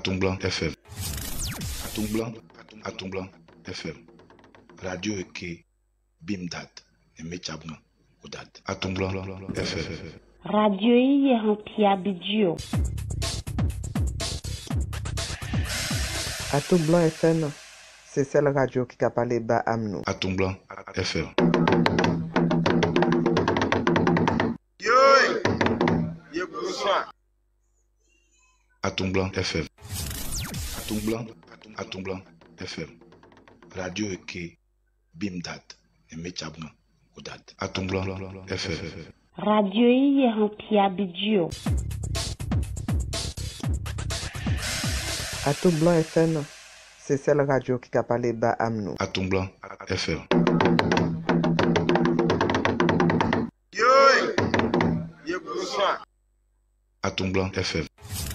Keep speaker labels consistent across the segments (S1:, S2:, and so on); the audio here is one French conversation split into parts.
S1: Atumblan FM. Atumblan FM. Radio Eke Bimdat et Mechabna Odat. Atumblan FM.
S2: Radio Yehampia Bidio.
S3: Atumblan FM, c'est celle radio qui a parlé bas à nous.
S1: Atumblan FM. Atumblan FM. Atumblan FM. Radio Eke Bimdat et Mechabna Odat. Atumblan FM.
S2: Radio Yehampia Bidio.
S3: Atumblan FM, c'est celle radio qui a parlé bas à nous.
S1: Atumblan FM. Atumblan FM.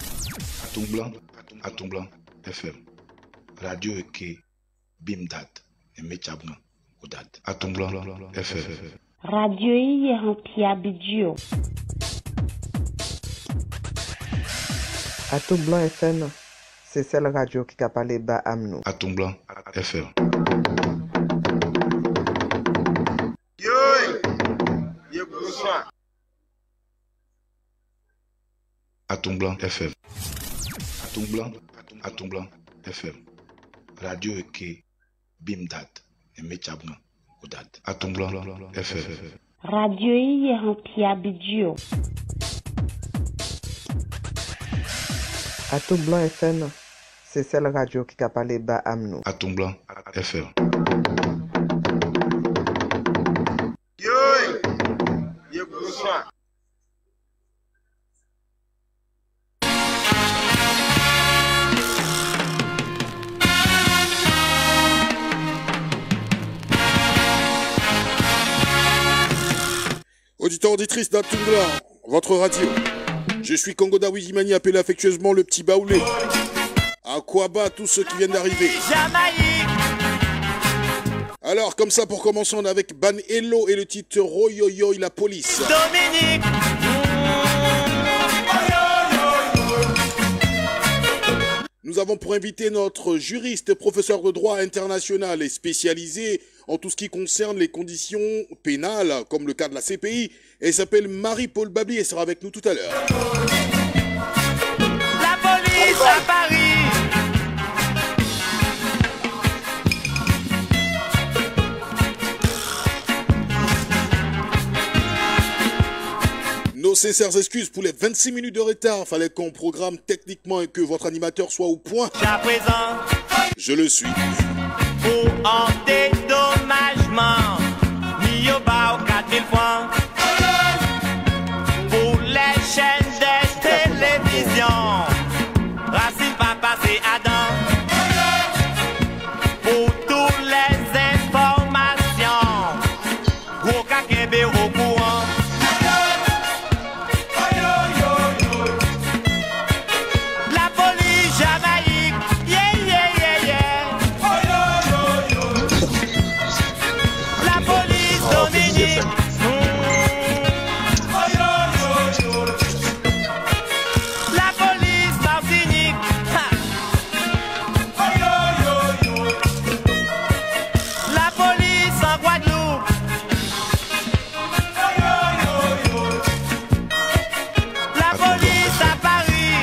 S1: Atumblan FM. Radio Eke Bimdat et Mechabna Odat. Atumblan FM.
S2: Radio Yehampia Bidio.
S3: Atumblan FM, c'est celle radio qui a parlé bas à nous.
S1: Atumblan FM. Atumblan FM. Atumblan FM. Radio Eke Bimdat et Mechabna Odat. Atumblan FM.
S2: Radio Yehampia Bidio.
S3: Atumblan FM, c'est celle radio qui a parlé bas à nous.
S1: Atumblan FM.
S4: Auditeurs, auditrices d'Atumblan, votre radio. Je suis Congo Dawizimani, appelé affectueusement le petit baoulé. À quoi bas tous ceux qui viennent d'arriver. Alors, comme ça, pour commencer, on est avec Ban Hello et le titre Royoyoy la police.
S5: Dominique.
S4: Nous avons pour invité notre juriste, professeur de droit international et spécialisé en tout ce qui concerne les conditions pénales, comme le cas de la CPI. Elle s'appelle Marie-Paul Babli et sera avec nous tout à l'heure.
S5: La police à Paris.
S4: Nos sincères excuses pour les 26 minutes de retard. Fallait qu'on programme techniquement et que votre animateur soit au point.
S5: À présent,
S4: je le suis.
S5: Pour en dédommagement, Nioba au 4000 francs. Pour les chaînes de télévision, Racine Papa c'est Adam. Pour toutes les informations, gros kakebe au courant. La police Jamaïque, yeah yeah yeah yeah. La police Dominique. La police Martinique. Ha. La police en Guadeloupe. La police à Paris.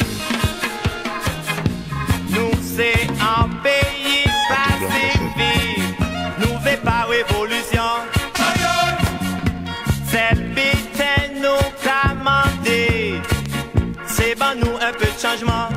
S5: Nous c'est un pays pacifique. Nous fait pas révolution. C'est le bitin nous commander. C'est bon nous un peu de changement.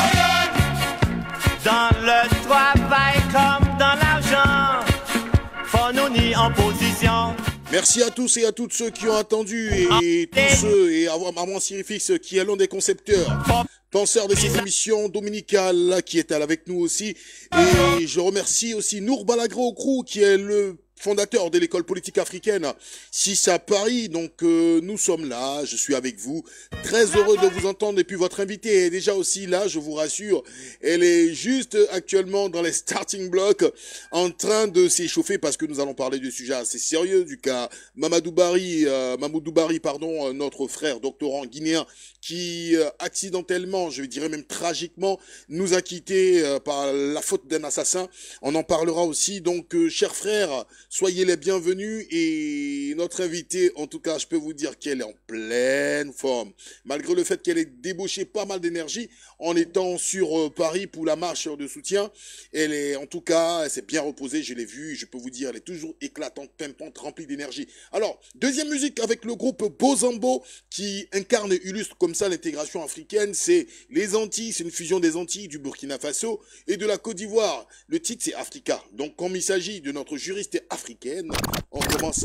S5: Dans le travail comme dans l'argent, faut nous ni en position.
S4: Merci à tous et à toutes ceux qui ont attendu et tous ceux et à moi Sirifix qui est l'un des concepteurs, penseurs de ces émissions dominicales qui est avec nous aussi. Et je remercie aussi Nour Balagré au crew qui est le fondateur de l'école politique africaine 6 à Paris. Donc nous sommes là, je suis avec vous, très heureux de vous entendre. Et puis votre invité est déjà aussi là, je vous rassure. Elle est juste actuellement dans les starting blocks en train de s'échauffer parce que nous allons parler de sujets assez sérieux, du cas Mamadou Bari, notre frère doctorant guinéen qui accidentellement, je dirais même tragiquement, nous a quittés par la faute d'un assassin. On en parlera aussi. Donc chers frères, soyez les bienvenus. Et notre invitée, en tout cas, je peux vous dire qu'elle est en pleine forme, malgré le fait qu'elle ait débauché pas mal d'énergie en étant sur Paris pour la marche de soutien. Elle est, en tout cas, elle s'est bien reposée, je l'ai vue, je peux vous dire, elle est toujours éclatante, pimpante, remplie d'énergie. Alors, deuxième musique avec le groupe Bozambo qui incarne et illustre comme ça l'intégration africaine. C'est les Antilles, c'est une fusion des Antilles, du Burkina Faso et de la Côte d'Ivoire. Le titre, c'est Africa. Donc, comme il s'agit de notre juriste africaine, on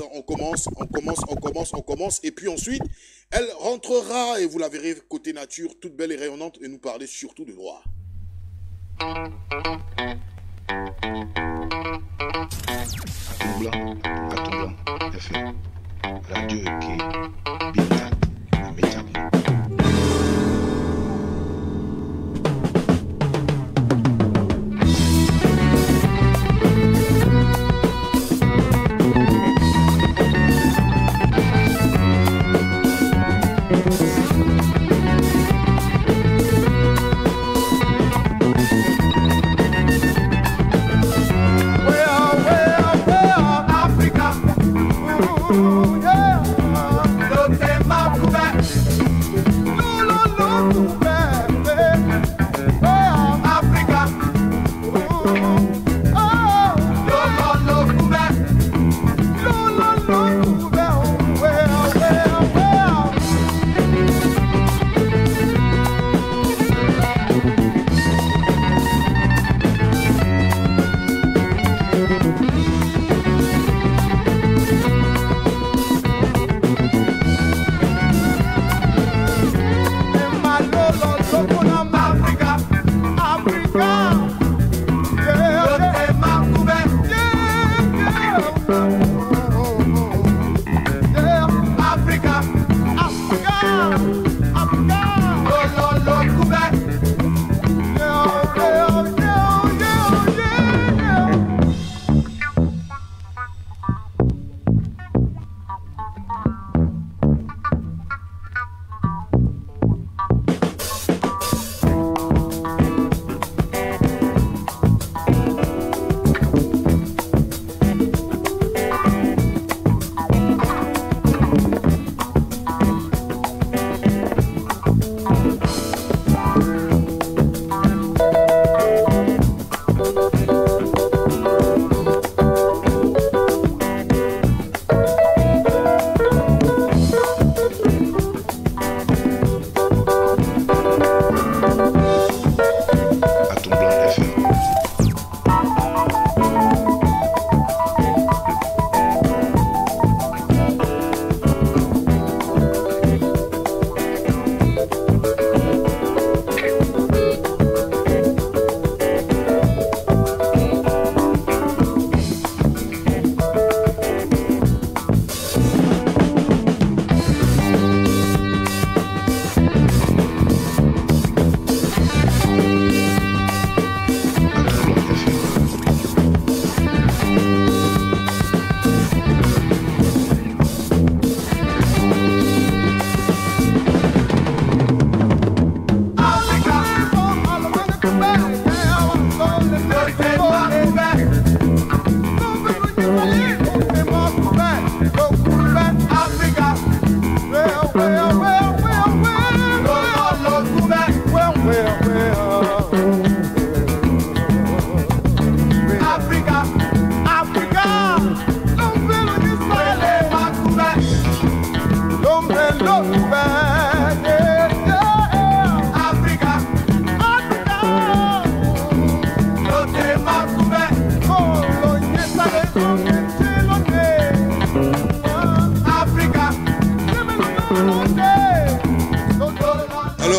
S4: commence, et puis ensuite, elle rentrera, et vous la verrez côté nature, toute belle et rayonnante, et nous parler surtout de droit.
S1: Atomblanc, FM. Radio Eke, Bimdat, Médiablanc.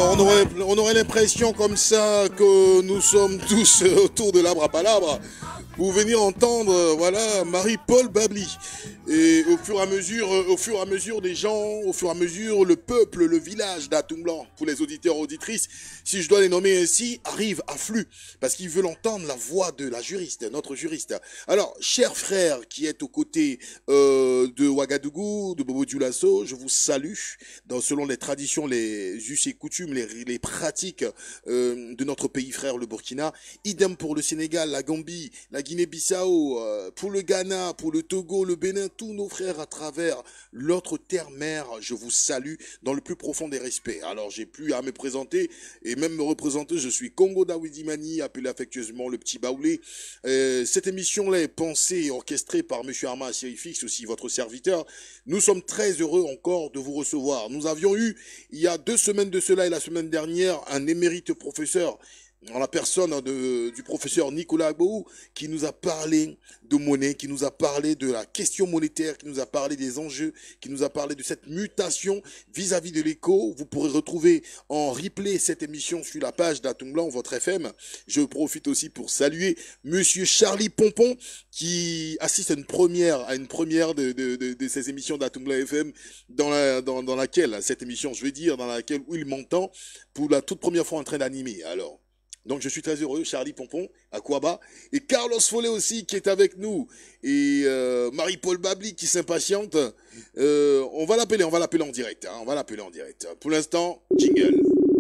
S4: On aurait l'impression comme ça que nous sommes tous autour de l'arbre à palabres. Vous venez entendre, voilà, Marie-Paul Babli. Et au fur et à mesure des gens, au fur et à mesure, le peuple, le village d'Atoum-Blanc, pour les auditeurs, auditrices, si je dois les nommer ainsi, arrive, afflue, parce qu'ils veulent entendre la voix de la juriste, notre juriste. Alors, cher frère qui est aux côtés de Ouagadougou, de Bobo Dioulasso, je vous salue, selon les traditions, les us et coutumes, les pratiques de notre pays frère, le Burkina. Idem pour le Sénégal, la Gambie, la Guinée-Bissau, pour le Ghana, pour le Togo, le Bénin, tous nos frères à travers l'autre terre-mère, je vous salue dans le plus profond des respects. Alors, j'ai plus à me présenter et même me représenter, je suis Congo Dawidimani, appelé affectueusement le petit Baoulé. Cette émission-là est pensée et orchestrée par Monsieur Armand Assirifix, aussi votre serviteur. Nous sommes très heureux encore de vous recevoir. Nous avions eu, il y a 2 semaines de cela et la semaine dernière, un émérite professeur en la personne du professeur Nicolas Agboou, qui nous a parlé de monnaie, qui nous a parlé de la question monétaire, qui nous a parlé des enjeux, qui nous a parlé de cette mutation vis-à-vis de l'éco. Vous pourrez retrouver en replay cette émission sur la page d'Atoum Blanc, votre FM. Je profite aussi pour saluer Monsieur Charlie Pompon, qui assiste à une première de ces émissions d'Atoum Blanc FM, dans laquelle, cette émission, je vais dire, dans laquelle où il m'entend pour la toute première fois en train d'animer. Alors, donc je suis très heureux, Charlie Pompon, à Kouaba, et Carlos Follet aussi qui est avec nous, et Marie-Paul Babli qui s'impatiente. On va l'appeler en direct, hein, on va l'appeler en direct. Pour l'instant, jingle.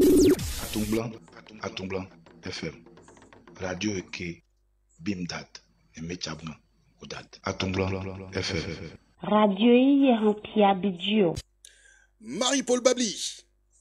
S1: Atoum Blanc FM, Radio Eke, Bimdat, et Mechabna, Odat. Atoum Blanc FM.
S2: Radio Yehampia Bidio.
S4: Marie-Paul Babli.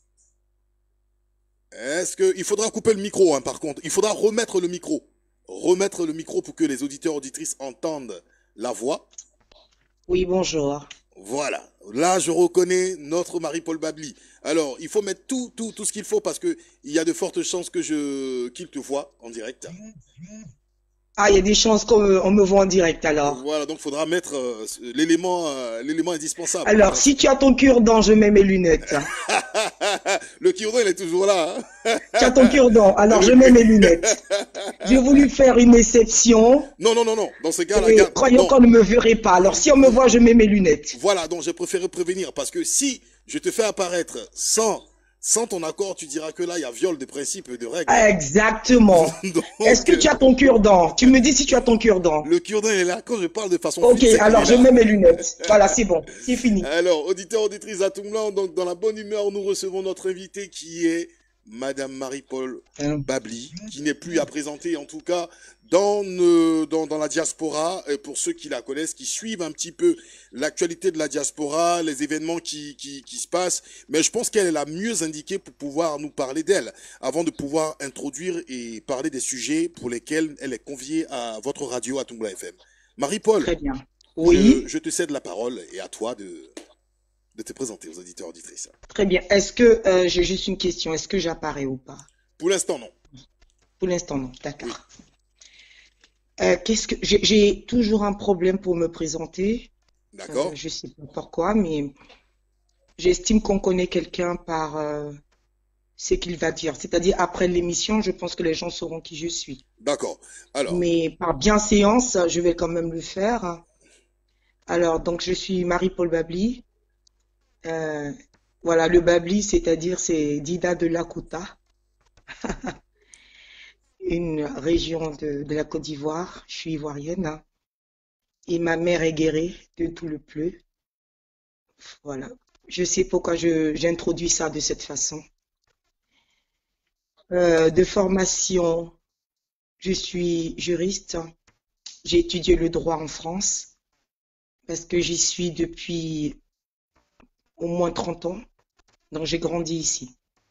S4: Est-ce que il faudra couper le micro, hein, par contre. Il faudra remettre le micro pour que les auditeurs auditrices entendent la voix.
S6: Oui, bonjour.
S4: Voilà. Là, je reconnais notre Marie-Paul Babli. Alors, il faut mettre tout ce qu'il faut parce que il y a de fortes chances qu'il te voit en direct.
S6: Ah, il y a des chances qu'on me voit en direct alors.
S4: Voilà, donc il faudra mettre l'élément indispensable.
S6: Alors, si tu as ton cure-dent, je mets mes lunettes.
S4: Le cure-dent, il est toujours là. Hein.
S6: Tu as ton cure-dent, alors je mets mes lunettes. J'ai voulu faire une exception.
S4: Non. Dans ce cas-là,
S6: croyons qu'on ne me verrait pas. Alors, si on me voit, je mets mes lunettes.
S4: Voilà, donc j'ai préféré prévenir parce que si je te fais apparaître sans ton accord, tu diras que là, il y a viol de principes et de règles.
S6: Exactement. Est-ce que tu as ton cure-dent? Tu me dis si tu as ton cure-dent.
S4: Le cure-dent est là quand je parle de façon
S6: Ok, alors je mets mes lunettes. Voilà, c'est bon, c'est fini.
S4: Alors, auditeurs, auditrices à Atoum Blanc, donc dans la bonne humeur, nous recevons notre invité qui est Madame Marie-Paul Babli, qui n'est plus à présenter, en tout cas, dans la diaspora, et pour ceux qui la connaissent, qui suivent un petit peu l'actualité de la diaspora, les événements qui se passent, mais je pense qu'elle est la mieux indiquée pour pouvoir nous parler d'elle, avant de pouvoir introduire et parler des sujets pour lesquels elle est conviée à votre radio Atoum Blanc FM. Marie-Paul.
S6: Très bien. Oui.
S4: Je te cède la parole et à toi de te présenter aux auditeurs auditrices.
S6: Très bien. Est-ce que, j'ai juste une question, est-ce que j'apparais ou pas?
S4: Pour l'instant, non.
S6: Pour l'instant, non. D'accord.
S4: Oui.
S6: J'ai toujours un problème pour me présenter.
S4: D'accord.
S6: Je sais pas pourquoi, mais j'estime qu'on connaît quelqu'un par ce qu'il va dire. C'est-à-dire, après l'émission, je pense que les gens sauront qui je suis.
S4: D'accord. Alors.
S6: Mais par bienséance, je vais quand même le faire. Alors, donc, je suis Marie-Paul Babli. Voilà, le Babli, c'est-à-dire, c'est Dida de Lakota, une région de la Côte d'Ivoire. Je suis ivoirienne. Et ma mère est guérée de tout le pleu. Voilà. Je sais pourquoi j'introduis ça de cette façon. De formation, je suis juriste. J'ai étudié le droit en France parce que j'y suis depuis au moins 30 ans. Donc, j'ai grandi ici.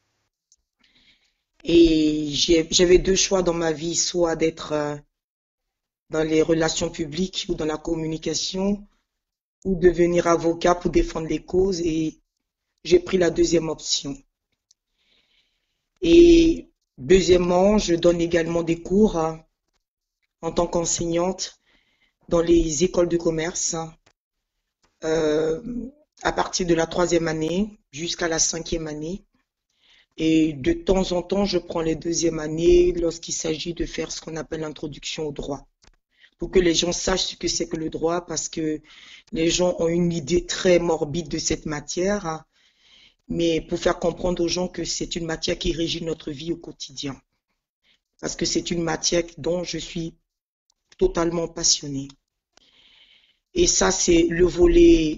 S6: Et j'avais 2 choix dans ma vie, soit d'être dans les relations publiques ou dans la communication, ou devenir avocat pour défendre les causes, et j'ai pris la deuxième option. Et deuxièmement, je donne également des cours en tant qu'enseignante dans les écoles de commerce, à partir de la 3e année jusqu'à la 5e année. Et de temps en temps, je prends les 2e années lorsqu'il s'agit de faire ce qu'on appelle l'introduction au droit, pour que les gens sachent ce que c'est que le droit, parce que les gens ont une idée très morbide de cette matière, hein, mais pour faire comprendre aux gens que c'est une matière qui régit notre vie au quotidien, parce que c'est une matière dont je suis totalement passionnée. Et ça, c'est le volet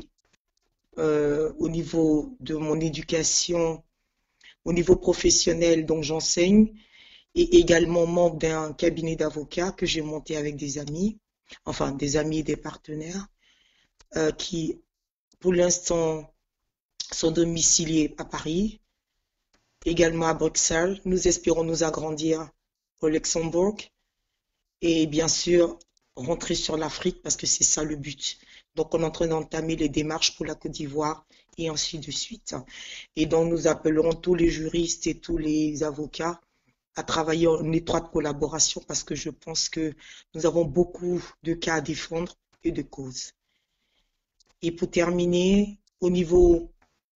S6: au niveau de mon éducation, au niveau professionnel, dont j'enseigne, et également membre d'un cabinet d'avocats que j'ai monté avec des amis, enfin des amis et des partenaires, qui pour l'instant sont domiciliés à Paris, également à Bruxelles. Nous espérons nous agrandir au Luxembourg et bien sûr rentrer sur l'Afrique parce que c'est ça le but. Donc on est en train d'entamer les démarches pour la Côte d'Ivoire et ainsi de suite. Et donc nous appellerons tous les juristes et tous les avocats à travailler en étroite collaboration parce que je pense que nous avons beaucoup de cas à défendre et de causes. Et pour terminer, au niveau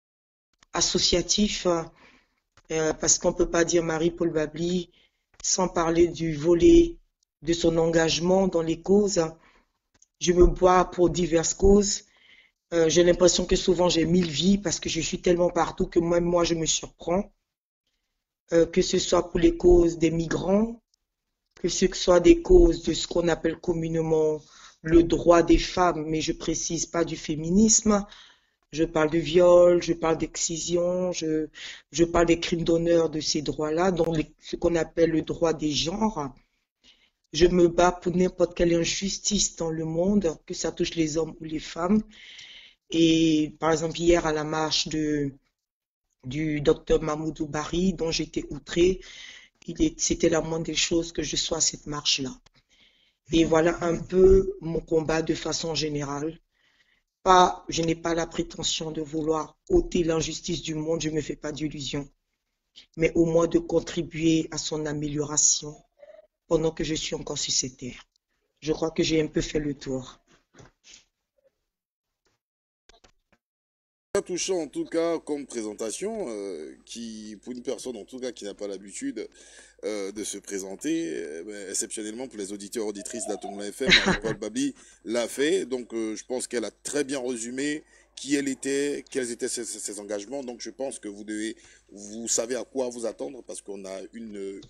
S6: associatif, parce qu'on ne peut pas dire Marie-Paul Babli sans parler du volet de son engagement dans les causes. Je me bats pour diverses causes. J'ai l'impression que souvent j'ai 1000 vies parce que je suis tellement partout que même moi je me surprends. Que ce soit pour les causes des migrants, que ce soit des causes de ce qu'on appelle communément le droit des femmes, mais je précise pas du féminisme. Je parle de viol, je parle d'excision, je parle des crimes d'honneur de ces droits-là, donc ce qu'on appelle le droit des genres. Je me bats pour n'importe quelle injustice dans le monde, que ça touche les hommes ou les femmes. Et par exemple, hier à la marche du docteur Mamoudou Bari, dont j'étais outrée, c'était la moindre des choses que je sois à cette marche-là. Et voilà un peu mon combat de façon générale. Je n'ai pas la prétention de vouloir ôter l'injustice du monde, je ne me fais pas d'illusions, mais au moins de contribuer à son amélioration pendant que je suis encore sur cette terre. Je crois que j'ai un peu fait le tour.
S4: Très touchant en tout cas comme présentation, qui pour une personne en tout cas qui n'a pas l'habitude de se présenter, exceptionnellement pour les auditeurs auditrices d'Atoumla FM, Marie-Paul Babli l'a fait, donc je pense qu'elle a très bien résumé qui elle était, quels étaient ses engagements, donc je pense que vous savez à quoi vous attendre parce qu'on a une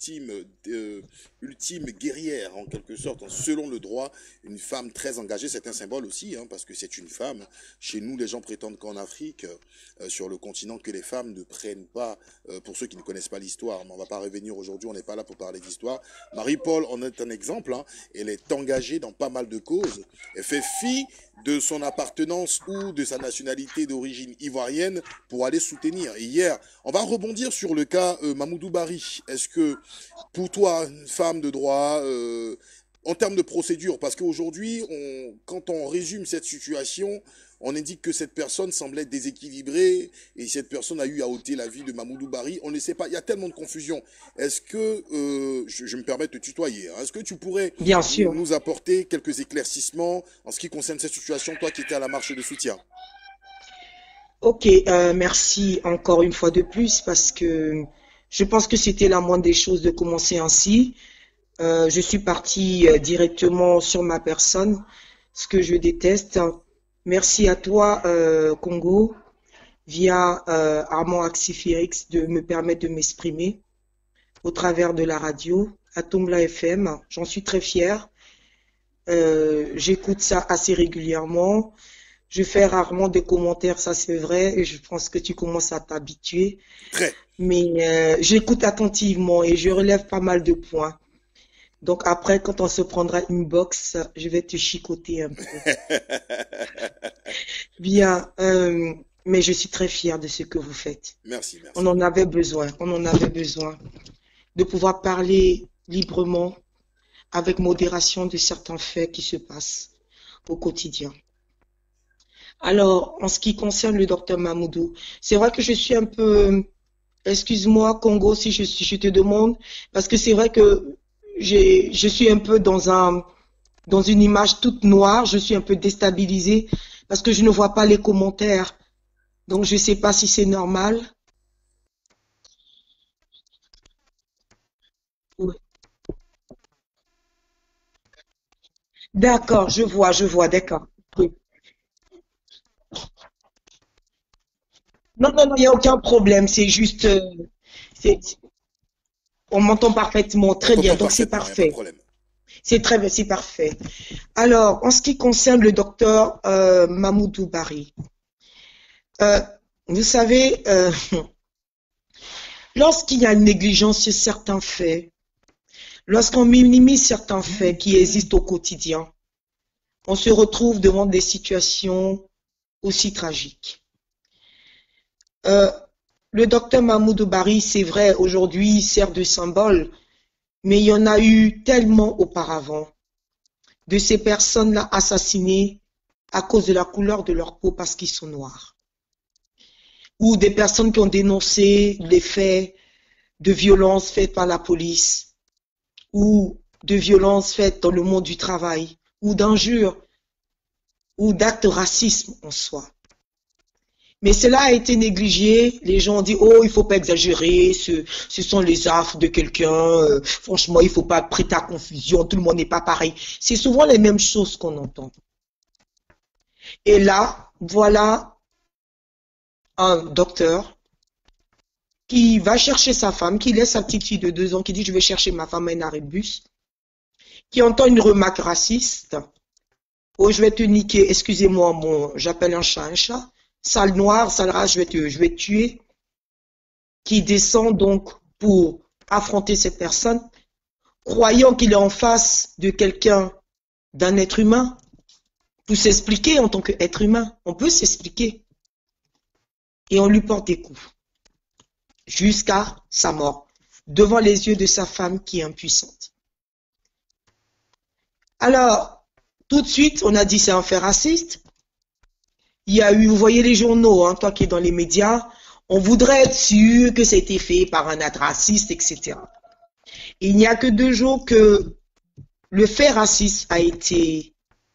S4: ultime guerrière en quelque sorte, selon le droit, une femme très engagée, c'est un symbole aussi, hein, parce que c'est une femme. Chez nous, les gens prétendent qu'en Afrique, sur le continent, que les femmes ne prennent pas, pour ceux qui ne connaissent pas l'histoire, mais on ne va pas revenir aujourd'hui, on n'est pas là pour parler d'histoire. Marie-Paul en est un exemple, hein, elle est engagée dans pas mal de causes, elle fait fi de son appartenance ou de sa nationalité d'origine ivoirienne pour aller soutenir. Et hier, on va rebondir sur le cas Mamoudou Bari. Est-ce que pour toi, une femme de droit, en termes de procédure, parce qu'aujourd'hui, quand on résume cette situation, on indique que cette personne semblait déséquilibrée et cette personne a eu à ôter la vie de Mamoudou Bari. On ne sait pas, il y a tellement de confusion. Est-ce que, je me permets de te tutoyer, hein, est-ce que tu pourrais
S6: Bien sûr.
S4: nous apporter quelques éclaircissements en ce qui concerne cette situation, toi qui étais à la marche de soutien?
S6: Ok, merci encore une fois de plus parce que je pense que c'était la moindre des choses de commencer ainsi. Je suis partie directement sur ma personne, ce que je déteste. Merci à toi, Congo, via Armand Axifirix, de me permettre de m'exprimer au travers de la radio, Atoumla FM. J'en suis très fière. J'écoute ça assez régulièrement. Je fais rarement des commentaires, ça c'est vrai, et je pense que tu commences à t'habituer.
S4: Très.
S6: Mais j'écoute attentivement et je relève pas mal de points. Donc après, quand on se prendra une box, je vais te chicoter un peu. Bien, mais je suis très fière de ce que vous faites.
S4: Merci, merci.
S6: On en avait besoin de pouvoir parler librement, avec modération de certains faits qui se passent au quotidien. Alors, en ce qui concerne le docteur Mamoudou, c'est vrai que je suis un peu, excuse-moi Congo si je te demande, parce que c'est vrai que je suis un peu dans une image toute noire, je suis un peu déstabilisée parce que je ne vois pas les commentaires. Donc, je ne sais pas si c'est normal. Ouais. D'accord, je vois, d'accord. Oui. Non, non, non, il n'y a aucun problème. C'est juste, c'est- on m'entend parfaitement.
S4: On
S6: Très bien,
S4: t'entend
S6: donc c'est
S4: parfaitement, il n'y a pas de
S6: parfait.
S4: problème.
S6: C'est très bien, c'est parfait. Alors, en ce qui concerne le docteur Mamoudou Bari, euh, vous savez, lorsqu'il y a une négligence sur certains faits, lorsqu'on minimise certains faits qui existent au quotidien, on se retrouve devant des situations aussi tragiques. Euh, le docteur Mamoudou Bari, c'est vrai, aujourd'hui, il sert de symbole, mais il y en a eu tellement auparavant de ces personnes-là assassinées à cause de la couleur de leur peau parce qu'ils sont noirs. Ou des personnes qui ont dénoncé les faits de violences faites par la police, ou de violences faites dans le monde du travail, ou d'injures, ou d'actes de racisme en soi. Mais cela a été négligé. Les gens ont dit, oh, il faut pas exagérer, ce sont les affres de quelqu'un, franchement, il faut pas prêter à confusion, tout le monde n'est pas pareil. C'est souvent les mêmes choses qu'on entend. Et là, voilà un docteur qui va chercher sa femme, qui laisse sa petite fille de 2 ans, qui dit, je vais chercher ma femme à un arrêt de bus, qui entend une remarque raciste, oh, je vais te niquer, excusez-moi, j'appelle un chat, sale noir, sale race, je vais te tuer, qui descend donc pour affronter cette personne, croyant qu'il est en face de quelqu'un, d'un être humain, pour s'expliquer en tant qu'être humain. On peut s'expliquer. Et on lui porte des coups, jusqu'à sa mort, devant les yeux de sa femme qui est impuissante. Alors, tout de suite, on a dit c'est un fait raciste. Il y a eu, vous voyez les journaux, hein, toi qui es dans les médias, on voudrait être sûr que ça a été fait par un acte raciste, etc. Et il n'y a que 2 jours que le fait raciste a été,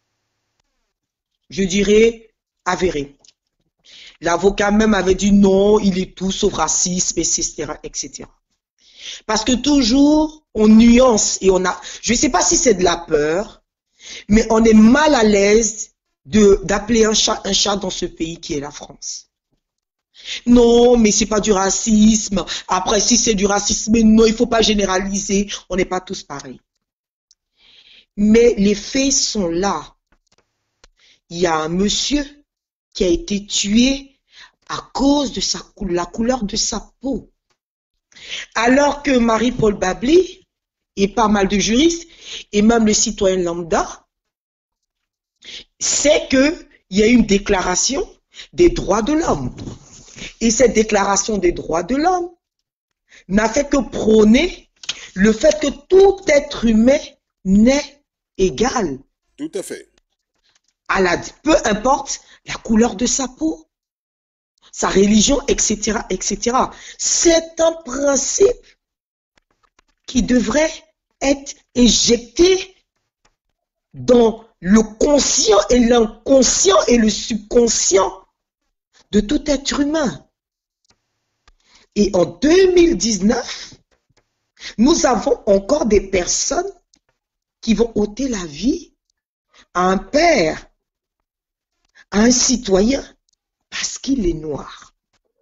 S6: je dirais, avéré. L'avocat même avait dit non, il est tout sauf racisme, etc., etc. Parce que toujours, on nuance et on a, je ne sais pas si c'est de la peur, mais on est mal à l'aise d'appeler un chat dans ce pays qui est la France. Non, mais c'est pas du racisme. Après, si c'est du racisme, non, il faut pas généraliser. On n'est pas tous pareils. Mais les faits sont là. Il y a un monsieur qui a été tué à cause de la couleur de sa peau. Alors que Marie-Paul Babli et pas mal de juristes, et même le citoyen lambda, c'est qu'il y a une déclaration des droits de l'homme. Et cette déclaration des droits de l'homme n'a fait que prôner le fait que tout être humain n'est égal.
S4: Tout à fait.
S6: Peu importe la couleur de sa peau, sa religion, etc., etc. C'est un principe qui devrait être injecté dans le conscient et l'inconscient et le subconscient de tout être humain. Et en 2019, nous avons encore des personnes qui vont ôter la vie à un père, à un citoyen, parce qu'il est noir.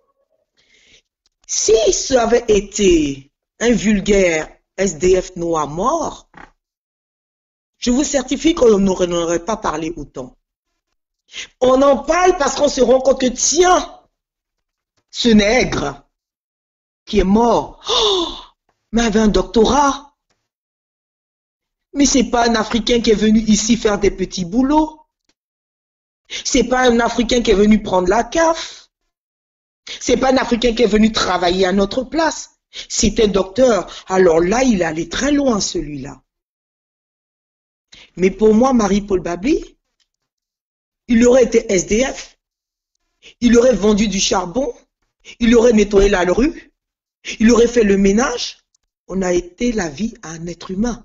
S6: Si ça avait été un vulgaire SDF noir mort, je vous certifie qu'on n'aurait pas parlé autant. On en parle parce qu'on se rend compte que, tiens, ce nègre qui est mort, mais avait un doctorat. Mais c'est pas un Africain qui est venu ici faire des petits boulots. C'est pas un Africain qui est venu prendre la CAF. C'est pas un Africain qui est venu travailler à notre place. C'était docteur. Alors là, il est allé très loin, celui-là. Mais pour moi, Marie-Paul Babli, il aurait été SDF, il aurait vendu du charbon, il aurait nettoyé la rue, il aurait fait le ménage. On a été la vie à un être humain.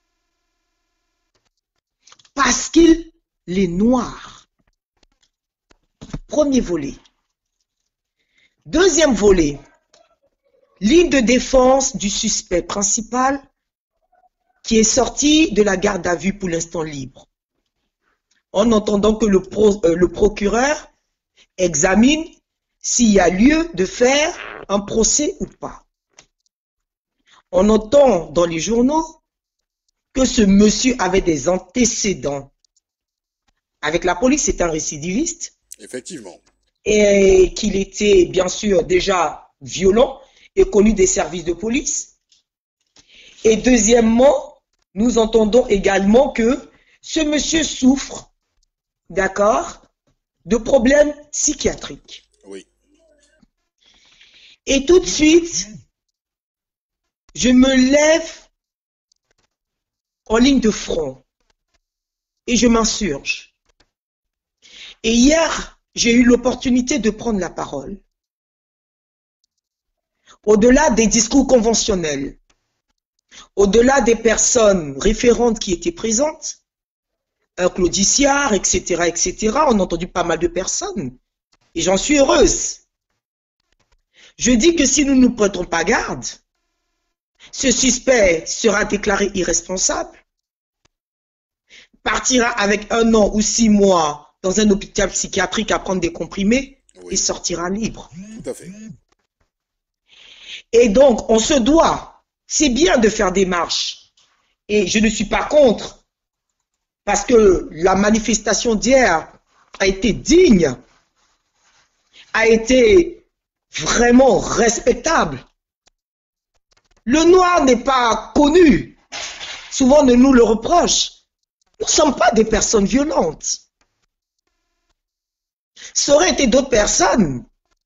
S6: Parce qu'il est noir. Premier volet. Deuxième volet. Ligne de défense du suspect principal qui est sorti de la garde à vue pour l'instant libre. en entendant que le procureur examine s'il y a lieu de faire un procès ou pas. On entend dans les journaux que ce monsieur avait des antécédents avec la police, c'est un récidiviste.
S4: Effectivement.
S6: Et qu'il était bien sûr déjà violent et connu des services de police. Et deuxièmement, nous entendons également que ce monsieur souffre, d'accord, de problèmes psychiatriques.
S4: Oui.
S6: Et tout de suite, je me lève en ligne de front et je m'insurge. Et hier, j'ai eu l'opportunité de prendre la parole. Au-delà des discours conventionnels, au-delà des personnes référentes qui étaient présentes, Claude Iciard, etc., etc., on a entendu pas mal de personnes. Et j'en suis heureuse. Je dis que si nous ne nous prêtons pas garde, ce suspect sera déclaré irresponsable, partira avec 1 an ou 6 mois dans un hôpital psychiatrique à prendre des comprimés et sortira libre.
S4: Tout à fait.
S6: Et donc, on se doit, c'est bien de faire des marches. Et je ne suis pas contre, parce que la manifestation d'hier a été digne, a été vraiment respectable. Le noir n'est pas connu. Souvent, on nous le reproche. Nous ne sommes pas des personnes violentes. Ça aurait été d'autres personnes.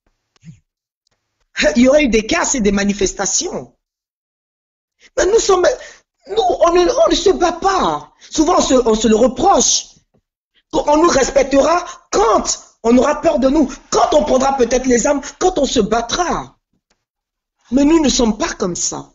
S6: Il y aurait eu des casses et des manifestations. Mais nous, on ne se bat pas. Souvent, on se le reproche. On nous respectera quand on aura peur de nous, quand on prendra peut-être les armes, quand on se battra. Mais nous ne sommes pas comme ça.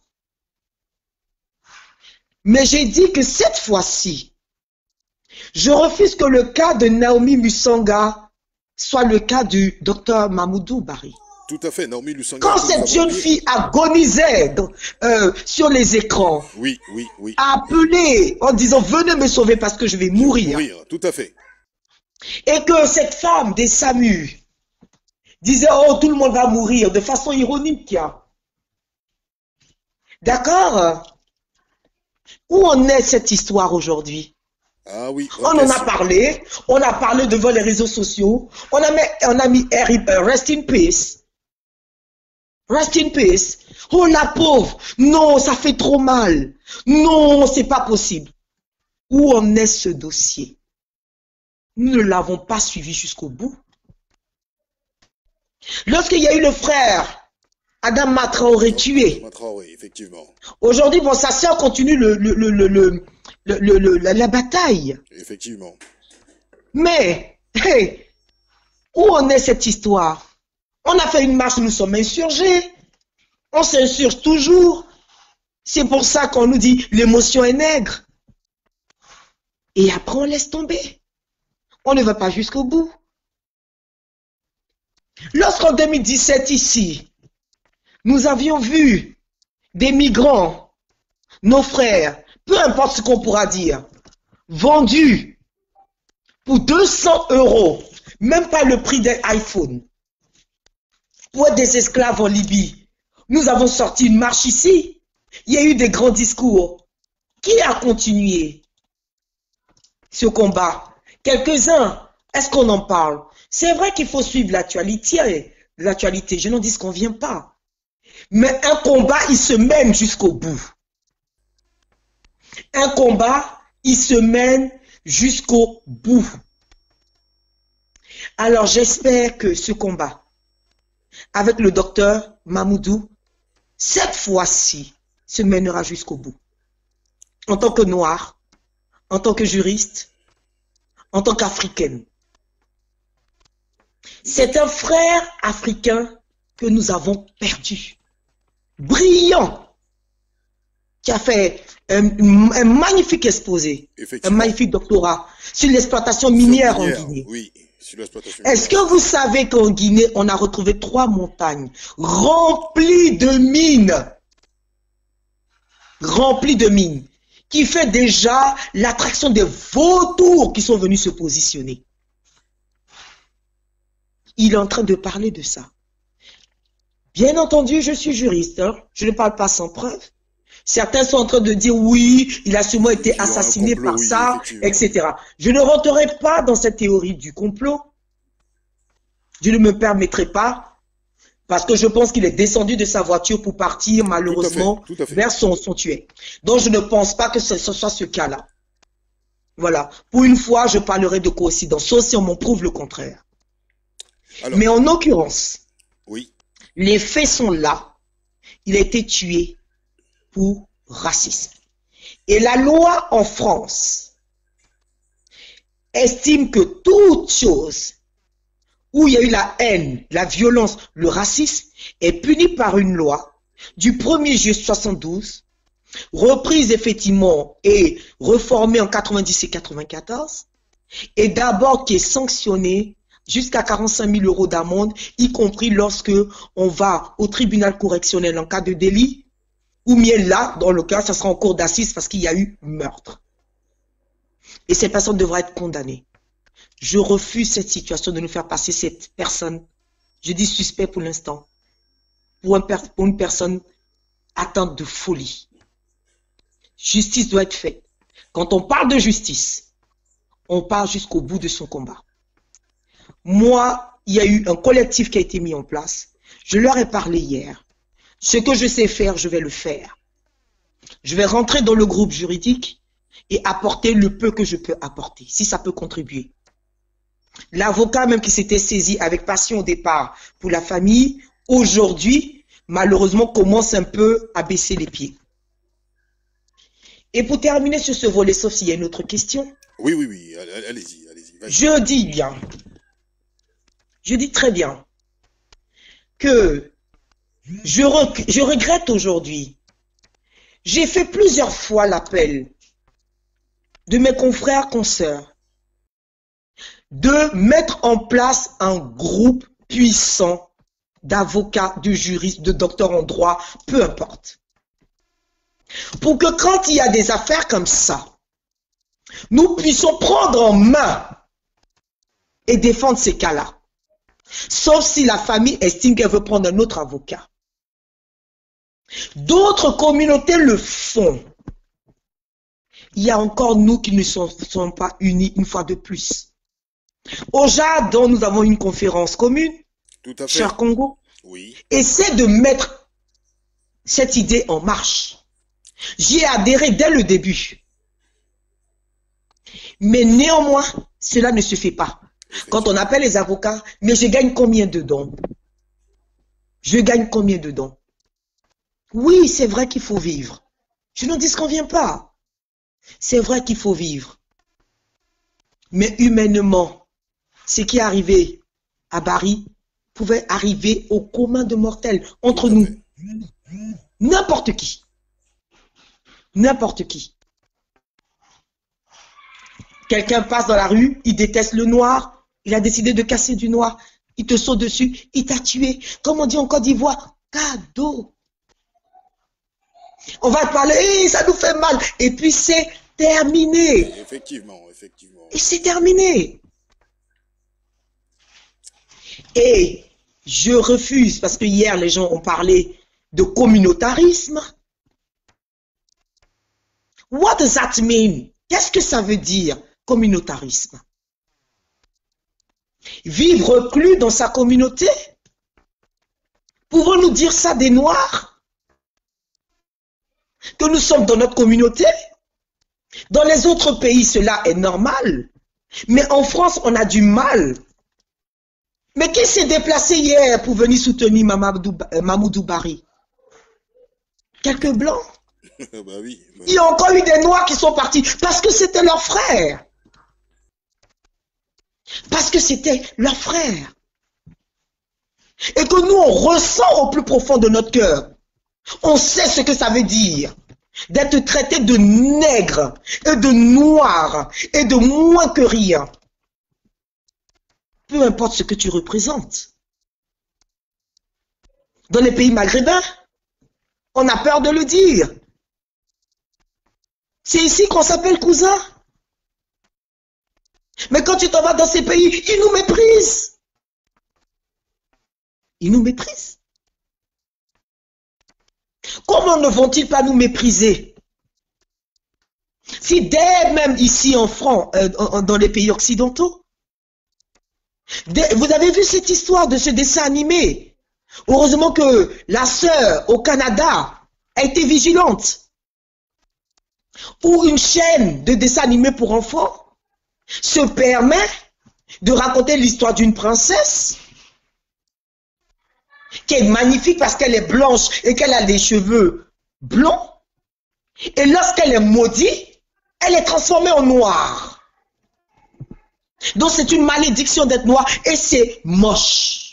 S6: Mais j'ai dit que cette fois-ci, je refuse que le cas de Naomi Musanga soit le cas du docteur Mamoudou Bari.
S4: Tout à fait, Naomi Musanga.
S6: Quand cette jeune fille agonisait sur les écrans,
S4: oui.
S6: a appelé en disant « Venez me sauver parce que je vais mourir ».
S4: Tout à fait.
S6: Et que cette femme des SAMU disait « Oh, tout le monde va mourir » de façon ironique. D'accord? Où en est cette histoire aujourd'hui?
S4: Ah oui.
S6: On en a parlé devant les réseaux sociaux, on a mis Rest in Peace. Rest in Peace. Oh la pauvre, non, ça fait trop mal. Non, c'est pas possible. Où en est ce dossier? Nous ne l'avons pas suivi jusqu'au bout. Lorsqu'il y a eu le frère Adam Matraoré tué.
S4: Matraoré, effectivement.
S6: Aujourd'hui, bon, sa sœur continue la bataille.
S4: Effectivement.
S6: Mais, hey, où en est cette histoire? On a fait une marche, nous sommes insurgés. On s'insurge toujours. C'est pour ça qu'on nous dit l'émotion est nègre. Et après, on laisse tomber. On ne va pas jusqu'au bout. Lorsqu'en 2017, ici, nous avions vu des migrants, nos frères, peu importe ce qu'on pourra dire, vendus pour 200 €, même pas le prix d'un iPhone, pour être des esclaves en Libye. Nous avons sorti une marche ici. Il y a eu des grands discours. Qui a continué ce combat? Quelques-uns. Est-ce qu'on en parle? C'est vrai qu'il faut suivre l'actualité. Je n'en dis qu'on vient pas. Mais un combat, il se mène jusqu'au bout. Un combat, il se mène jusqu'au bout. Alors j'espère que ce combat, avec le docteur Mamoudou, cette fois-ci, se mènera jusqu'au bout. En tant que noir, en tant que juriste, en tant qu'africaine. C'est un frère africain que nous avons perdu. Brillant, qui a fait un magnifique exposé, un magnifique doctorat sur l'exploitation minière en Guinée.
S4: Oui, sur l'exploitation.
S6: Est-ce que vous savez qu'en Guinée, on a retrouvé 3 montagnes remplies de mines? Remplies de mines. qui fait déjà l'attraction des vautours qui sont venus se positionner. Il est en train de parler de ça. Bien entendu, je suis juriste, hein. Je ne parle pas sans preuve. Certains sont en train de dire oui, il a sûrement été assassiné par ça, etc. Je ne rentrerai pas dans cette théorie du complot. Je ne me permettrai pas, parce que je pense qu'il est descendu de sa voiture pour partir malheureusement
S4: tout à fait.
S6: vers son tué. Donc je ne pense pas que ce soit ce cas-là. Voilà. Pour une fois, je parlerai de coïncidence, sauf si on m'en prouve le contraire.
S4: Alors,
S6: mais en l'occurrence,
S4: oui.
S6: Les faits sont là. Il a été tué pour racisme. Et la loi en France estime que toute chose où il y a eu la haine, la violence, le racisme est puni par une loi du 1er juillet 72, reprise effectivement et reformée en 90 et 94, et d'abord qui est sanctionnée jusqu'à 45 000 € d'amende, y compris lorsque on va au tribunal correctionnel en cas de délit, ou bien là, dans le cas, ça sera en cour d'assises parce qu'il y a eu meurtre. Et cette personne devra être condamnée. Je refuse cette situation de nous faire passer cette personne, je dis suspect pour l'instant, pour une personne atteinte de folie. Justice doit être faite. Quand on parle de justice, on parle jusqu'au bout de son combat. Moi, il y a eu un collectif qui a été mis en place. Je leur ai parlé hier. Ce que je sais faire, je vais le faire. Je vais rentrer dans le groupe juridique et apporter le peu que je peux apporter, si ça peut contribuer. L'avocat même qui s'était saisi avec passion au départ pour la famille, aujourd'hui, malheureusement, commence un peu à baisser les pieds. Et pour terminer sur ce volet, sauf s'il y a une autre question.
S4: Oui, allez-y.
S6: Je dis bien, je dis très bien que je regrette aujourd'hui. J'ai fait plusieurs fois l'appel de mes confrères, consoeurs, de mettre en place un groupe puissant d'avocats, de juristes, de docteurs en droit, peu importe. Pour que quand il y a des affaires comme ça, nous puissions prendre en main et défendre ces cas-là. Sauf si la famille estime qu'elle veut prendre un autre avocat. D'autres communautés le font. Il y a encore nous qui ne sommes pas unis une fois de plus. Au JAD, dont nous avons une conférence commune,
S4: Tout à fait.
S6: cher Congo,
S4: Oui.
S6: essaie de mettre cette idée en marche. J'y ai adhéré dès le début. Mais néanmoins, cela ne se fait pas. Quand on appelle les avocats, mais je gagne combien dedans? Je gagne combien dedans? Oui, c'est vrai qu'il faut vivre. Je ne dis qu'on vient pas. C'est vrai qu'il faut vivre. Mais humainement, ce qui est arrivé à Bari pouvait arriver au commun de mortels entre nous. N'importe qui. N'importe qui. Quelqu'un passe dans la rue, il déteste le noir, il a décidé de casser du noir, il te saute dessus, il t'a tué. Comme on dit en Côte d'Ivoire, cadeau. On va te parler, hey, ça nous fait mal. Et puis c'est terminé.
S4: Effectivement.
S6: Et c'est terminé. Et je refuse, parce que hier les gens ont parlé de communautarisme. What does that mean? Qu'est-ce que ça veut dire, communautarisme? Vivre reclus dans sa communauté? Pouvons-nous dire ça des Noirs? Que nous sommes dans notre communauté? Dans les autres pays, cela est normal. Mais en France, on a du mal. Mais qui s'est déplacé hier pour venir soutenir Mamoudou Bari? Quelques Blancs.
S4: Bah oui.
S6: Il y a encore eu des Noirs qui sont partis parce que c'était leurs frères. Parce que c'était leurs frères. Et que nous, on ressent au plus profond de notre cœur. On sait ce que ça veut dire d'être traité de nègre et de noir et de moins que rien. Peu importe ce que tu représentes. Dans les pays maghrébins, on a peur de le dire. C'est ici qu'on s'appelle cousin. Mais quand tu t'en vas dans ces pays, ils nous méprisent. Ils nous méprisent. Comment ne vont-ils pas nous mépriser? Si dès même ici en France, dans les pays occidentaux, vous avez vu cette histoire de ce dessin animé. Heureusement que la sœur au Canada a été vigilante. Où une chaîne de dessins animés pour enfants se permet de raconter l'histoire d'une princesse qui est magnifique parce qu'elle est blanche et qu'elle a des cheveux blonds. Et lorsqu'elle est maudite, elle est transformée en noir. Donc c'est une malédiction d'être noir et c'est moche.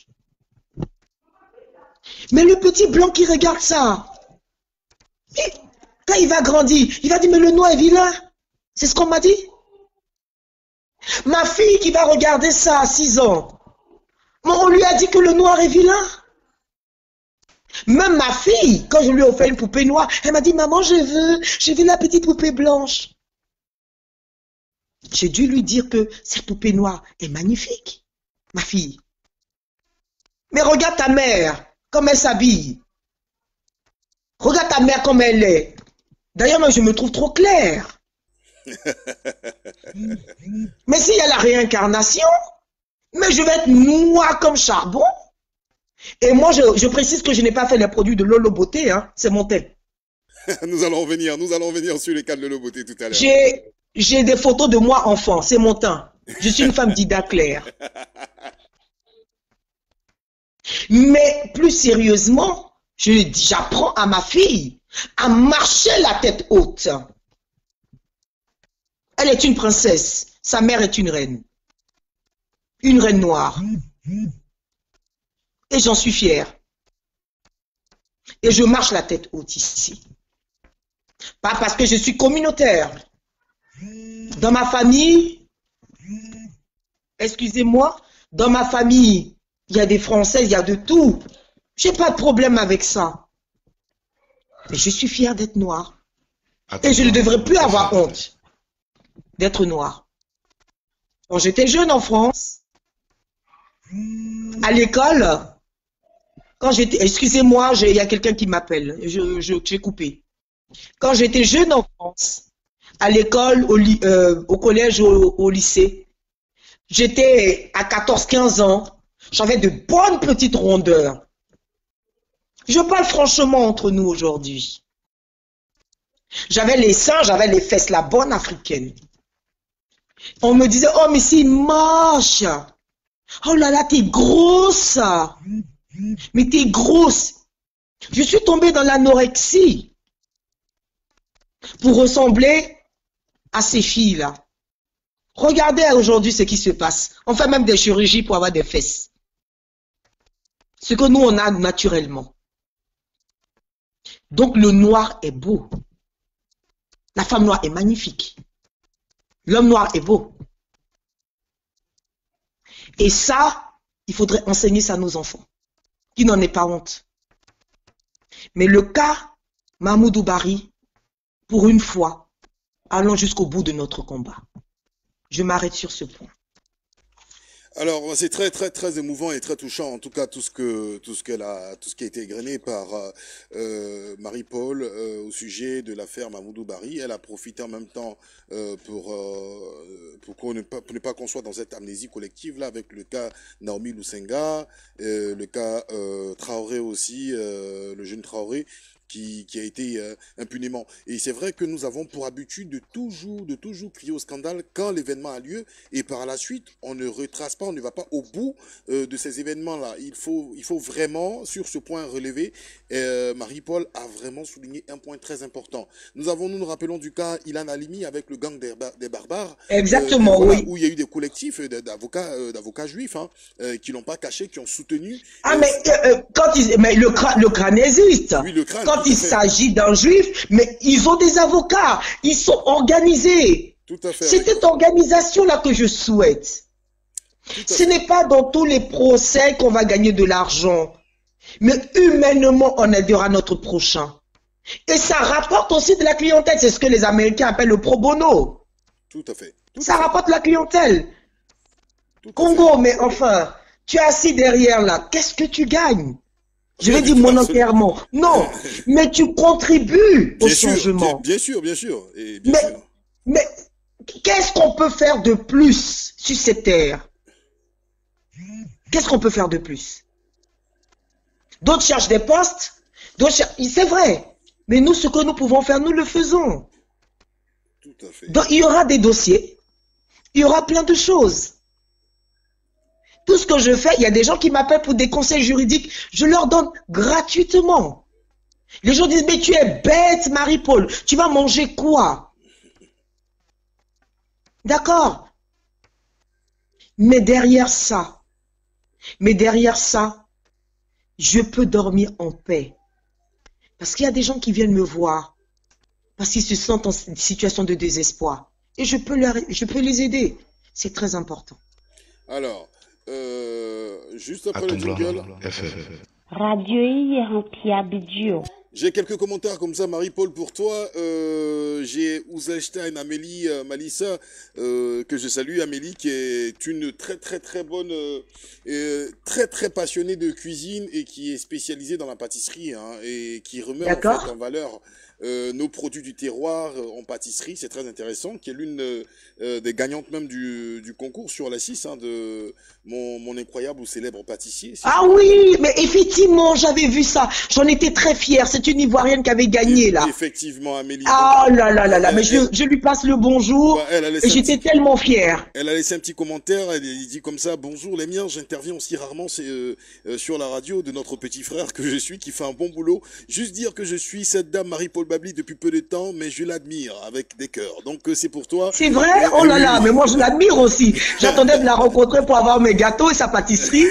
S6: Mais le petit blanc qui regarde ça, quand il va grandir, il va dire mais le noir est vilain. C'est ce qu'on m'a dit. Ma fille qui va regarder ça à 6 ans, on lui a dit que le noir est vilain. Même ma fille, quand je lui ai offert une poupée noire, elle m'a dit maman je veux la petite poupée blanche. J'ai dû lui dire que cette poupée noire est magnifique, ma fille. Mais regarde ta mère, comme elle s'habille. Regarde ta mère comme elle est. D'ailleurs, moi, je me trouve trop claire. Mais s'il y a la réincarnation, mais je vais être noire comme charbon. Et moi, je précise que je n'ai pas fait les produits de Lolo Beauté, hein, c'est mon thème.
S4: Nous allons venir sur les cas de Lolo Beauté tout à l'heure.
S6: J'ai des photos de moi enfant, c'est mon teint. Je suis une femme d'Ida Claire. Mais plus sérieusement, j'apprends à ma fille à marcher la tête haute. Elle est une princesse, sa mère est une reine noire. Et j'en suis fière. Et je marche la tête haute ici. Pas parce que je suis communautaire. Dans ma famille, excusez-moi, dans ma famille, il y a des Français, il y a de tout. J'ai pas de problème avec ça. Mais je suis fière d'être noire. Et je ne devrais plus avoir honte d'être noire. Quand j'étais jeune en France, à l'école, quand j'étais, excusez-moi, il y a quelqu'un qui m'appelle, j'ai coupé. Quand j'étais jeune en France, à l'école, au collège, au lycée, j'étais à 14-15 ans, j'avais de bonnes petites rondeurs. Je parle franchement entre nous aujourd'hui. J'avais les seins, j'avais les fesses, la bonne africaine. On me disait, oh mais c'est moche. Oh là là, t'es grosse. Mais t'es grosse. Je suis tombée dans l'anorexie pour ressembler à ces filles-là. Regardez aujourd'hui ce qui se passe. On fait même des chirurgies pour avoir des fesses. Ce que nous, on a naturellement. Donc, le noir est beau. La femme noire est magnifique. L'homme noir est beau. Et ça, il faudrait enseigner ça à nos enfants, qui n'en aient pas honte. Mais le cas Mahmoudou Bari, pour une fois, allons jusqu'au bout de notre combat. Je m'arrête sur ce point.
S4: Alors, c'est très, très, très émouvant et très touchant, en tout cas, tout ce qui a été égrené par Marie-Paul au sujet de l'affaire Mahmoudou Bari. Elle a profité en même temps pour ne pas qu'on soit dans cette amnésie collective là, avec le cas Naomi Lusenga, le cas Traoré aussi, le jeune Traoré, qui a été impunément. Et c'est vrai que nous avons pour habitude de toujours crier au scandale quand l'événement a lieu, et par la suite, on ne retrace pas, on ne va pas au bout de ces événements-là. Il faut vraiment, sur ce point relevé, Marie-Paul a vraiment souligné un point très important. Nous rappelons du cas Ilan Halimi avec le gang des barbares.
S6: Exactement,
S4: voilà,
S6: oui.
S4: Où il y a eu des collectifs d'avocats juifs qui l'ont pas caché, qui ont soutenu.
S6: Ah, mais le crâne existe.
S4: Oui, le crâne.
S6: Quand il s'agit d'un juif, mais ils ont des avocats, ils sont organisés.
S4: Tout à fait.
S6: C'est cette organisation-là que je souhaite. Ce n'est pas dans tous les procès qu'on va gagner de l'argent, mais humainement, on aidera notre prochain. Et ça rapporte aussi de la clientèle. C'est ce que les Américains appellent le pro bono.
S4: Tout à fait.
S6: Ça rapporte la clientèle. Congo, mais enfin, tu es assis derrière là. Qu'est-ce que tu gagnes? Je vais dire monétairement. Non, mais tu contribues au changement.
S4: Bien sûr, bien sûr. Et
S6: mais qu'est-ce qu'on peut faire de plus sur cette terre? Qu'est-ce qu'on peut faire de plus? D'autres cherchent des postes. C'est vrai. Mais nous, ce que nous pouvons faire, nous le faisons.
S4: Tout à fait.
S6: Donc, il y aura des dossiers. Il y aura plein de choses. Tout ce que je fais, il y a des gens qui m'appellent pour des conseils juridiques. Je leur donne gratuitement. Les gens disent, mais tu es bête, Marie-Paul. Tu vas manger quoi? D'accord. Mais derrière ça, je peux dormir en paix. Parce qu'il y a des gens qui viennent me voir. Parce qu'ils se sentent en situation de désespoir. Et je peux les aider. C'est très important.
S4: Alors, juste après le jingle,
S2: Radio Yeranti Abidjo.
S4: j'ai quelques commentaires comme ça, Marie-Paul, pour toi. J'ai Ouzestein Amélie Malissa, que je salue. Amélie, qui est une très bonne, très passionnée de cuisine et qui est spécialisée dans la pâtisserie, hein, et qui remet en fait en valeur nos produits du terroir en pâtisserie. C'est très intéressant, qui est l'une des gagnantes même du concours sur la 6, hein, de mon incroyable ou célèbre pâtissier.
S6: Ah oui, mais effectivement, j'avais vu ça. J'en étais très fière. C'est une Ivoirienne qui avait gagné, là.
S4: Effectivement, Amélie.
S6: Ah là, mais je lui passe le bonjour. Et j'étais tellement fière.
S4: Elle a laissé un petit commentaire. Elle dit comme ça: bonjour les miens, j'interviens aussi rarement sur la radio de notre petit frère que je suis, qui fait un bon boulot. Juste dire que je suis cette dame Marie-Paul Babli depuis peu de temps, mais je l'admire avec des cœurs. Donc c'est pour toi.
S6: C'est vrai? Oh là là, mais moi je l'admire aussi. J'attendais de la rencontrer pour avoir mes gâteaux et sa pâtisserie.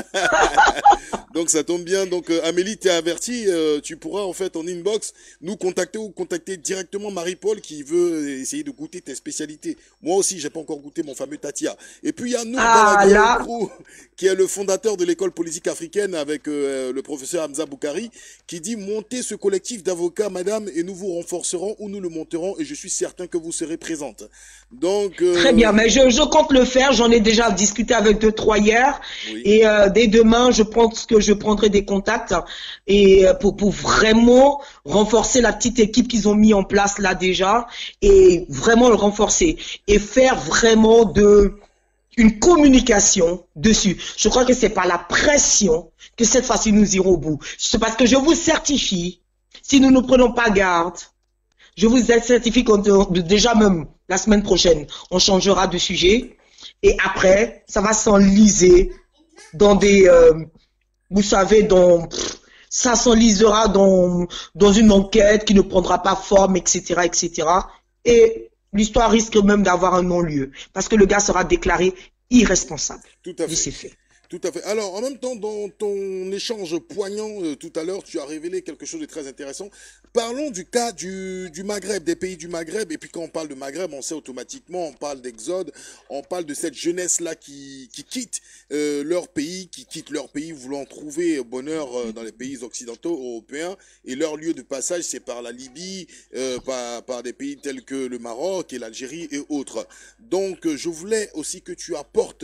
S4: Donc ça tombe bien. Donc Amélie, t'es avertie, tu pourras en fait en inbox nous contacter ou contacter directement Marie-Paul qui veut essayer de goûter tes spécialités. Moi aussi, j'ai pas encore goûté mon fameux Tatia. Et puis il y a nous dans la crew, qui est le fondateur de l'école politique africaine avec le professeur Hamza Boukari, qui dit: montez ce collectif d'avocats, madame, et nous vous renforcerons ou nous le monterons, et je suis certain que vous serez présente. Donc
S6: très bien, mais je compte le faire. J'en ai déjà discuté avec 2-3 hier, oui. Et dès demain, je pense que je prendrai des contacts et pour vraiment renforcer la petite équipe qu'ils ont mis en place là déjà, et vraiment le renforcer et faire vraiment une communication dessus. Je crois que c'est par la pression que cette fois-ci nous irons au bout. C'est parce que je vous certifie, si nous ne prenons pas garde, je vous certifie que déjà même la semaine prochaine, on changera de sujet et après, ça va s'enliser dans des, vous savez, ça s'enlisera dans une enquête qui ne prendra pas forme, etc., etc. Et l'histoire risque même d'avoir un non-lieu parce que le gars sera déclaré irresponsable.
S4: Tout à fait. De ces faits. Tout à fait. Alors, en même temps, dans ton échange poignant tout à l'heure, tu as révélé quelque chose de très intéressant. Parlons du cas du Maghreb, des pays du Maghreb. Et puis, quand on parle de Maghreb, on sait automatiquement, on parle d'exode, on parle de cette jeunesse-là qui quitte leur pays, voulant trouver bonheur dans les pays occidentaux, européens. Et leur lieu de passage, c'est par la Libye, par des pays tels que le Maroc et l'Algérie et autres. Donc, je voulais aussi que tu apportes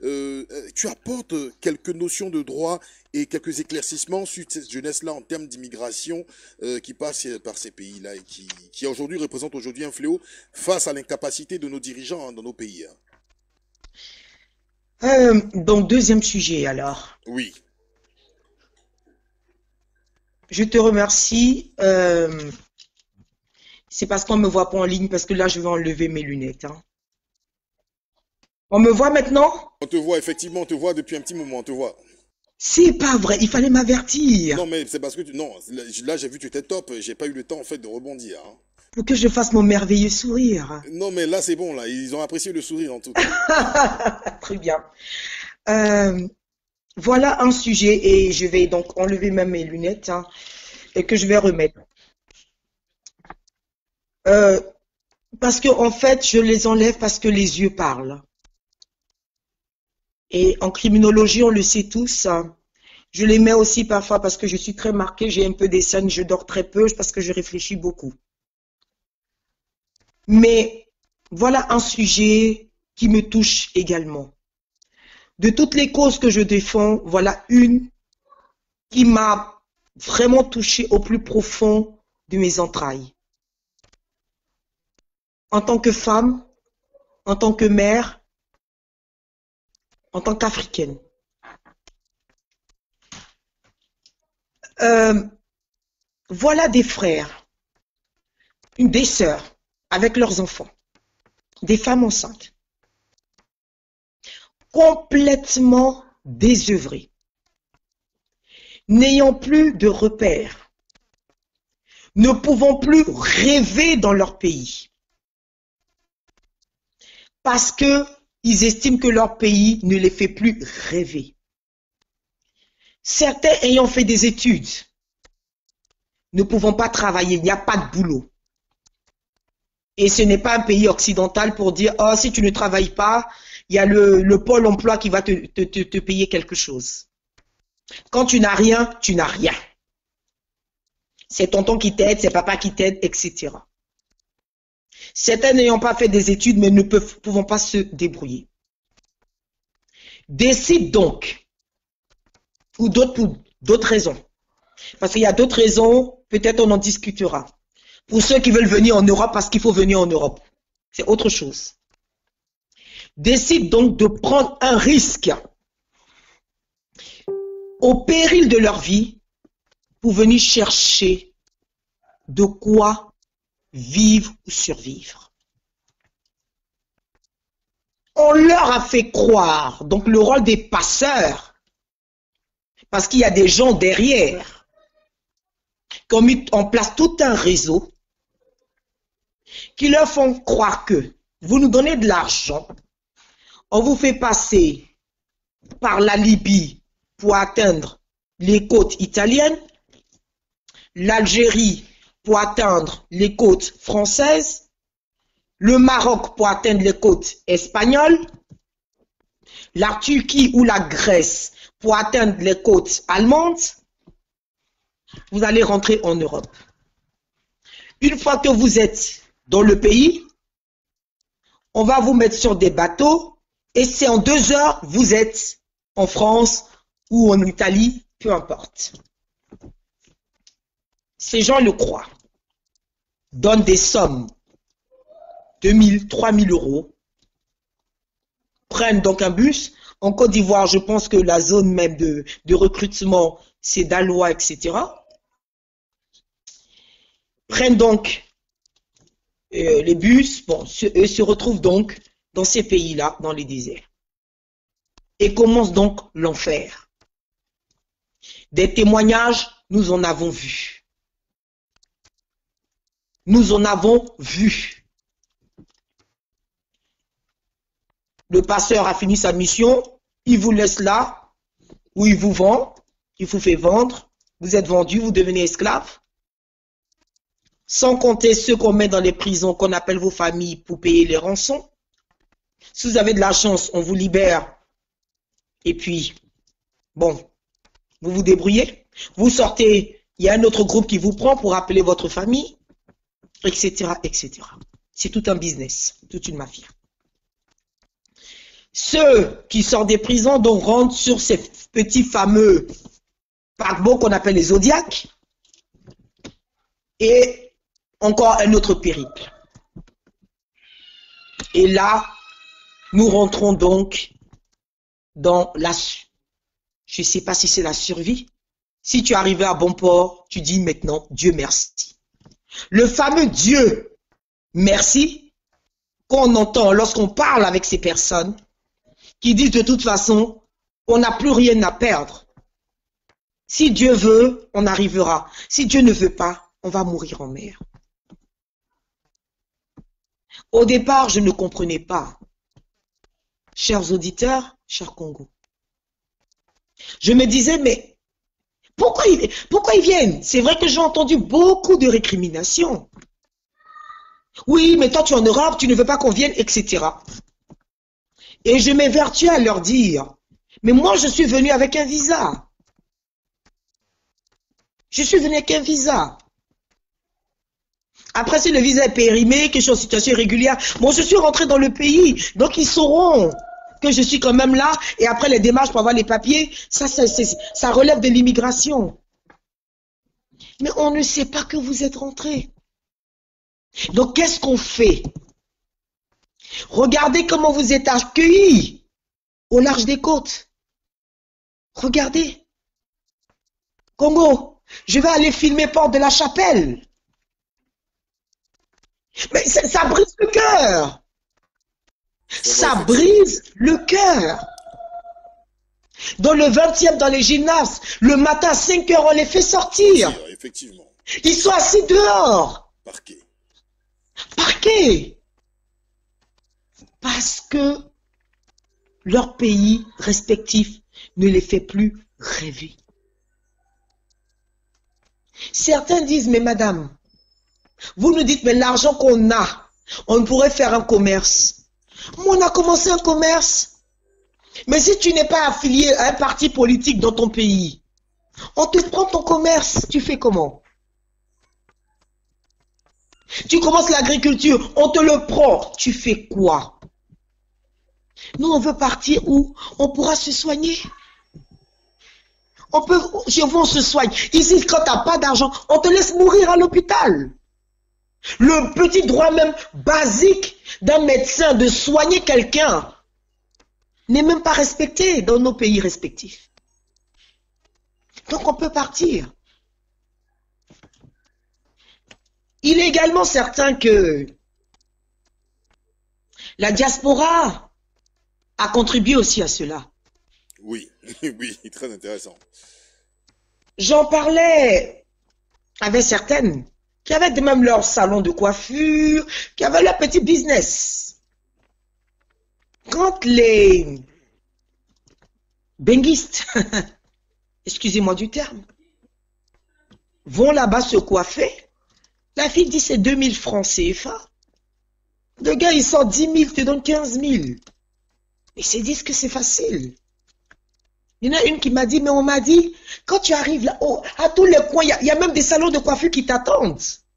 S4: quelques notions de droit et quelques éclaircissements sur cette jeunesse-là en termes d'immigration qui passe par ces pays-là et qui aujourd'hui représente un fléau face à l'incapacité de nos dirigeants dans nos pays.
S6: Donc, deuxième sujet alors.
S4: Oui.
S6: Je te remercie. C'est parce qu'on ne me voit pas en ligne, parce que là, je vais enlever mes lunettes. Hein. On me voit maintenant?
S4: On te voit, effectivement, on te voit depuis un petit moment, on te voit.
S6: C'est pas vrai, il fallait m'avertir.
S4: Non, mais c'est parce que là, j'ai vu que tu étais top, j'ai pas eu le temps, en fait, de rebondir. Hein.
S6: Pour que je fasse mon merveilleux sourire.
S4: Non, mais là, c'est bon, là, ils ont apprécié le sourire, en tout cas.
S6: Très bien. Voilà un sujet, et je vais donc enlever même mes lunettes, hein, et que je vais remettre. Parce que, en fait, je les enlève parce que les yeux parlent. Et en criminologie, on le sait tous, hein, Je les mets aussi parfois parce que je suis très marquée, j'ai un peu des scènes, je dors très peu parce que je réfléchis beaucoup. Mais voilà un sujet qui me touche également. De toutes les causes que je défends, voilà une qui m'a vraiment touchée au plus profond de mes entrailles. En tant que femme, en tant que mère, en tant qu'Africaine. Voilà des frères, des sœurs, avec leurs enfants, des femmes enceintes, complètement désœuvrées, n'ayant plus de repères, ne pouvant plus rêver dans leur pays, parce qu'ils estiment que leur pays ne les fait plus rêver. Certains ayant fait des études, ne pouvant pas travailler, il n'y a pas de boulot. Et ce n'est pas un pays occidental pour dire, oh, si tu ne travailles pas, il y a le pôle emploi qui va te payer quelque chose. Quand tu n'as rien, tu n'as rien. C'est tonton qui t'aide, c'est papa qui t'aide, etc. Certains n'ayant pas fait des études, mais ne pouvant pas se débrouiller. Décide donc, ou pour d'autres raisons. Parce qu'il y a d'autres raisons, peut-être on en discutera. Pour ceux qui veulent venir en Europe, parce qu'il faut venir en Europe. C'est autre chose. Décide donc de prendre un risque au péril de leur vie pour venir chercher de quoi vivre ou survivre. On leur a fait croire, donc le rôle des passeurs, parce qu'il y a des gens derrière qui ont mis en place tout un réseau qui leur font croire que vous nous donnez de l'argent, on vous fait passer par la Libye pour atteindre les côtes italiennes, l'Algérie pour atteindre les côtes françaises, le Maroc pour atteindre les côtes espagnoles, la Turquie ou la Grèce pour atteindre les côtes allemandes. Vous allez rentrer en Europe. Une fois que vous êtes dans le pays, on va vous mettre sur des bateaux et c'est en 2 heures, vous êtes en France ou en Italie, peu importe. Ces gens le croient, donnent des sommes, 2 000, 3 000 euros, prennent donc un bus. En Côte d'Ivoire, je pense que la zone même de recrutement, c'est Daloa, etc. Prennent donc les bus, bon, eux se retrouvent donc dans ces pays-là, dans les déserts. Et commence donc l'enfer. Des témoignages, nous en avons vu. Nous en avons vu. Le passeur a fini sa mission, il vous laisse là, ou il vous vend, il vous fait vendre, vous êtes vendu, vous devenez esclave. Sans compter ceux qu'on met dans les prisons, qu'on appelle vos familles pour payer les rançons. Si vous avez de la chance, on vous libère. Et puis, bon, vous vous débrouillez. Vous sortez, il y a un autre groupe qui vous prend pour appeler votre famille, etc., etc. C'est tout un business, toute une mafia. Ceux qui sortent des prisons donc rentrent sur ces petits fameux paquebots qu'on appelle les Zodiacs. Et encore un autre périple. Et là, nous rentrons donc dans la... Je ne sais pas si c'est la survie. Si tu es arrivé à bon port, tu dis maintenant Dieu merci. Le fameux Dieu merci qu'on entend lorsqu'on parle avec ces personnes qui disent de toute façon, on n'a plus rien à perdre. Si Dieu veut, on arrivera. Si Dieu ne veut pas, on va mourir en mer. Au départ, je ne comprenais pas. Chers auditeurs, chers Congo. Je me disais, mais pourquoi ils viennent? C'est vrai que j'ai entendu beaucoup de récriminations. Oui, mais toi tu es en Europe, tu ne veux pas qu'on vienne, etc. Et je m'évertuais à leur dire, mais moi je suis venu avec un visa. Je suis venu avec un visa. Après, si le visa est périmé, que je suis en situation irrégulière, bon, je suis rentré dans le pays. Donc, ils sauront que je suis quand même là. Et après, les démarches pour avoir les papiers, ça relève de l'immigration. Mais on ne sait pas que vous êtes rentré. Donc, qu'est-ce qu'on fait? Regardez comment vous êtes accueillis au large des côtes. Regardez. Congo, je vais aller filmer Porte de la Chapelle. Mais ça brise le cœur. Ça brise le cœur. Dans le 20e, dans les gymnases, le matin à 5 heures, on les fait sortir.
S4: Effectivement.
S6: Ils sont assis dehors.
S4: Parquet.
S6: Parquet. Parce que leur pays respectif ne les fait plus rêver. Certains disent, mais madame, vous nous dites, mais l'argent qu'on a, on pourrait faire un commerce. Moi, on a commencé un commerce. Mais si tu n'es pas affilié à un parti politique dans ton pays, on te prend ton commerce, tu fais comment? Tu commences l'agriculture, on te le prend, tu fais quoi? Nous, on veut partir où on pourra se soigner. Chez vous, on se soigne. Ici, quand tu n'as pas d'argent, on te laisse mourir à l'hôpital. Le petit droit même basique d'un médecin de soigner quelqu'un n'est même pas respecté dans nos pays respectifs. Donc on peut partir. Il est également certain que la diaspora a contribué aussi à cela.
S4: Oui, oui, très intéressant.
S6: J'en parlais avec certaines qui avaient même leur salon de coiffure, qui avaient leur petit business. Quand les benguistes, excusez-moi du terme, vont là-bas se coiffer, la fille dit c'est 2000 francs CFA. Le gars, il sort 10 000, te donne 15 000. Ils se disent que c'est facile. Il y en a une qui m'a dit, mais on m'a dit, quand tu arrives là, à tous les coins, il y a même des salons de coiffure qui t'attendent.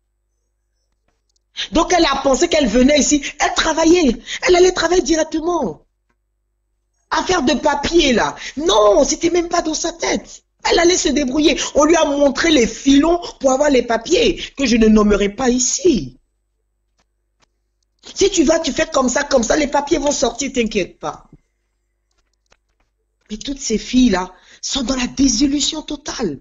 S6: Donc elle a pensé qu'elle venait ici, elle travaillait, elle allait travailler directement. Affaire de papier là. Non, c'était même pas dans sa tête. Elle allait se débrouiller. On lui a montré les filons pour avoir les papiers, que je ne nommerai pas ici. Si tu vas, tu fais comme ça, les papiers vont sortir, t'inquiète pas. Mais toutes ces filles-là sont dans la désillusion totale.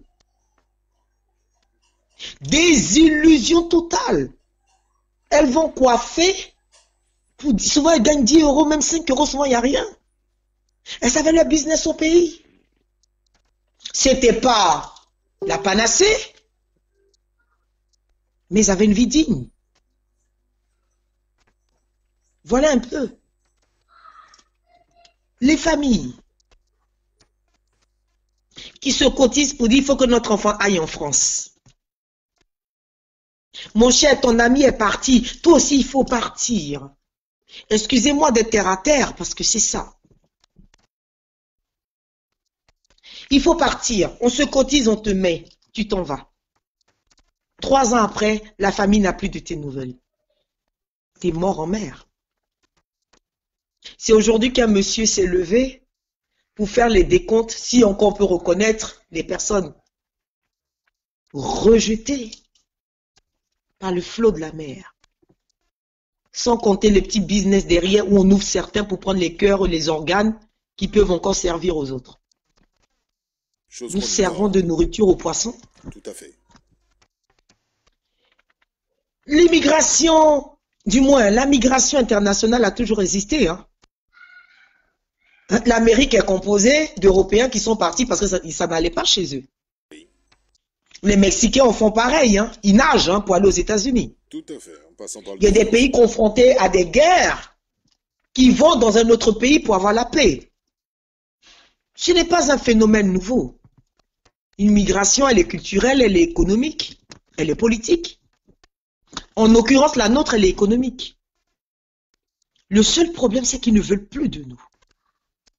S6: Désillusion totale. Elles vont coiffer. Souvent, elles gagnent 10 euros, même 5 euros, souvent, il n'y a rien. Elles avaient leur business au pays. C'était pas la panacée, mais elles avaient une vie digne. Voilà un peu. Les familles qui se cotisent pour dire il faut que notre enfant aille en France. Mon cher, ton ami est parti. Toi aussi, il faut partir. Excusez-moi d'être terre à terre, parce que c'est ça. Il faut partir. On se cotise, on te met. Tu t'en vas. 3 ans après, la famille n'a plus de tes nouvelles. Tu es mort en mer. C'est aujourd'hui qu'un monsieur s'est levé pour faire les décomptes, si encore on peut reconnaître les personnes rejetées par le flot de la mer. Sans compter les petits business derrière où on ouvre certains pour prendre les cœurs ou les organes qui peuvent encore servir aux autres. Nous servons de nourriture aux poissons.
S4: Tout à fait.
S6: L'immigration, du moins la migration internationale a toujours existé. Hein. L'Amérique est composée d'Européens qui sont partis parce que ça n'allait pas chez eux. Les Mexicains en font pareil. Hein. Ils nagent pour aller aux États-Unis.
S4: Tout à fait. En passant par le
S6: Il y a des pays confrontés à des guerres qui vont dans un autre pays pour avoir la paix. Ce n'est pas un phénomène nouveau. Une migration, elle est culturelle, elle est économique, elle est politique. En l'occurrence, la nôtre, elle est économique. Le seul problème, c'est qu'ils ne veulent plus de nous.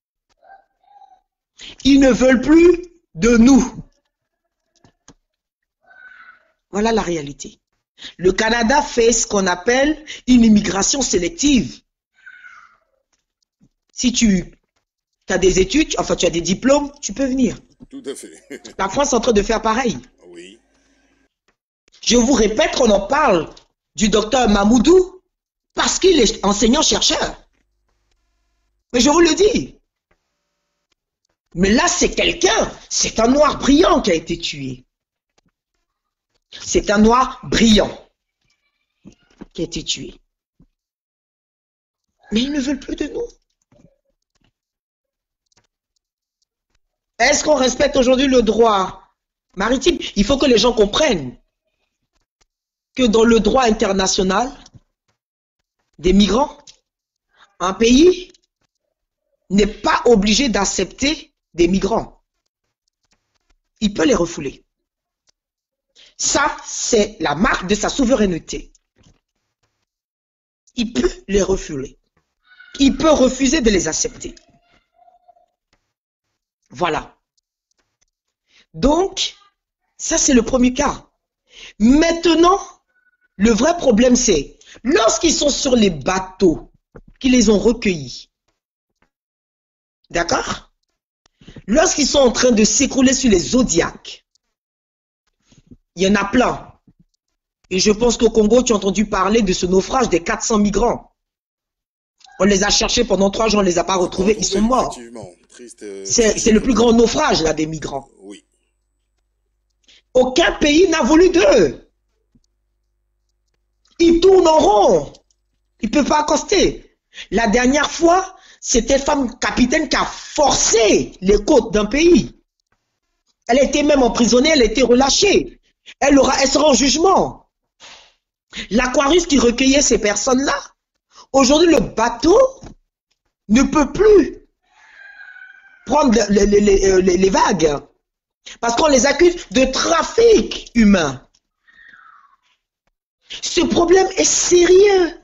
S6: Ils ne veulent plus de nous. Voilà la réalité. Le Canada fait ce qu'on appelle une immigration sélective. Si tu as des études, enfin tu as des diplômes, tu peux venir.
S4: Tout à fait.
S6: La France est en train de faire pareil.
S4: Oui.
S6: Je vous répète qu'on en parle du docteur Mamoudou parce qu'il est enseignant-chercheur. Mais je vous le dis. Mais là, c'est quelqu'un, c'est un noir brillant qui a été tué. C'est un noir brillant qui a été tué. Mais ils ne veulent plus de nous. Est-ce qu'on respecte aujourd'hui le droit maritime? Il faut que les gens comprennent que dans le droit international des migrants, un pays n'est pas obligé d'accepter des migrants. Il peut les refouler. Ça, c'est la marque de sa souveraineté. Il peut les refouler. Il peut refuser de les accepter. Voilà. Donc, ça c'est le premier cas. Maintenant, le vrai problème c'est, lorsqu'ils sont sur les bateaux, qui les ont recueillis, d'accord? Lorsqu'ils sont en train de s'écrouler sur les Zodiacs, il y en a plein. Et je pense qu'au Congo, tu as entendu parler de ce naufrage des 400 migrants. On les a cherchés pendant 3 jours, on ne les a pas retrouvés, ils sont morts. C'est le plus grand naufrage là des migrants.
S4: Oui.
S6: Aucun pays n'a voulu d'eux. Ils tournent en rond. Ils ne peuvent pas accoster. La dernière fois, c'était femme capitaine qui a forcé les côtes d'un pays. Elle était même emprisonnée, elle a été relâchée. Elle sera en jugement. L'Aquarius qui recueillait ces personnes-là, aujourd'hui le bateau ne peut plus prendre les vagues parce qu'on les accuse de trafic humain. Ce problème est sérieux.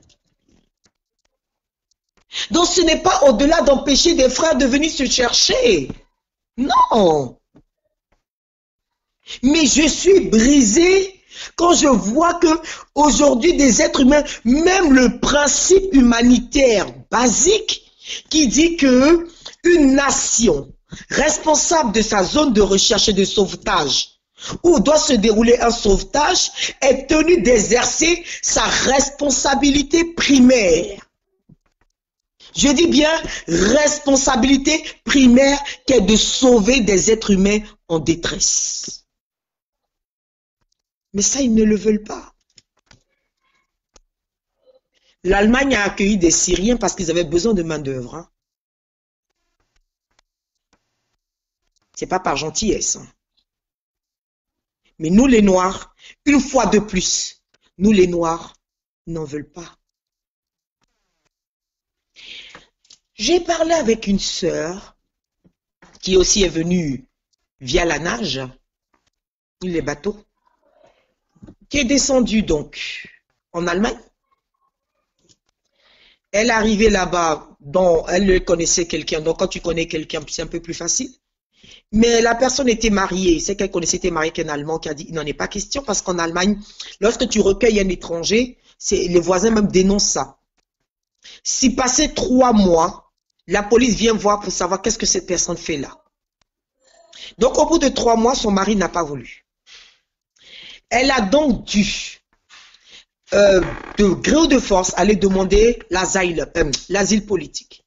S6: Donc ce n'est pas au-delà d'empêcher des frères de venir se chercher. Non. Mais je suis brisé quand je vois que aujourd'hui des êtres humains, même le principe humanitaire basique qui dit que une nation responsable de sa zone de recherche et de sauvetage, où doit se dérouler un sauvetage, est tenue d'exercer sa responsabilité primaire. Je dis bien responsabilité primaire qui est de sauver des êtres humains en détresse. Mais ça, ils ne le veulent pas. L'Allemagne a accueilli des Syriens parce qu'ils avaient besoin de main-d'œuvre. Hein. Ce n'est pas par gentillesse. Hein. Mais nous, les Noirs, une fois de plus, nous, les Noirs, n'en veulent pas. J'ai parlé avec une sœur qui aussi est venue via la nage, les bateaux, qui est descendue donc en Allemagne. Elle est arrivée là-bas, elle connaissait quelqu'un, donc quand tu connais quelqu'un, c'est un peu plus facile. Mais la personne était mariée, c'est qu'elle connaissait, était mariée qu'un Allemand qui a dit, il n'en est pas question, parce qu'en Allemagne, lorsque tu recueilles un étranger, les voisins même dénoncent ça. Si passé 3 mois, la police vient voir pour savoir qu'est-ce que cette personne fait là. Donc au bout de 3 mois, son mari n'a pas voulu. Elle a donc dû, de gré ou de force, aller demander l'asile politique.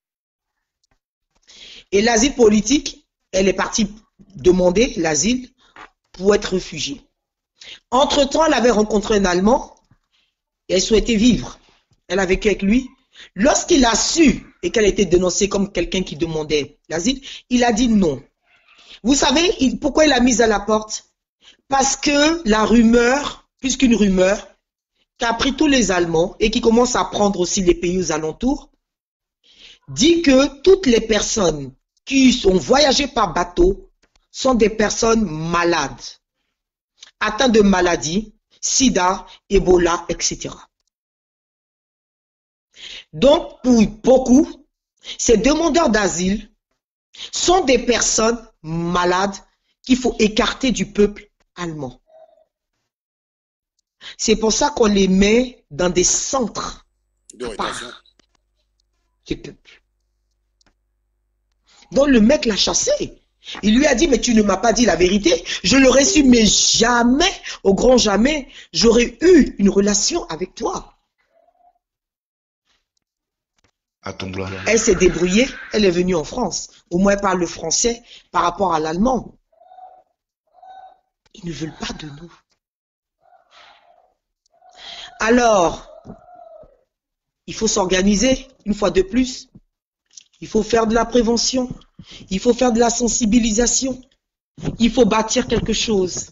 S6: Et l'asile politique, elle est partie demander l'asile pour être réfugiée. Entre-temps, elle avait rencontré un Allemand et elle souhaitait vivre. Elle a vécu avec lui. Lorsqu'il a su et qu'elle était dénoncée comme quelqu'un qui demandait l'asile, il a dit non. Vous savez pourquoi il l'a mise à la porte? Parce que la rumeur, puisqu'une rumeur, qui a pris tous les Allemands et qui commence à prendre aussi les pays aux alentours, dit que toutes les personnes qui ont voyagé par bateau sont des personnes malades, atteintes de maladies, sida, Ebola, etc. Donc, pour beaucoup, ces demandeurs d'asile sont des personnes malades qu'il faut écarter du peuple allemand. C'est pour ça qu'on les met dans des centres
S4: De
S6: à
S4: rétention.
S6: part du peuple. Donc le mec l'a chassé. Il lui a dit, mais tu ne m'as pas dit la vérité. Je l'aurais su, mais jamais, au grand jamais, j'aurais eu une relation avec toi.
S1: À ton blanc.
S6: Elle s'est débrouillée, elle est venue en France. Au moins, elle parle le français par rapport à l'allemand. Ils ne veulent pas de nous. Alors, il faut s'organiser, une fois de plus. Il faut faire de la prévention. Il faut faire de la sensibilisation. Il faut bâtir quelque chose.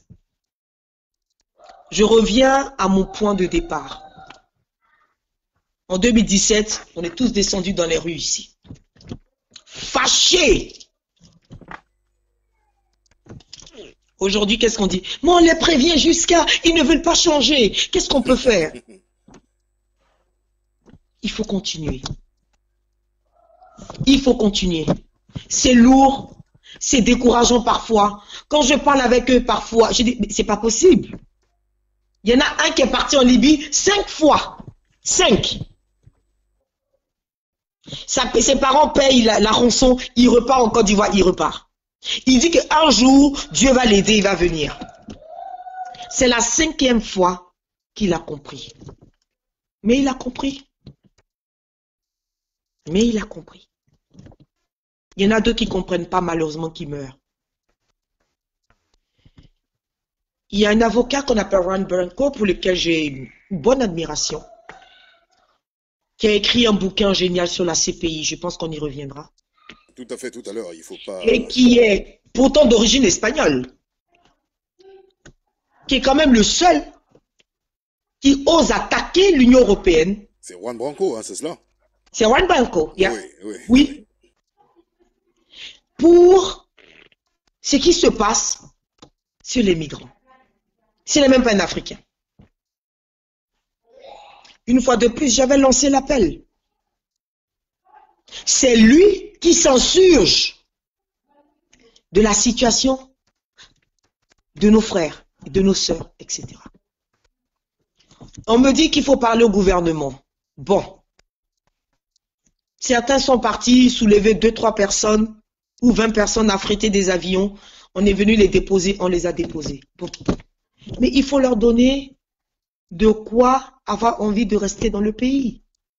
S6: Je reviens à mon point de départ. En 2017, on est tous descendus dans les rues ici. Fâchés. Aujourd'hui, qu'est-ce qu'on dit? Mais on les prévient jusqu'à... Ils ne veulent pas changer. Qu'est-ce qu'on peut faire? Il faut continuer. Il faut continuer. C'est lourd. C'est décourageant parfois. Quand je parle avec eux parfois, je dis, mais c'est pas possible. Il y en a un qui est parti en Libye 5 fois. 5. Ses parents payent la rançon. Il repart en Côte d'Ivoire. Il repart. Il dit qu'un jour, Dieu va l'aider, il va venir. C'est la 5e fois qu'il a compris. Mais il a compris. Mais il a compris. Il y en a d'autres qui ne comprennent pas, malheureusement, qui meurent. Il y a un avocat qu'on appelle Ron Branco, pour lequel j'ai une bonne admiration, qui a écrit un bouquin génial sur la CPI. Je pense qu'on y reviendra.
S4: Tout à fait, tout à l'heure, il faut pas...
S6: Et qui est pourtant d'origine espagnole. Qui est quand même le seul qui ose attaquer l'Union européenne.
S4: C'est Juan Branco, hein, c'est cela?
S6: C'est Juan Branco. Yeah.
S4: Oui.
S6: Pour ce qui se passe sur les migrants. Ce n'est même pas un Africain. Une fois de plus, j'avais lancé l'appel. C'est lui qui s'insurge de la situation de nos frères, de nos sœurs, etc. On me dit qu'il faut parler au gouvernement. Bon. Certains sont partis soulever 2-3 personnes ou 20 personnes affréter des avions. On est venu les déposer, on les a déposés. Bon. Mais il faut leur donner de quoi avoir envie de rester dans le pays.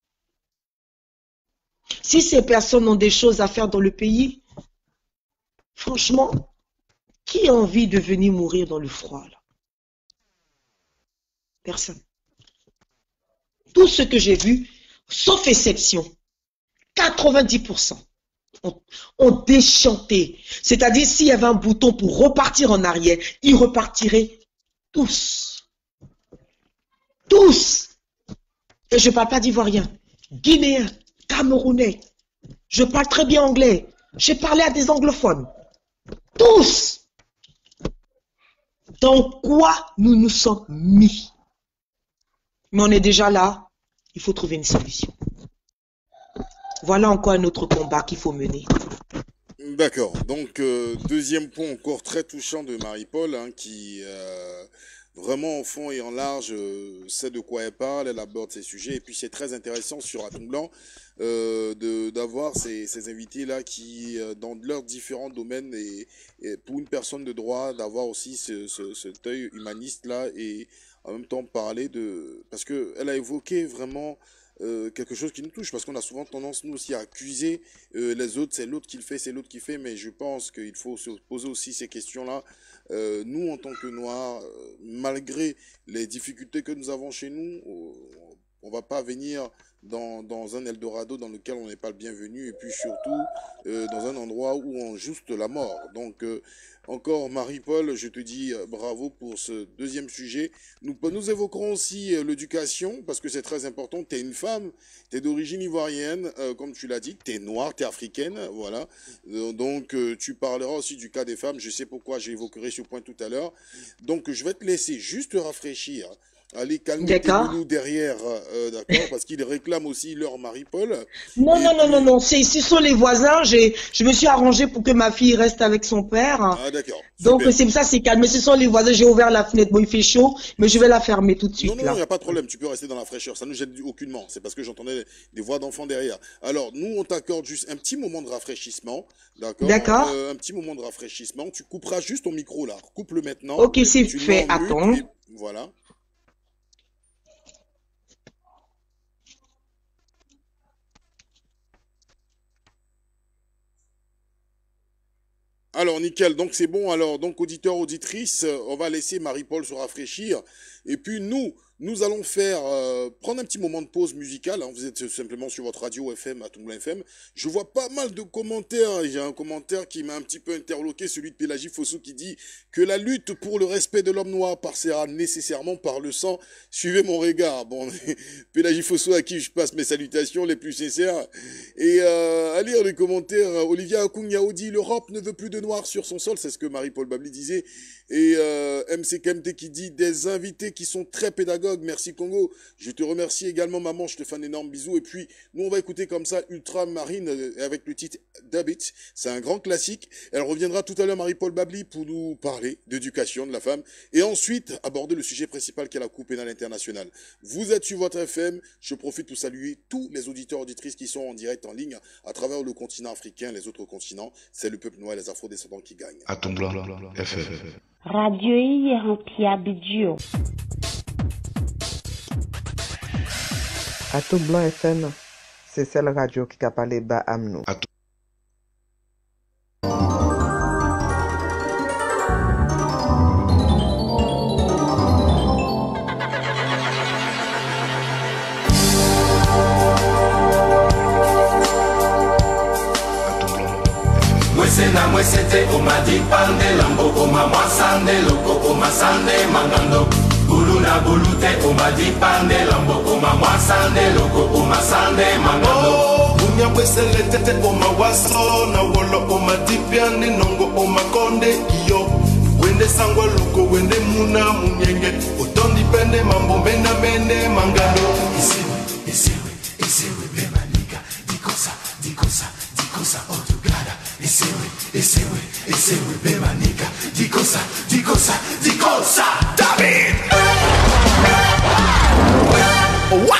S6: Si ces personnes ont des choses à faire dans le pays, franchement, qui a envie de venir mourir dans le froid là? Personne. Tout ce que j'ai vu, sauf exception, 90% ont déchanté. C'est-à-dire, s'il y avait un bouton pour repartir en arrière, ils repartiraient tous. Tous. Et je ne parle pas d'Ivoiriens, Guinéens, Camerounais. Je parle très bien anglais. J'ai parlé à des anglophones. Tous. Dans quoi nous nous sommes mis? Mais on est déjà là. Il faut trouver une solution. Voilà encore un autre combat qu'il faut mener.
S4: D'accord. Donc, deuxième point encore très touchant de Marie-Paul, hein, qui vraiment en fond et en large sait de quoi elle parle, elle aborde ces sujets. Et puis, c'est très intéressant sur Atom Blanc d'avoir ces invités-là qui, dans leurs différents domaines, et pour une personne de droit, d'avoir aussi cet œil humaniste-là et en même temps parler de... Parce qu'elle a évoqué vraiment... quelque chose qui nous touche, parce qu'on a souvent tendance, nous aussi, à accuser les autres, c'est l'autre qui le fait, c'est l'autre qui fait, mais je pense qu'il faut se poser aussi ces questions-là. Nous, en tant que Noirs, malgré les difficultés que nous avons chez nous, on va pas venir dans un Eldorado dans lequel on n'est pas le bienvenu, et puis surtout dans un endroit où on juste la mort. Donc, encore Marie-Paul, je te dis bravo pour ce deuxième sujet. Nous évoquerons aussi l'éducation, parce que c'est très important. Tu es une femme, tu es d'origine ivoirienne, comme tu l'as dit, tu es noire, tu es africaine, voilà. Donc tu parleras aussi du cas des femmes, je sais pourquoi j'évoquerai ce point tout à l'heure. Donc je vais te laisser juste rafraîchir Allez, calmez
S6: D'accord.
S4: nous derrière, d'accord, parce qu'ils réclament aussi leur Marie-Paul.
S6: Non,
S4: Et
S6: non, non, non,
S4: puis-
S6: non. Ce sont les voisins. Je me suis arrangée pour que ma fille reste avec son père.
S4: Ah, d'accord.
S6: Donc,
S4: Super.
S6: c'est pour ça, c'est calme. Mais ce sont les voisins. J'ai ouvert la fenêtre. Bon, il fait chaud, mais je vais la fermer tout de
S4: Non,
S6: suite,
S4: non, il
S6: là.
S4: n'y a pas de problème, tu peux rester dans la fraîcheur, ça ne nous gêne aucunement, c'est parce que j'entendais des voix d'enfants derrière. Alors, nous, on t'accorde juste un petit moment de rafraîchissement, d'accord?
S6: D'accord.
S4: Un petit moment de rafraîchissement, tu couperas juste ton micro là, coupe-le maintenant.
S6: Ok, c'est
S4: Tu le
S6: fait.
S4: mets en mute
S6: Attends.
S4: et voilà. Alors, nickel, donc c'est bon. Alors, donc, auditeurs, auditrices, on va laisser Marie-Paul se rafraîchir. Et puis, nous allons faire, prendre un petit moment de pause musicale. Hein. Vous êtes simplement sur votre radio FM, à Tombouctou FM. Je vois pas mal de commentaires. J'ai un commentaire qui m'a un petit peu interloqué, celui de Pélagie Fossou, qui dit que la lutte pour le respect de l'homme noir passera nécessairement par le sang. Suivez mon regard. Bon, Pélagie Fossou, à qui je passe mes salutations les plus sincères. Et à lire les commentaires, Olivia Akouniao dit « L'Europe ne veut plus de noirs sur son sol », c'est ce que Marie-Paul Babli disait. Et MC KMT qui dit « Des invités qui sont très pédagogues, merci Congo. Je te remercie également maman, je te fais un énorme bisou. » Et puis, nous on va écouter comme ça Ultramarine avec le titre « Dabit ». C'est un grand classique. Elle reviendra tout à l'heure, Marie-Paul Babli, pour nous parler d'éducation de la femme. Et ensuite, aborder le sujet principal qui est la Cour pénale internationale. Vous êtes sur votre FM. Je profite pour saluer tous les auditeurs auditrices qui sont en direct en ligne à travers le continent africain, les autres continents. C'est le peuple noir et les afro-descendants qui gagnent.
S1: À ton blanc, FM.
S2: Radio Yerantia Bidio.
S3: À tout blanc FM, c'est celle radio qui a parlé bas à nous.
S7: Mwesena mwesete omadi pande lambo oma mwasande loko oma sande mangando bulu na bulute omadi pande lambo oma mwasande loko oma sande mangando
S8: Unya mwesele tete oma waso na wolo oma dipiane nongo oma konde iyo wende sangwa luko wende muna munyenge otondi pende mambo mena mene mangando
S7: Isiwe bemanika dikosa otugada Isiwe bemanika dikosa David wow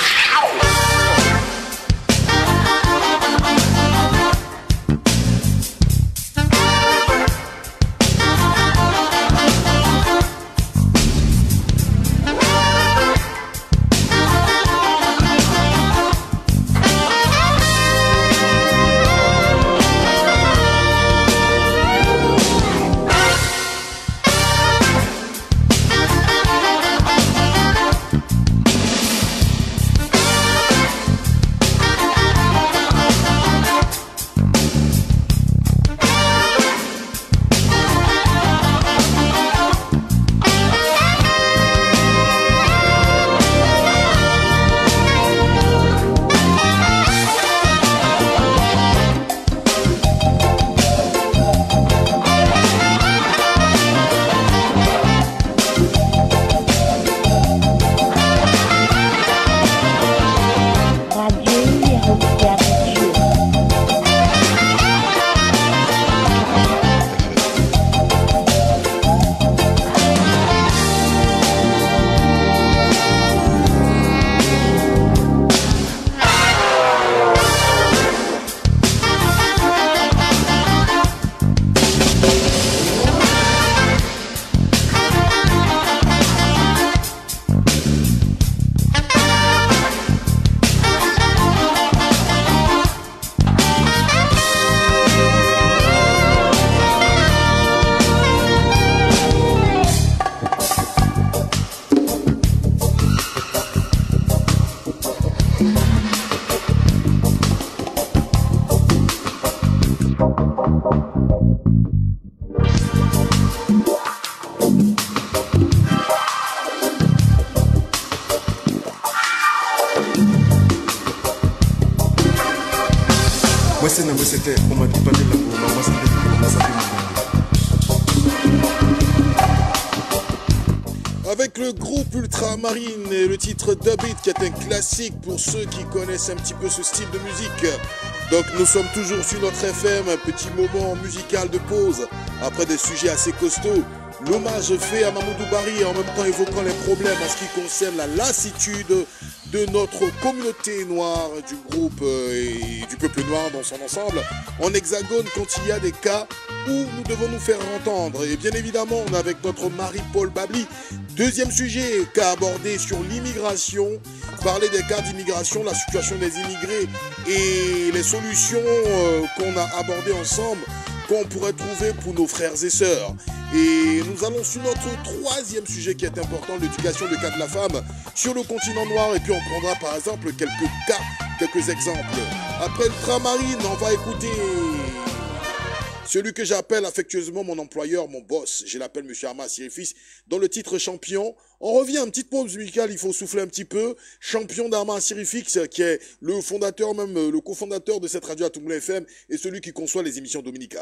S4: avec le groupe Ultramarine et le titre Dub It qui est un classique pour ceux qui connaissent un petit peu ce style de musique. Donc nous sommes toujours sur notre FM, un petit moment musical de pause après des sujets assez costauds. L'hommage fait à Mamoudou Bari en même temps évoquant les problèmes en ce qui concerne la lassitude de notre communauté noire, du groupe et du peuple noir dans son ensemble, en hexagone quand il y a des cas où nous devons nous faire entendre. Et bien évidemment, on est avec notre Marie-Paul Babli. Deuxième sujet qu'a abordé sur l'immigration, parler des cas d'immigration, la situation des immigrés et les solutions qu'on a abordées ensemble, qu'on pourrait trouver pour nos frères et sœurs. Et nous allons sur notre troisième sujet qui est important, l'éducation du cas de la femme sur le continent noir. Et puis on prendra par exemple quelques cas, quelques exemples. Après Ultramarine, on va écouter celui que j'appelle affectueusement mon employeur, mon boss. Je l'appelle Monsieur Arma Sirifis, dans le titre Champion. On revient à une petite pause musicale, il faut souffler un petit peu. Champion d'Arma Sirifis, qui est le fondateur, même le cofondateur de cette radio Atoumboula FM et celui qui conçoit les émissions dominicales.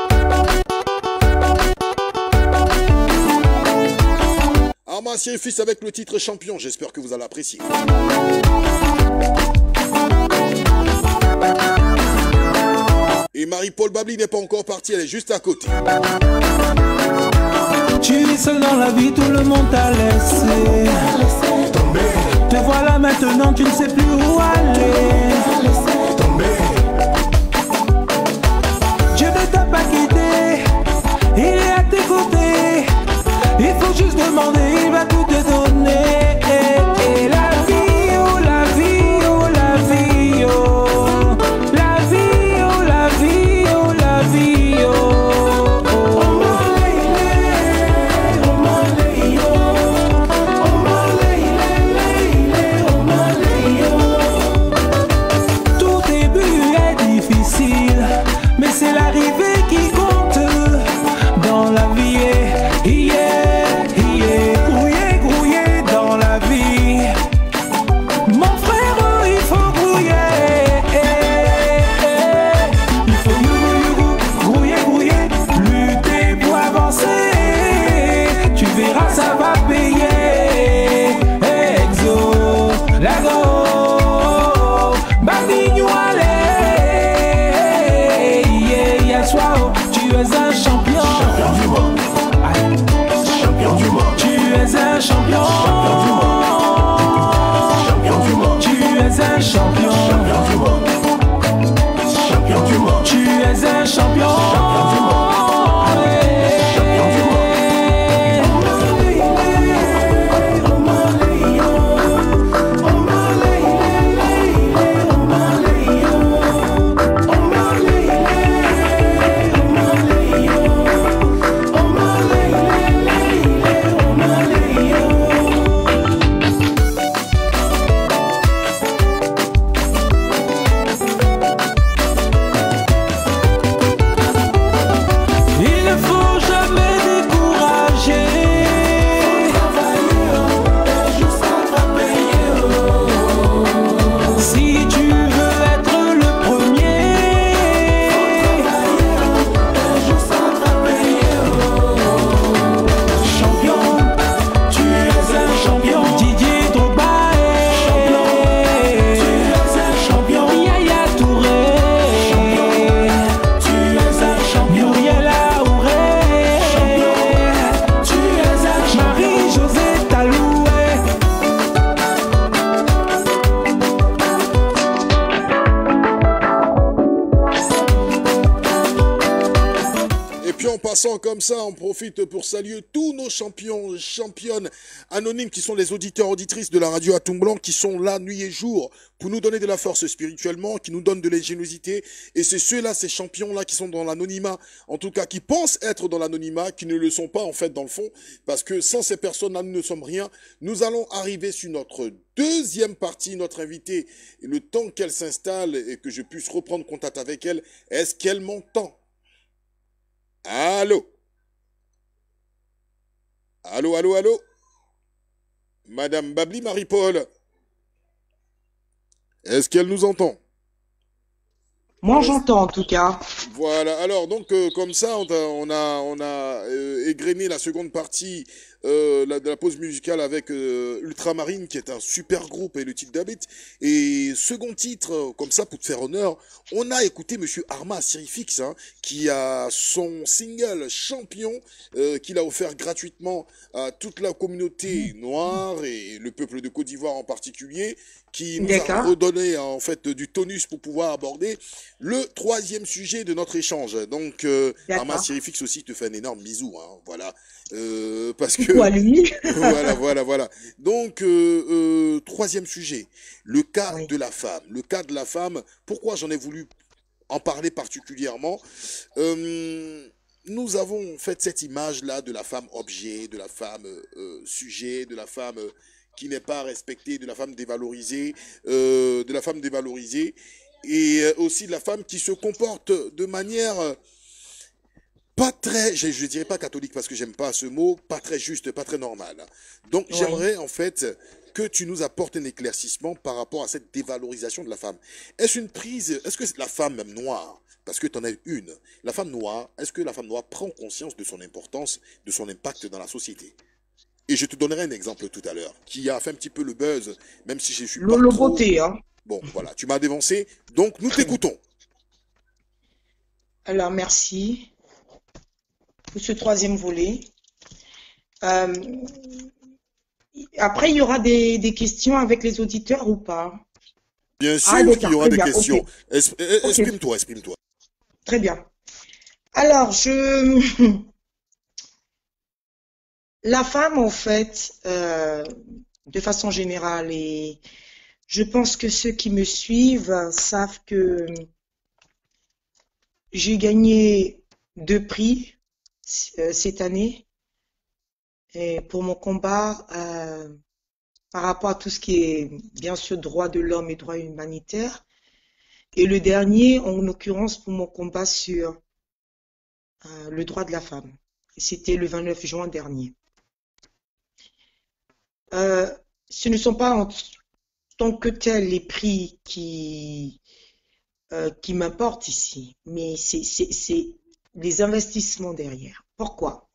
S4: Arma Sirifis avec le titre Champion, j'espère que vous allez apprécier. Et Marie-Paul Babli n'est pas encore partie, elle est juste à côté.
S9: Tu es seul dans la vie, tout le monde t'a laissé tomber. Te voilà maintenant, tu ne sais plus où aller tomber. Dieu ne t'a pas quitté, il est à tes côtés. Il faut juste demander, il va tout te donner. Et la vie, oh la vie, oh la vie, oh la vie, oh la vie, oh la vie, oh oh oh. Tout début est difficile, mais c'est l'arrivée qui compte dans la vie. Grouiller dans la vie. Mon frère, il faut grouiller. Il faut grouiller, lutter pour avancer. Tu verras, ça va payer. Exo, lago, babignou, allez. Yeah, soir, tu es un champion. Champion du monde. Champion du monde. Tu es un champion. Champion du monde. Tu es un champion. Champion du monde. Champion du monde. Tu es un champion. Champion du monde. Champion du monde.
S4: Comme ça, on profite pour saluer tous nos champions, championnes anonymes qui sont les auditeurs, auditrices de la radio Atoumboula, qui sont là nuit et jour pour nous donner de la force spirituellement, qui nous donnent de l'ingéniosité. Et c'est ceux-là, ces champions-là qui sont dans l'anonymat, en tout cas qui pensent être dans l'anonymat, qui ne le sont pas en fait dans le fond, parce que sans ces personnes-là, nous ne sommes rien. Nous allons arriver sur notre deuxième partie, notre invitée, et le temps qu'elle s'installe et que je puisse reprendre contact avec elle, est-ce qu'elle m'entend? Allô? Allô? Madame Babli Marie-Paul, est-ce qu'elle nous entend?
S6: Moi, j'entends en tout cas.
S4: Voilà, alors donc comme ça, on a égrené la seconde partie de la pause musicale avec Ultramarine, qui est un super groupe, et le titre d'Habit. Et second titre, comme ça, pour te faire honneur, on a écouté Monsieur Arma Sirifix, hein, qui a son single Champion, qu'il a offert gratuitement à toute la communauté noire et le peuple de Côte d'Ivoire en particulier, qui nous a redonné en fait du tonus pour pouvoir aborder le troisième sujet de notre échange. Donc, Arma Sirifix aussi te fait un énorme bisou, hein, voilà. Parce que voilà. Donc troisième sujet, le cas de la femme. Le cas de la femme. Pourquoi j'en ai voulu en parler particulièrement? Nous avons en fait cette image là de la femme objet, de la femme sujet, de la femme qui n'est pas respectée, de la femme dévalorisée, et aussi de la femme qui se comporte de manière pas très, je dirais pas catholique parce que j'aime pas ce mot, pas très juste, pas très normal. Donc j'aimerais en fait que tu nous apportes un éclaircissement par rapport à cette dévalorisation de la femme. Est-ce que la femme même noire, parce que tu en as une, la femme noire, est-ce que la femme noire prend conscience de son importance, de son impact dans la société? Et je te donnerai un exemple tout à l'heure, qui a fait un petit peu le buzz, même si je suis pas
S6: le
S4: trop...
S6: beauté, hein.
S4: Bon, voilà, tu m'as dévancé, donc nous t'écoutons.
S6: Alors, merci pour ce troisième volet. Après, il y aura des questions avec les auditeurs ou pas?
S4: Bien sûr qu'il y aura des questions. Okay. Exprime-toi.
S6: Très bien. Alors, la femme, en fait, de façon générale, et je pense que ceux qui me suivent savent que j'ai gagné 2 prix cette année et pour mon combat par rapport à tout ce qui est bien sûr droit de l'homme et droit humanitaire, et le dernier en l'occurrence pour mon combat sur le droit de la femme. C'était le 29 juin dernier. Ce ne sont pas en tant que tels les prix qui m'importent ici, mais c'est les investissements derrière. Pourquoi?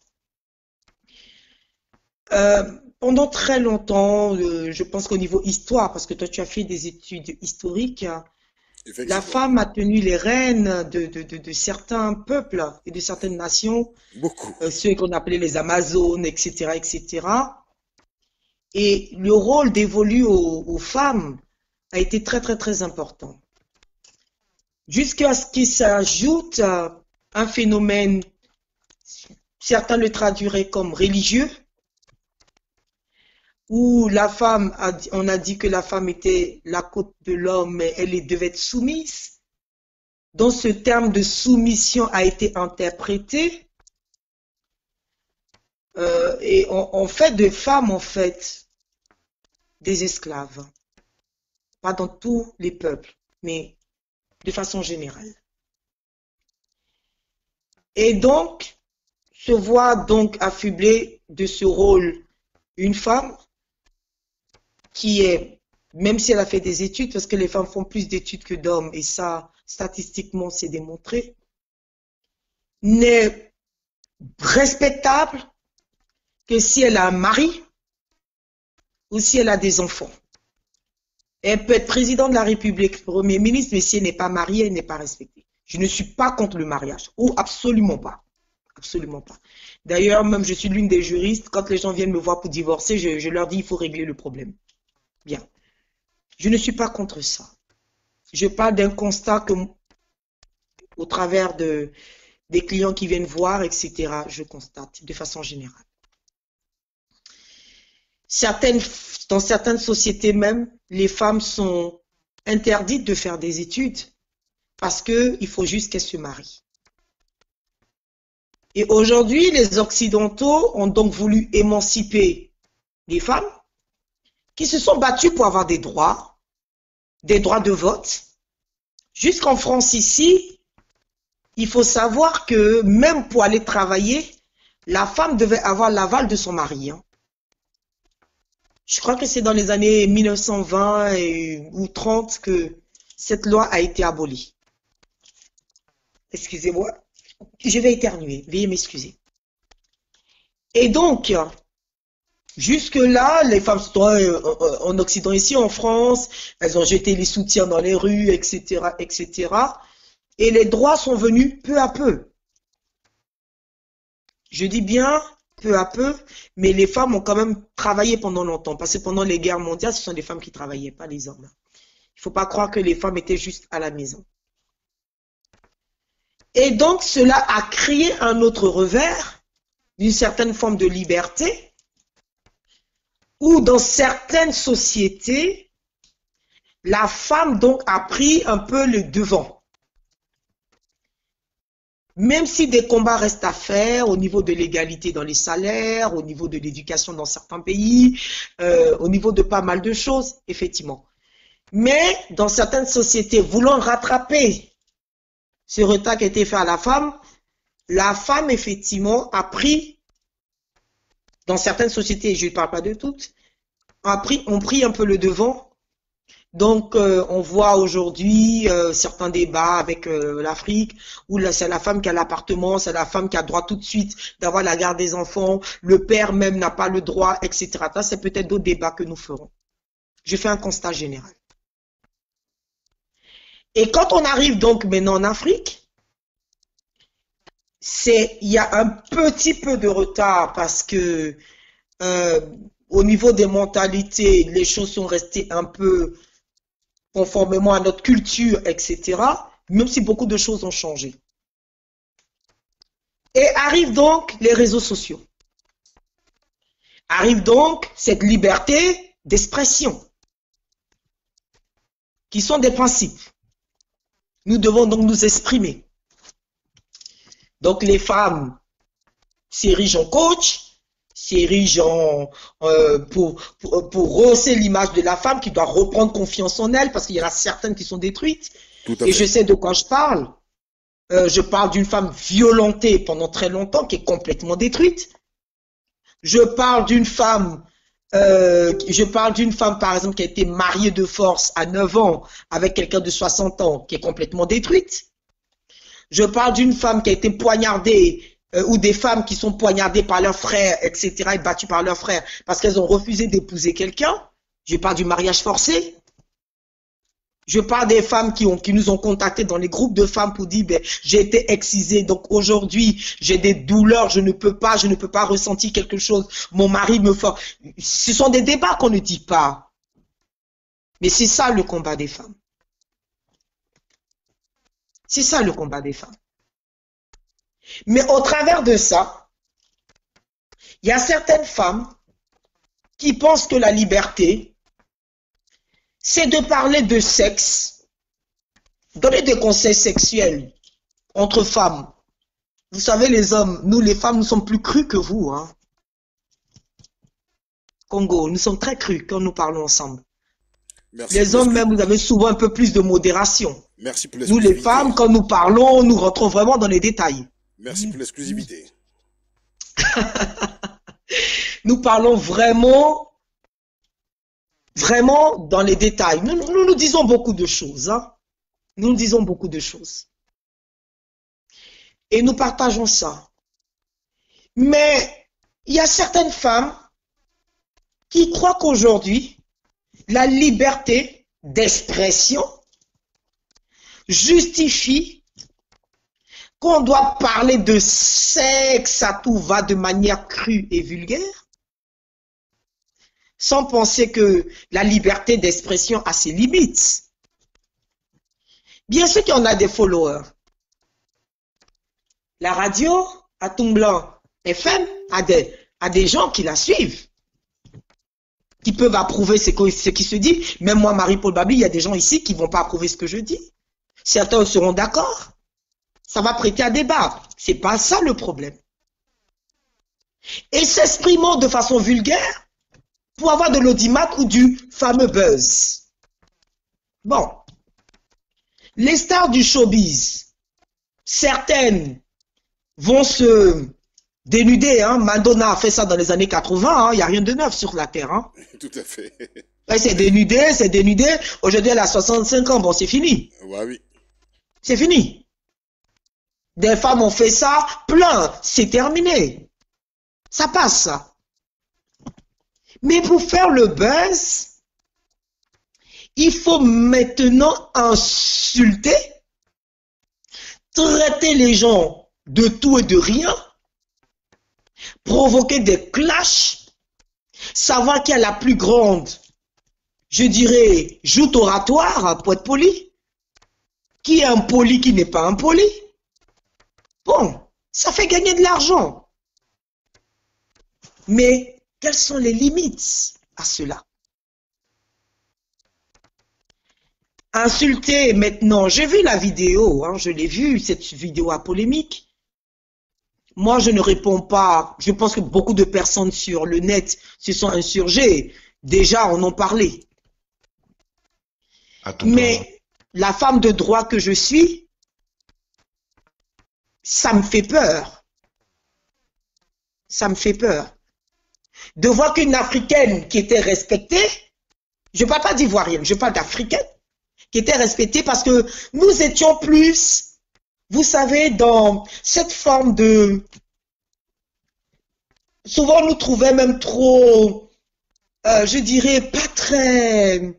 S6: Pendant très longtemps, je pense qu'au niveau histoire, parce que toi tu as fait des études historiques, la femme a tenu les rênes de certains peuples et de certaines nations, ceux qu'on appelait les Amazones, etc., etc. Et le rôle dévolu aux femmes a été très, très, très important. Jusqu'à ce qu'il s'ajoute un phénomène, certains le traduiraient comme religieux, où la femme, on a dit que la femme était la côte de l'homme, mais elle devait être soumise. Donc ce terme de soumission a été interprété. Et on fait de femmes, en fait, des esclaves. Pas dans tous les peuples, mais de façon générale. Et donc, se voit donc affublée de ce rôle une femme qui est, même si elle a fait des études, parce que les femmes font plus d'études que d'hommes, et ça, statistiquement, c'est démontré, n'est respectable que si elle a un mari ou si elle a des enfants. Elle peut être présidente de la République, premier ministre, mais si elle n'est pas mariée, elle n'est pas respectée. Je ne suis pas contre le mariage, ou absolument pas. Absolument pas. D'ailleurs, même je suis l'une des juristes, quand les gens viennent me voir pour divorcer, je leur dis il faut régler le problème. Bien. Je ne suis pas contre ça. Je parle d'un constat que, au travers des clients qui viennent voir, etc., je constate de façon générale. Dans certaines sociétés même, les femmes sont interdites de faire des études parce qu'il faut juste qu'elles se marient. Et aujourd'hui, les Occidentaux ont donc voulu émanciper les femmes qui se sont battues pour avoir des droits de vote. Jusqu'en France ici, il faut savoir que même pour aller travailler, la femme devait avoir l'aval de son mari. Hein. Je crois que c'est dans les années 1920 ou 30 que cette loi a été abolie. Excusez-moi, je vais éternuer, veuillez m'excuser. Et donc, Jusque-là, les femmes en Occident, ici en France, elles ont jeté les soutiens dans les rues, etc., etc. Et les droits sont venus peu à peu. Je dis bien peu à peu, mais les femmes ont quand même travaillé pendant longtemps. Parce que pendant les guerres mondiales, ce sont les femmes qui travaillaient, pas les hommes. Il ne faut pas croire que les femmes étaient juste à la maison. Et donc, cela a créé un autre revers d'une certaine forme de liberté, où dans certaines sociétés, la femme donc a pris un peu le devant. Même si des combats restent à faire au niveau de l'égalité dans les salaires, au niveau de l'éducation dans certains pays, au niveau de pas mal de choses, effectivement. Mais dans certaines sociétés, voulant rattraper ce retard qui a été fait à la femme, effectivement, a pris, dans certaines sociétés, je ne parle pas de toutes, ont pris un peu le devant. Donc, on voit aujourd'hui certains débats avec l'Afrique, où c'est la femme qui a l'appartement, c'est la femme qui a le droit tout de suite d'avoir la garde des enfants, le père même n'a pas le droit, etc. Ça, c'est peut-être d'autres débats que nous ferons. Je fais un constat général. Et quand on arrive donc maintenant en Afrique, il y a un petit peu de retard parce que au niveau des mentalités, les choses sont restées un peu conformément à notre culture, etc., même si beaucoup de choses ont changé. Et arrivent donc les réseaux sociaux. Arrive donc cette liberté d'expression, qui sont des principes. Nous devons donc nous exprimer. Donc les femmes s'érigent en coach, s'érigent pour rehausser l'image de la femme qui doit reprendre confiance en elle parce qu'il y en a certaines qui sont détruites. Et je sais de quoi je parle. Je parle d'une femme violentée pendant très longtemps qui est complètement détruite. Je parle d'une femme par exemple qui a été mariée de force à 9 ans avec quelqu'un de 60 ans qui est complètement détruite. Je parle d'une femme qui a été poignardée ou des femmes qui sont poignardées par leurs frères, etc., et battues par leurs frères parce qu'elles ont refusé d'épouser quelqu'un. Je parle du mariage forcé. Je parle des femmes qui nous ont contactés dans les groupes de femmes pour dire, j'ai été excisée, donc aujourd'hui, j'ai des douleurs, je ne peux pas ressentir quelque chose, mon mari me force. Ce sont des débats qu'on ne dit pas. Mais c'est ça le combat des femmes. C'est ça le combat des femmes. Mais au travers de ça, il y a certaines femmes qui pensent que la liberté, c'est de parler de sexe, donner des conseils sexuels entre femmes. Vous savez, les hommes, nous les femmes, nous sommes plus crus que vous. Hein. Congo, nous sommes très crus quand nous parlons ensemble. Merci les hommes même, vous avez souvent un peu plus de modération.
S4: Merci pour
S6: nous les femmes, quand nous parlons, nous rentrons vraiment dans les détails.
S4: Merci pour l'exclusivité.
S6: Nous parlons vraiment dans les détails. Nous disons beaucoup de choses. Hein? Nous disons beaucoup de choses. Et nous partageons ça. Mais il y a certaines femmes qui croient qu'aujourd'hui, la liberté d'expression justifie qu'on doit parler de sexe à tout va de manière crue et vulgaire, sans penser que la liberté d'expression a ses limites. Bien sûr qu'il y en a des followers. La radio, à Tomblant FM, a des gens qui la suivent, qui peuvent approuver ce qui se dit. Même moi, Marie-Paul Babi, il y a des gens ici qui ne vont pas approuver ce que je dis. Certains seront d'accord. Ça va prêter à débat. C'est pas ça le problème. Et s'exprimant de façon vulgaire pour avoir de l'audimat ou du fameux buzz. Bon. Les stars du showbiz, certaines vont se dénuder. Hein. Madonna a fait ça dans les années 80. Il n'y a rien de neuf sur la Terre. Hein.
S4: Tout à fait.
S6: Elle s'est dénudée, c'est dénudé. Aujourd'hui, elle a 65 ans. Bon, c'est fini.
S4: Ouais, oui.
S6: C'est fini. Des femmes ont fait ça, plein, c'est terminé. Ça passe, ça. Mais pour faire le buzz, il faut maintenant insulter, traiter les gens de tout et de rien, provoquer des clashs, savoir qui a la plus grande, je dirais, joute oratoire, pour être poli, qui est impoli, qui n'est pas impoli. Bon, ça fait gagner de l'argent. Mais quelles sont les limites à cela? Insulter maintenant, j'ai vu la vidéo, hein, je l'ai vue, cette vidéo à polémique. Moi, je ne réponds pas. Je pense que beaucoup de personnes sur le net se sont insurgées. Déjà, on en parlait. Mais la femme de droit que je suis, ça me fait peur. Ça me fait peur. De voir qu'une Africaine qui était respectée, je ne parle pas d'Ivoirienne, je parle d'Africaine, qui était respectée parce que nous étions plus... Vous savez, dans cette forme de... Souvent, nous trouvions même trop, je dirais, pas très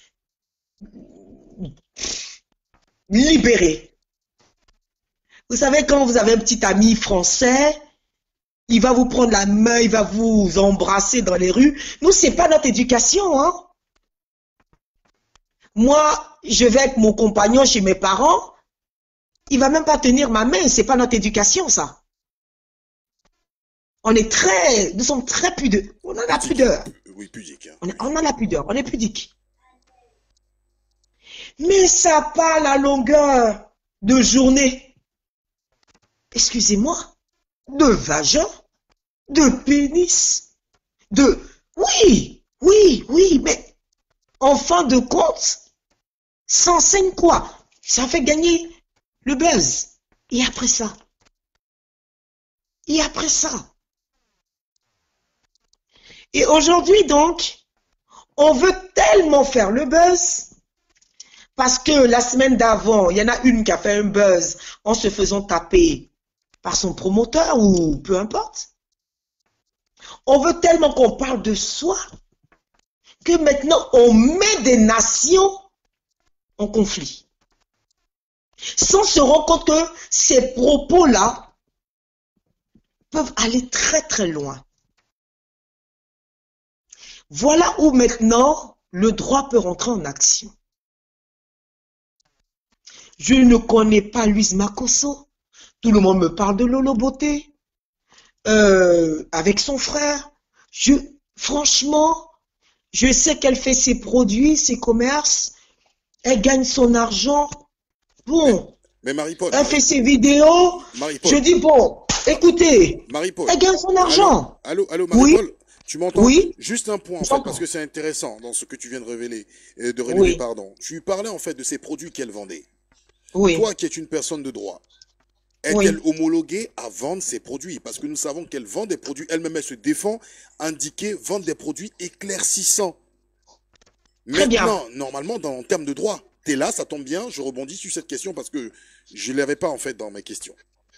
S6: libérés. Vous savez, quand vous avez un petit ami français, il va vous prendre la main, il va vous embrasser dans les rues. Nous, c'est pas notre éducation, hein. Moi, je vais avec mon compagnon chez mes parents, il va même pas tenir ma main, c'est pas notre éducation, ça. Nous sommes très pudiques. On a la pudeur.
S4: Oui, pudique. Hein.
S6: On a la pudeur, on est pudique. Mais ça parle à longueur de journée. Excusez-moi, de vagin, de pénis, de... Oui, mais en fin de compte, ça enseigne quoi? Ça fait gagner le buzz. Et après ça? Et aujourd'hui, donc, on veut tellement faire le buzz, parce que la semaine d'avant, il y en a une qui a fait un buzz en se faisant taper par son promoteur ou peu importe. On veut tellement qu'on parle de soi, que maintenant, on met des nations en conflit. Sans se rendre compte que ces propos-là peuvent aller très très loin. Voilà où maintenant le droit peut rentrer en action. Je ne connais pas Louise Makosso. Tout le monde me parle de Lolo Beauté. Avec son frère. Franchement, je sais qu'elle fait ses produits, ses commerces. Elle gagne son argent. Bon.
S4: Mais Marie-Paul.
S6: Elle fait ses vidéos. Je dis bon, écoutez.
S4: Marie-Paul.
S6: Elle gagne son argent.
S4: Allô, Marie-Paul. Oui. Tu m'entends?
S6: Oui.
S4: Juste un point, en fait, parce que c'est intéressant dans ce que tu viens de révéler. Oui. Pardon. Tu parlais, en fait, de ces produits qu'elle vendait.
S6: Oui.
S4: Toi, qui es une personne de droit, est-elle homologuée à vendre ces produits? Parce que nous savons qu'elle vend des produits, elle-même, elle se défend, indiquée, vendre des produits éclaircissants.
S6: Très
S4: Maintenant,
S6: bien.
S4: normalement, en termes de droit, t'es là, ça tombe bien, je rebondis sur cette question parce que je ne l'avais pas, en fait, dans mes questions.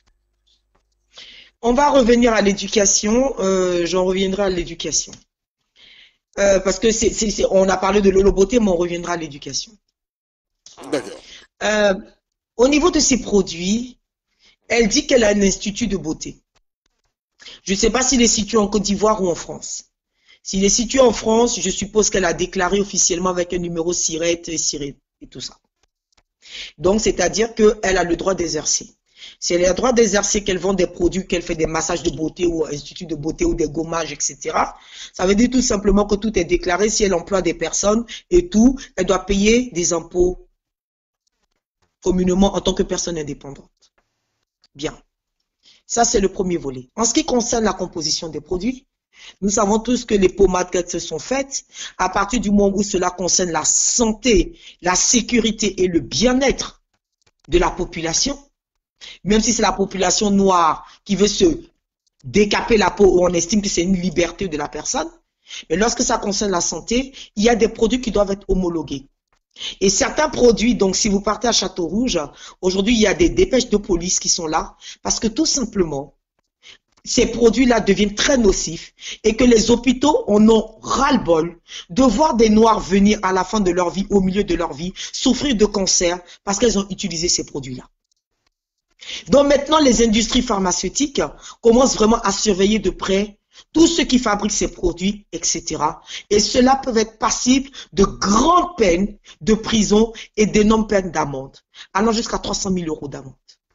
S6: On va revenir à l'éducation, j'en reviendrai à l'éducation. Parce que on a parlé de Lolo Beauté, mais on reviendra à l'éducation.
S4: D'accord.
S6: Au niveau de ses produits, elle dit qu'elle a un institut de beauté. Je ne sais pas s'il est situé en Côte d'Ivoire ou en France. S'il est situé en France, je suppose qu'elle a déclaré officiellement avec un numéro SIRET et tout ça. Donc, c'est-à-dire qu'elle a le droit d'exercer. Si elle a le droit d'exercer, qu'elle vend des produits, qu'elle fait des massages de beauté ou institut de beauté ou des gommages, etc. Ça veut dire tout simplement que tout est déclaré. Si elle emploie des personnes et tout, elle doit payer des impôts communément en tant que personne indépendante. Bien. Ça, c'est le premier volet. En ce qui concerne la composition des produits, nous savons tous que les pommades qu'elles se sont faites, à partir du moment où cela concerne la santé, la sécurité et le bien-être de la population, même si c'est la population noire qui veut se décaper la peau, on estime que c'est une liberté de la personne, mais lorsque ça concerne la santé, il y a des produits qui doivent être homologués. Et certains produits, donc si vous partez à Château-Rouge, aujourd'hui il y a des dépêches de police qui sont là, parce que tout simplement, ces produits-là deviennent très nocifs et que les hôpitaux en ont ras-le-bol de voir des Noirs venir à la fin de leur vie, au milieu de leur vie, souffrir de cancer parce qu'ils ont utilisé ces produits-là. Donc maintenant, les industries pharmaceutiques commencent vraiment à surveiller de près tous ceux qui fabriquent ces produits, etc. Et cela peut être passible de grandes peines de prison et d'énormes peines d'amende, allant jusqu'à 300 000 € d'amende.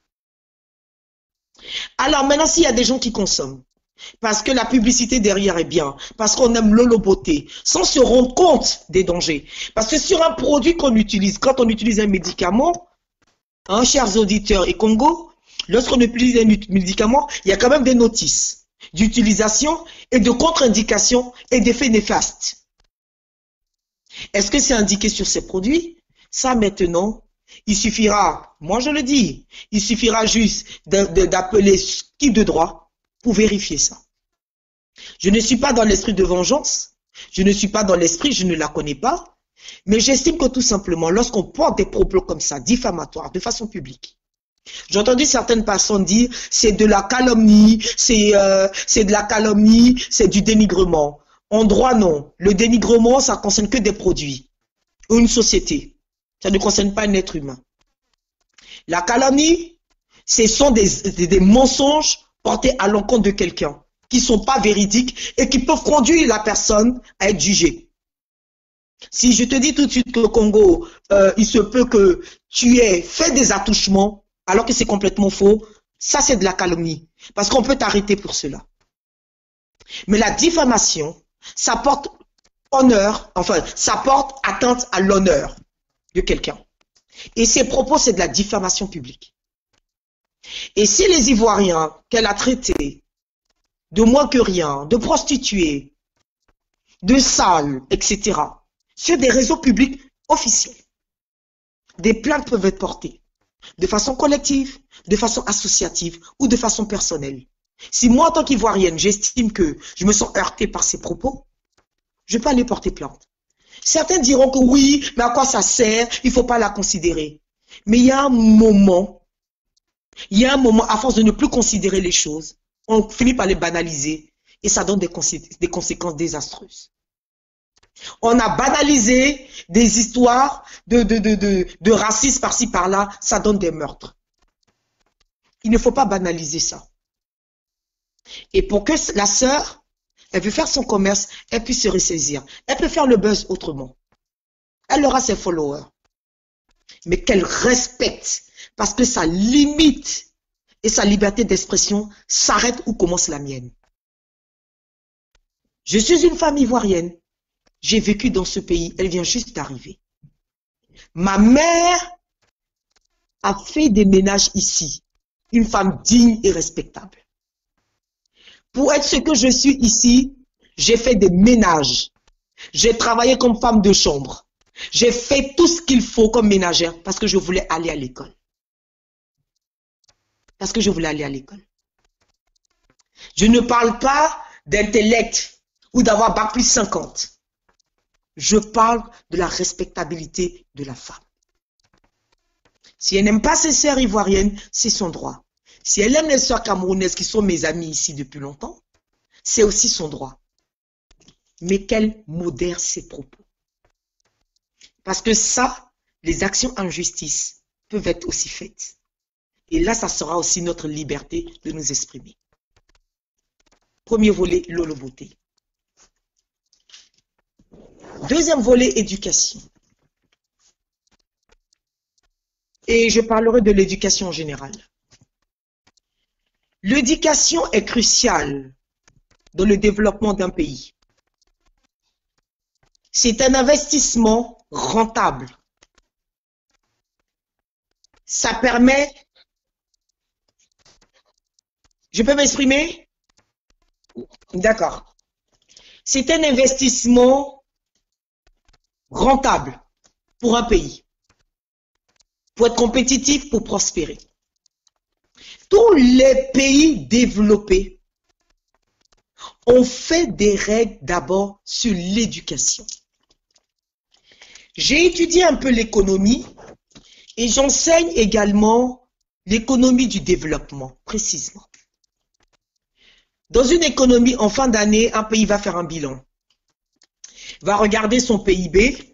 S6: Alors maintenant, s'il y a des gens qui consomment, parce que la publicité derrière est bien, parce qu'on aime l'holoboté, sans se rendre compte des dangers. Parce que sur un produit qu'on utilise, quand on utilise un médicament, hein, chers auditeurs et Congo, lorsqu'on utilise un médicament, il y a quand même des notices d'utilisation et de contre-indication et d'effets néfastes. Est-ce que c'est indiqué sur ces produits? Ça maintenant, il suffira, moi je le dis, il suffira juste d'appeler qui de droit pour vérifier ça. Je ne suis pas dans l'esprit de vengeance, je ne suis pas dans l'esprit, je ne la connais pas, mais j'estime que tout simplement, lorsqu'on porte des propos comme ça, diffamatoires, de façon publique, j'ai entendu certaines personnes dire c'est de la calomnie, c'est de la calomnie, c'est du dénigrement. En droit, non. Le dénigrement, ça ne concerne que des produits ou une société. Ça ne concerne pas un être humain. La calomnie, ce sont des mensonges portés à l'encontre de quelqu'un qui ne sont pas véridiques et qui peuvent conduire la personne à être jugée. Si je te dis tout de suite qu'au Congo, il se peut que tu aies fait des attouchements, alors que c'est complètement faux, ça c'est de la calomnie. Parce qu'on peut t'arrêter pour cela. Mais la diffamation, ça porte honneur, enfin, ça porte atteinte à l'honneur de quelqu'un. Et ces propos, c'est de la diffamation publique. Et si les Ivoiriens qu'elle a traités de moins que rien, de prostituées, de sales, etc., sur des réseaux publics officiels, des plaintes peuvent être portées. De façon collective, de façon associative ou de façon personnelle. Si moi, en tant qu'Ivoirienne, j'estime que je me sens heurtée par ces propos, je peux aller porter plainte. Certains diront que oui, mais à quoi ça sert? Il ne faut pas la considérer. Mais il y a un moment, à force de ne plus considérer les choses, on finit par les banaliser et ça donne des conséquences désastreuses. On a banalisé des histoires de racisme par-ci par-là, ça donne des meurtres. Il ne faut pas banaliser ça. Et pour que la sœur, elle veut faire son commerce, elle puisse se ressaisir. Elle peut faire le buzz autrement. Elle aura ses followers. Mais qu'elle respecte, parce que sa limite et sa liberté d'expression s'arrête où commence la mienne. Je suis une femme ivoirienne. J'ai vécu dans ce pays, elle vient juste d'arriver. Ma mère a fait des ménages ici, une femme digne et respectable. Pour être ce que je suis ici, j'ai fait des ménages. J'ai travaillé comme femme de chambre. J'ai fait tout ce qu'il faut comme ménagère parce que je voulais aller à l'école. Parce que je voulais aller à l'école. Je ne parle pas d'intellect ou d'avoir bac plus 50. Je parle de la respectabilité de la femme. Si elle n'aime pas ses sœurs ivoiriennes, c'est son droit. Si elle aime les sœurs camerounaises qui sont mes amies ici depuis longtemps, c'est aussi son droit. Mais qu'elle modère ses propos. Parce que ça, les actions en justice peuvent être aussi faites. Et là, ça sera aussi notre liberté de nous exprimer. Premier volet, l'holoboté. Deuxième volet, éducation. Et je parlerai de l'éducation en général. L'éducation est cruciale dans le développement d'un pays. C'est un investissement rentable. Ça permet... Je peux m'exprimer? D'accord. C'est un investissement rentable pour un pays, pour être compétitif, pour prospérer. Tous les pays développés ont fait des règles d'abord sur l'éducation. J'ai étudié un peu l'économie et j'enseigne également l'économie du développement, précisément. Dans une économie en fin d'année, un pays va faire un bilan. Va regarder son PIB,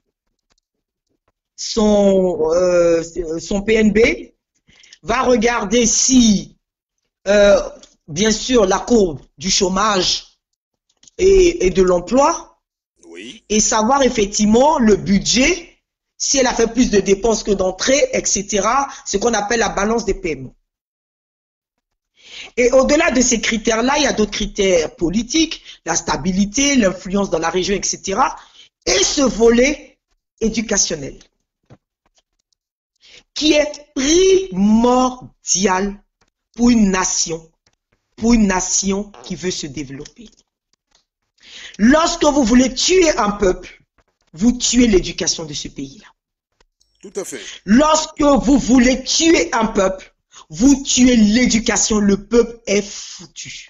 S6: son PNB, va regarder si, bien sûr, la courbe du chômage et de l'emploi,
S4: Oui.
S6: et savoir effectivement le budget, si elle a fait plus de dépenses que d'entrées, etc., ce qu'on appelle la balance des paiements. Et au-delà de ces critères-là, il y a d'autres critères politiques, la stabilité, l'influence dans la région, etc., et ce volet éducationnel, qui est primordial pour une nation qui veut se développer. Lorsque vous voulez tuer un peuple, vous tuez l'éducation de ce pays-là.
S4: Tout à fait.
S6: Lorsque vous voulez tuer un peuple, vous tuez l'éducation, le peuple est foutu.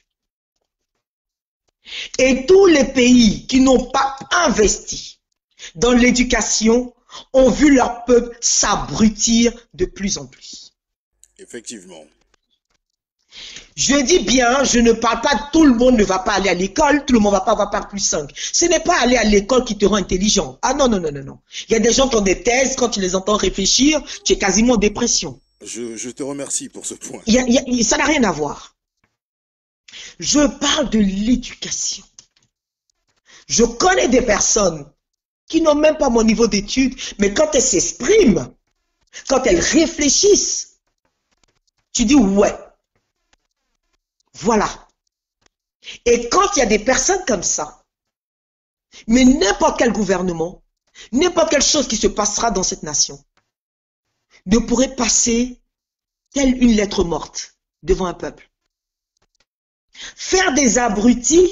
S6: Et tous les pays qui n'ont pas investi dans l'éducation ont vu leur peuple s'abrutir de plus en plus.
S4: Effectivement.
S6: Je dis bien, je ne parle pas de tout le monde ne va pas aller à l'école, tout le monde ne va pas avoir Bac plus 5. Ce n'est pas aller à l'école qui te rend intelligent. Ah non, non, non, non, non. Il y a des gens qui ont des thèses, quand tu les entends réfléchir, tu es quasiment en dépression.
S4: Je te remercie pour ce point.
S6: Ça n'a rien à voir. Je parle de l'éducation. Je connais des personnes qui n'ont même pas mon niveau d'études, mais quand elles s'expriment, quand elles réfléchissent, tu dis ouais. Voilà. Et quand il y a des personnes comme ça, mais n'importe quel gouvernement, n'importe quelle chose qui se passera dans cette nation, ne pourrait passer telle une lettre morte devant un peuple. Faire des abrutis,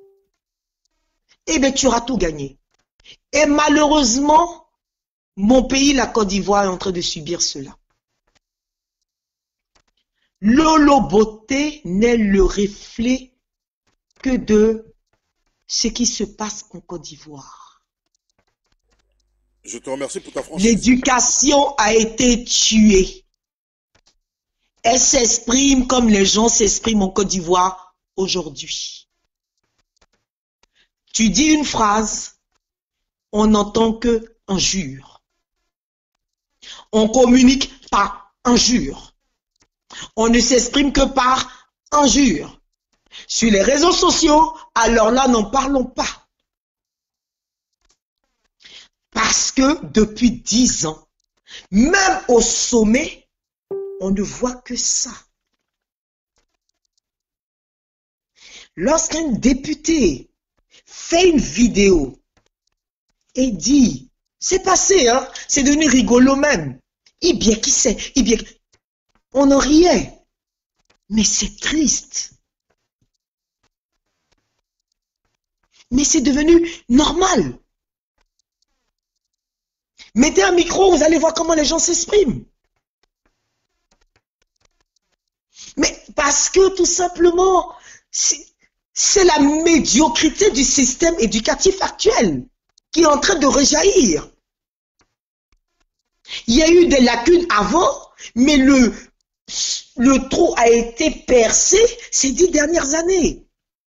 S6: eh bien tu auras tout gagné. Et malheureusement, mon pays, la Côte d'Ivoire, est en train de subir cela. L'Oloboté n'est le reflet que de ce qui se passe en Côte d'Ivoire.
S4: Je te remercie pour ta franchise.
S6: L'éducation a été tuée. Elle s'exprime comme les gens s'expriment en Côte d'Ivoire aujourd'hui. Tu dis une phrase, on n'entend que injure. On communique par injure. On ne s'exprime que par injure. Sur les réseaux sociaux, alors là, n'en parlons pas. Parce que depuis 10 ans, même au sommet, on ne voit que ça. Lorsqu'un député fait une vidéo et dit, c'est passé, hein, c'est devenu rigolo même. Eh bien, qui sait? Eh bien, on en riait. Mais c'est triste. Mais c'est devenu normal. Mettez un micro, vous allez voir comment les gens s'expriment. Mais parce que tout simplement, c'est la médiocrité du système éducatif actuel qui est en train de rejaillir. Il y a eu des lacunes avant, mais le trou a été percé ces 10 dernières années.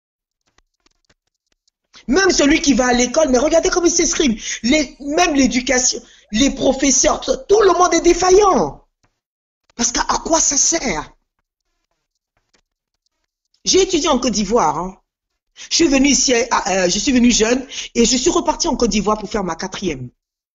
S6: Même celui qui va à l'école, mais regardez comment il s'exprime. Même l'éducation, les professeurs, tout le monde est défaillant. Parce qu'à quoi ça sert? J'ai étudié en Côte d'Ivoire. Hein. Je suis venu ici, je suis venu jeune et je suis reparti en Côte d'Ivoire pour faire ma 4e.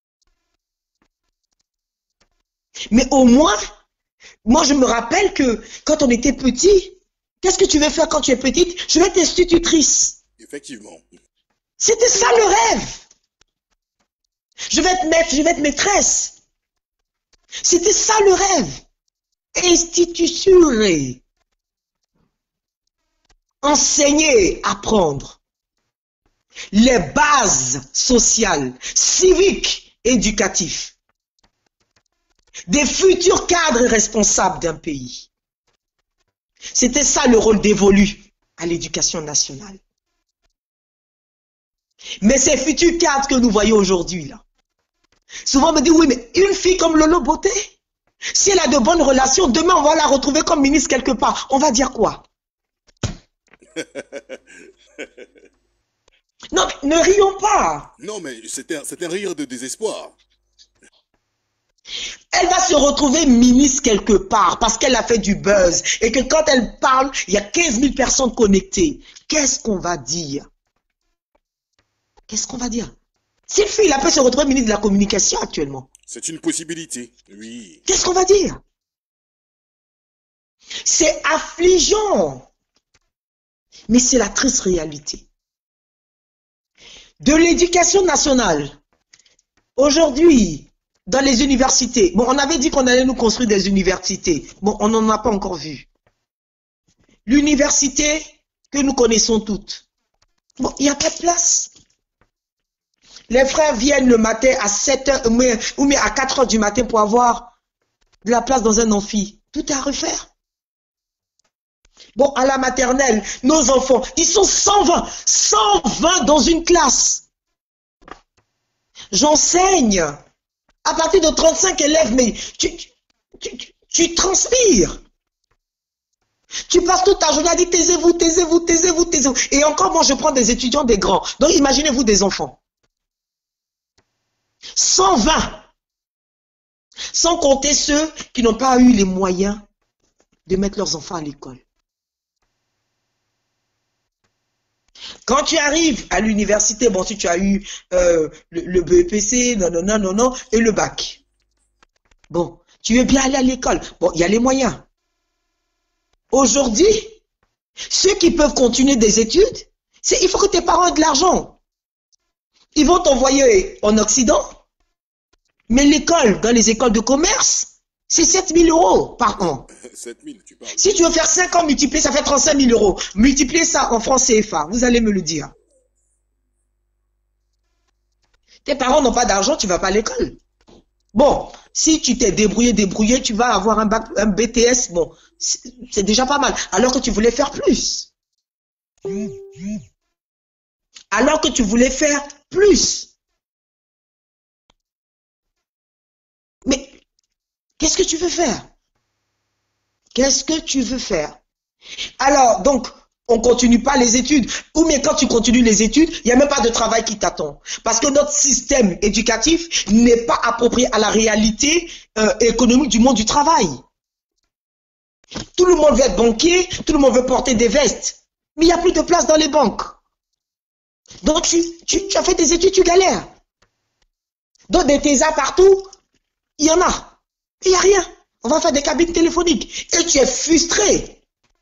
S6: Mais au moins, moi je me rappelle que quand on était petit, qu'est-ce que tu veux faire quand tu es petite? Je vais être institutrice.
S4: Effectivement.
S6: C'était ça le rêve. Je vais être maître, je vais être maîtresse. C'était ça le rêve. Institutionnel. Enseigner, apprendre. Les bases sociales, civiques, éducatives. Des futurs cadres responsables d'un pays. C'était ça le rôle dévolu à l'éducation nationale. Mais ces futurs cadres que nous voyons aujourd'hui, là, souvent on me dit, oui, mais une fille comme l'Oloboté, si elle a de bonnes relations, demain on va la retrouver comme ministre quelque part. On va dire quoi? Non, mais ne rions pas.
S4: Non, mais c'est un rire de désespoir.
S6: Elle va se retrouver ministre quelque part parce qu'elle a fait du buzz et que quand elle parle, il y a 15 000 personnes connectées. Qu'est-ce qu'on va dire? Qu'est-ce qu'on va dire? Cette fille, elle peut se retrouver ministre de la communication actuellement.
S4: C'est une possibilité, oui.
S6: Qu'est-ce qu'on va dire? C'est affligeant. Mais c'est la triste réalité. De l'éducation nationale, aujourd'hui, dans les universités, bon, on avait dit qu'on allait nous construire des universités. Bon, on n'en a pas encore vu. L'université que nous connaissons toutes. Bon, il n'y a pas de place. Les frères viennent le matin à 7 h ou mais à 4 h du matin pour avoir de la place dans un amphi. Tout est à refaire. Bon, à la maternelle, nos enfants, ils sont 120 dans une classe. J'enseigne. À partir de 35 élèves, mais tu transpires. Tu passes toute ta journée à dire taisez-vous, taisez-vous, taisez-vous, taisez-vous. Et encore, moi, je prends des étudiants, des grands. Donc, imaginez-vous des enfants. 120. Sans compter ceux qui n'ont pas eu les moyens de mettre leurs enfants à l'école. Quand tu arrives à l'université, bon, si tu as eu le BEPC, non, et le bac. Bon, tu veux bien aller à l'école. Bon, il y a les moyens. Aujourd'hui, ceux qui peuvent continuer des études, il faut que tes parents aient de l'argent. Ils vont t'envoyer en Occident, mais l'école, dans les écoles de commerce, c'est 7 000 € par an.
S4: 7 000, tu parles.
S6: Si tu veux faire 5 ans multiplié, ça fait 35 000 €. Multipliez ça en francs CFA, vous allez me le dire. Tes parents n'ont pas d'argent, tu ne vas pas à l'école. Bon, si tu t'es débrouillé, tu vas avoir un BTS, bon, c'est déjà pas mal. Alors que tu voulais faire plus. Alors que tu voulais faire plus. Mais qu'est-ce que tu veux faire? Qu'est-ce que tu veux faire? Alors, donc, on ne continue pas les études. Ou mais quand tu continues les études, il n'y a même pas de travail qui t'attend. Parce que notre système éducatif n'est pas approprié à la réalité économique du monde du travail. Tout le monde veut être banquier, tout le monde veut porter des vestes. Mais il n'y a plus de place dans les banques. Donc, tu as fait des études, tu galères. Donc, des thésards partout, il y en a. Il n'y a rien. On va faire des cabines téléphoniques. Et tu es frustré.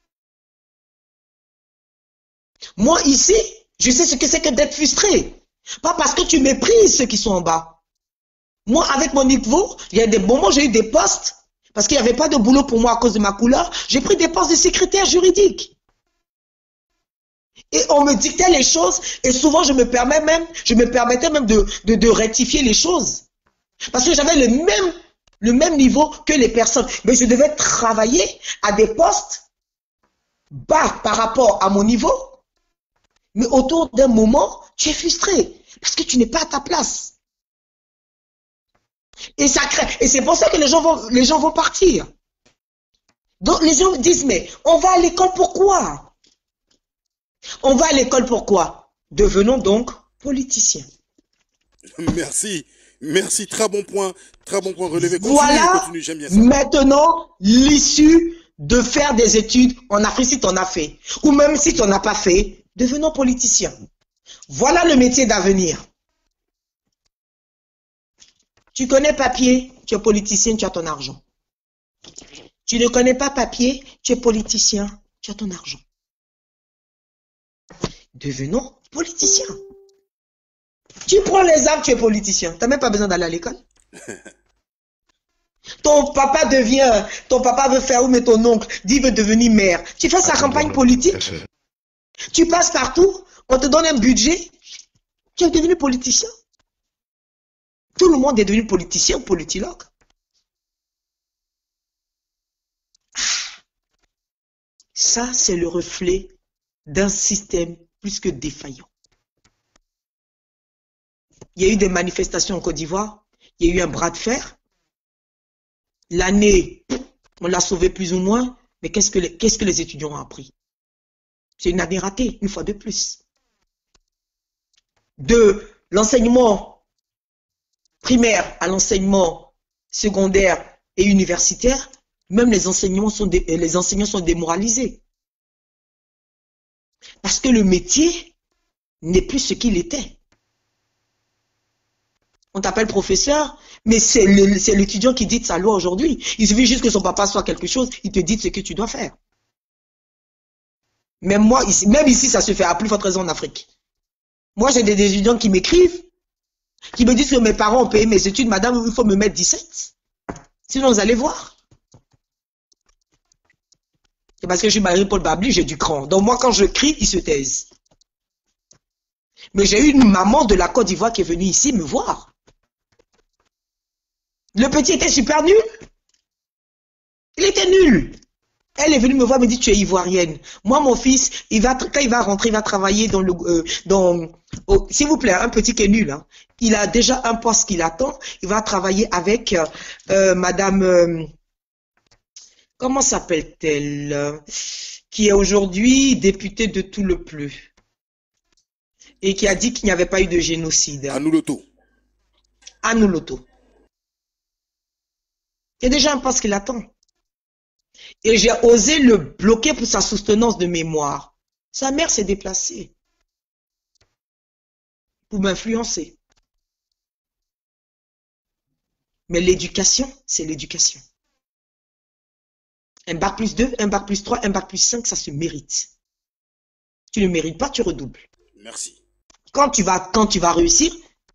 S6: Moi, ici, je sais ce que c'est que d'être frustré. Pas parce que tu méprises ceux qui sont en bas. Moi, avec mon niveau, il y a des moments où j'ai eu des postes, parce qu'il n'y avait pas de boulot pour moi à cause de ma couleur, j'ai pris des postes de secrétaire juridique. Et on me dictait les choses, et souvent je me permettais même de rectifier les choses. Parce que j'avais le même niveau que les personnes. Mais je devais travailler à des postes bas par rapport à mon niveau. Mais autour d'un moment, tu es frustré. Parce que tu n'es pas à ta place. Et ça crée. Et c'est pour ça que les gens vont partir. Donc les gens disent, mais on va à l'école pourquoi? On va à l'école pourquoi? Devenons donc politiciens.
S4: Merci. Merci, très bon point relevé. Continue,
S6: voilà,
S4: continue, j'aime bien ça.
S6: Maintenant, l'issue de faire des études en Afrique si tu en as fait. Ou même si tu n'en as pas fait, devenons politiciens. Voilà le métier d'avenir. Tu connais papier, tu es politicien, tu as ton argent. Tu ne connais pas papier, tu es politicien, tu as ton argent. Devenons politiciens. Tu prends les armes, tu es politicien. Tu n'as même pas besoin d'aller à l'école. Ton papa veut faire ou mais ton oncle dit veut devenir maire. Tu fais sa campagne politique. Tu passes partout, on te donne un budget. Tu es devenu politicien. Tout le monde est devenu politicien ou politologue. Ça, c'est le reflet d'un système plus que défaillant. Il y a eu des manifestations en Côte d'Ivoire. Il y a eu un bras de fer. L'année, on l'a sauvé plus ou moins. Mais qu'est-ce que les étudiants ont appris? C'est une année ratée, une fois de plus. De l'enseignement primaire à l'enseignement secondaire et universitaire, même les enseignants sont démoralisés. Parce que le métier n'est plus ce qu'il était. On t'appelle professeur, mais c'est l'étudiant qui dicte sa loi aujourd'hui. Il suffit juste que son papa soit quelque chose, il te dit ce que tu dois faire. Même ici, ça se fait à plus forte raison en Afrique. Moi, j'ai des étudiants qui m'écrivent, qui me disent que mes parents ont payé mes études, madame, il faut me mettre 17. Sinon, vous allez voir. C'est parce que je suis Marie-Paul Babli, j'ai du cran. Donc moi, quand je crie, ils se taisent. Mais j'ai eu une maman de la Côte d'Ivoire qui est venue ici me voir. Le petit était super nul. Il était nul. Elle est venue me voir, me dit, tu es ivoirienne. Moi, mon fils, quand il va rentrer, il va travailler dans s'il vous plaît, un petit qui est nul. Hein. Il a déjà un poste qui l'attend. Il va travailler avec madame... comment s'appelle-t-elle? Qui est aujourd'hui députée de tout le plus. Et qui a dit qu'il n'y avait pas eu de génocide.
S4: Anouloto.
S6: Anouloto. Il y a déjà un poste qui l'attend. Et j'ai osé le bloquer pour sa soutenance de mémoire. Sa mère s'est déplacée. Pour m'influencer. Mais l'éducation, c'est l'éducation. Un bac plus 2, un bac plus 3, un bac plus 5, ça se mérite. Tu ne mérites pas, tu redoubles.
S4: Merci.
S6: Quand tu vas réussir,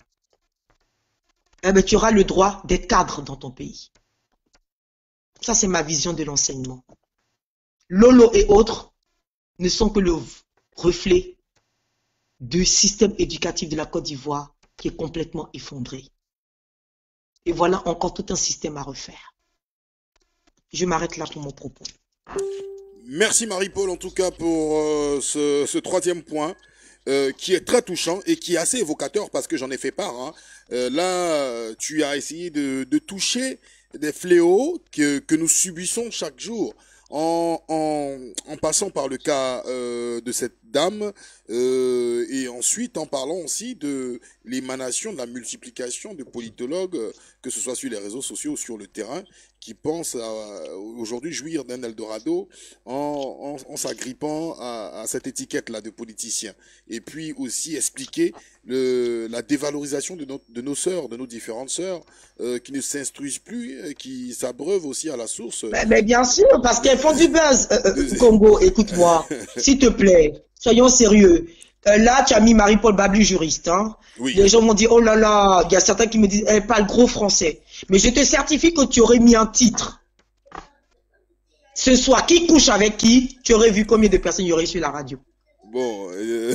S6: eh bien, tu auras le droit d'être cadre dans ton pays. Ça, c'est ma vision de l'enseignement. Lolo et autres ne sont que le reflet du système éducatif de la Côte d'Ivoire qui est complètement effondré. Et voilà encore tout un système à refaire. Je m'arrête là pour mon propos.
S4: Merci Marie-Paul en tout cas pour ce troisième point qui est très touchant et qui est assez évocateur parce que j'en ai fait part. Hein. Là, tu as essayé de toucher des fléaux que nous subissons chaque jour en passant par le cas de cette dame et ensuite en parlant aussi de l'émanation, de la multiplication de politologues, que ce soit sur les réseaux sociaux ou sur le terrain, qui pensent aujourd'hui jouir d'un Eldorado en s'agrippant à cette étiquette-là de politicien. Et puis aussi expliquer la dévalorisation de nos sœurs, de nos différentes sœurs, qui ne s'instruisent plus, qui s'abreuvent aussi à la source.
S6: Mais bien sûr, parce qu'elles font du buzz. Congo, écoute-moi, s'il te plaît, soyons sérieux. Là, tu as mis Marie-Paul Babli juriste. Hein. Oui. Les gens m'ont dit, oh là là, il y a certains qui me disent, elle parle gros français. Mais je te certifie que tu aurais mis un titre. Ce soir, qui couche avec qui, tu aurais vu combien de personnes il y aurait sur la radio.
S4: Bon,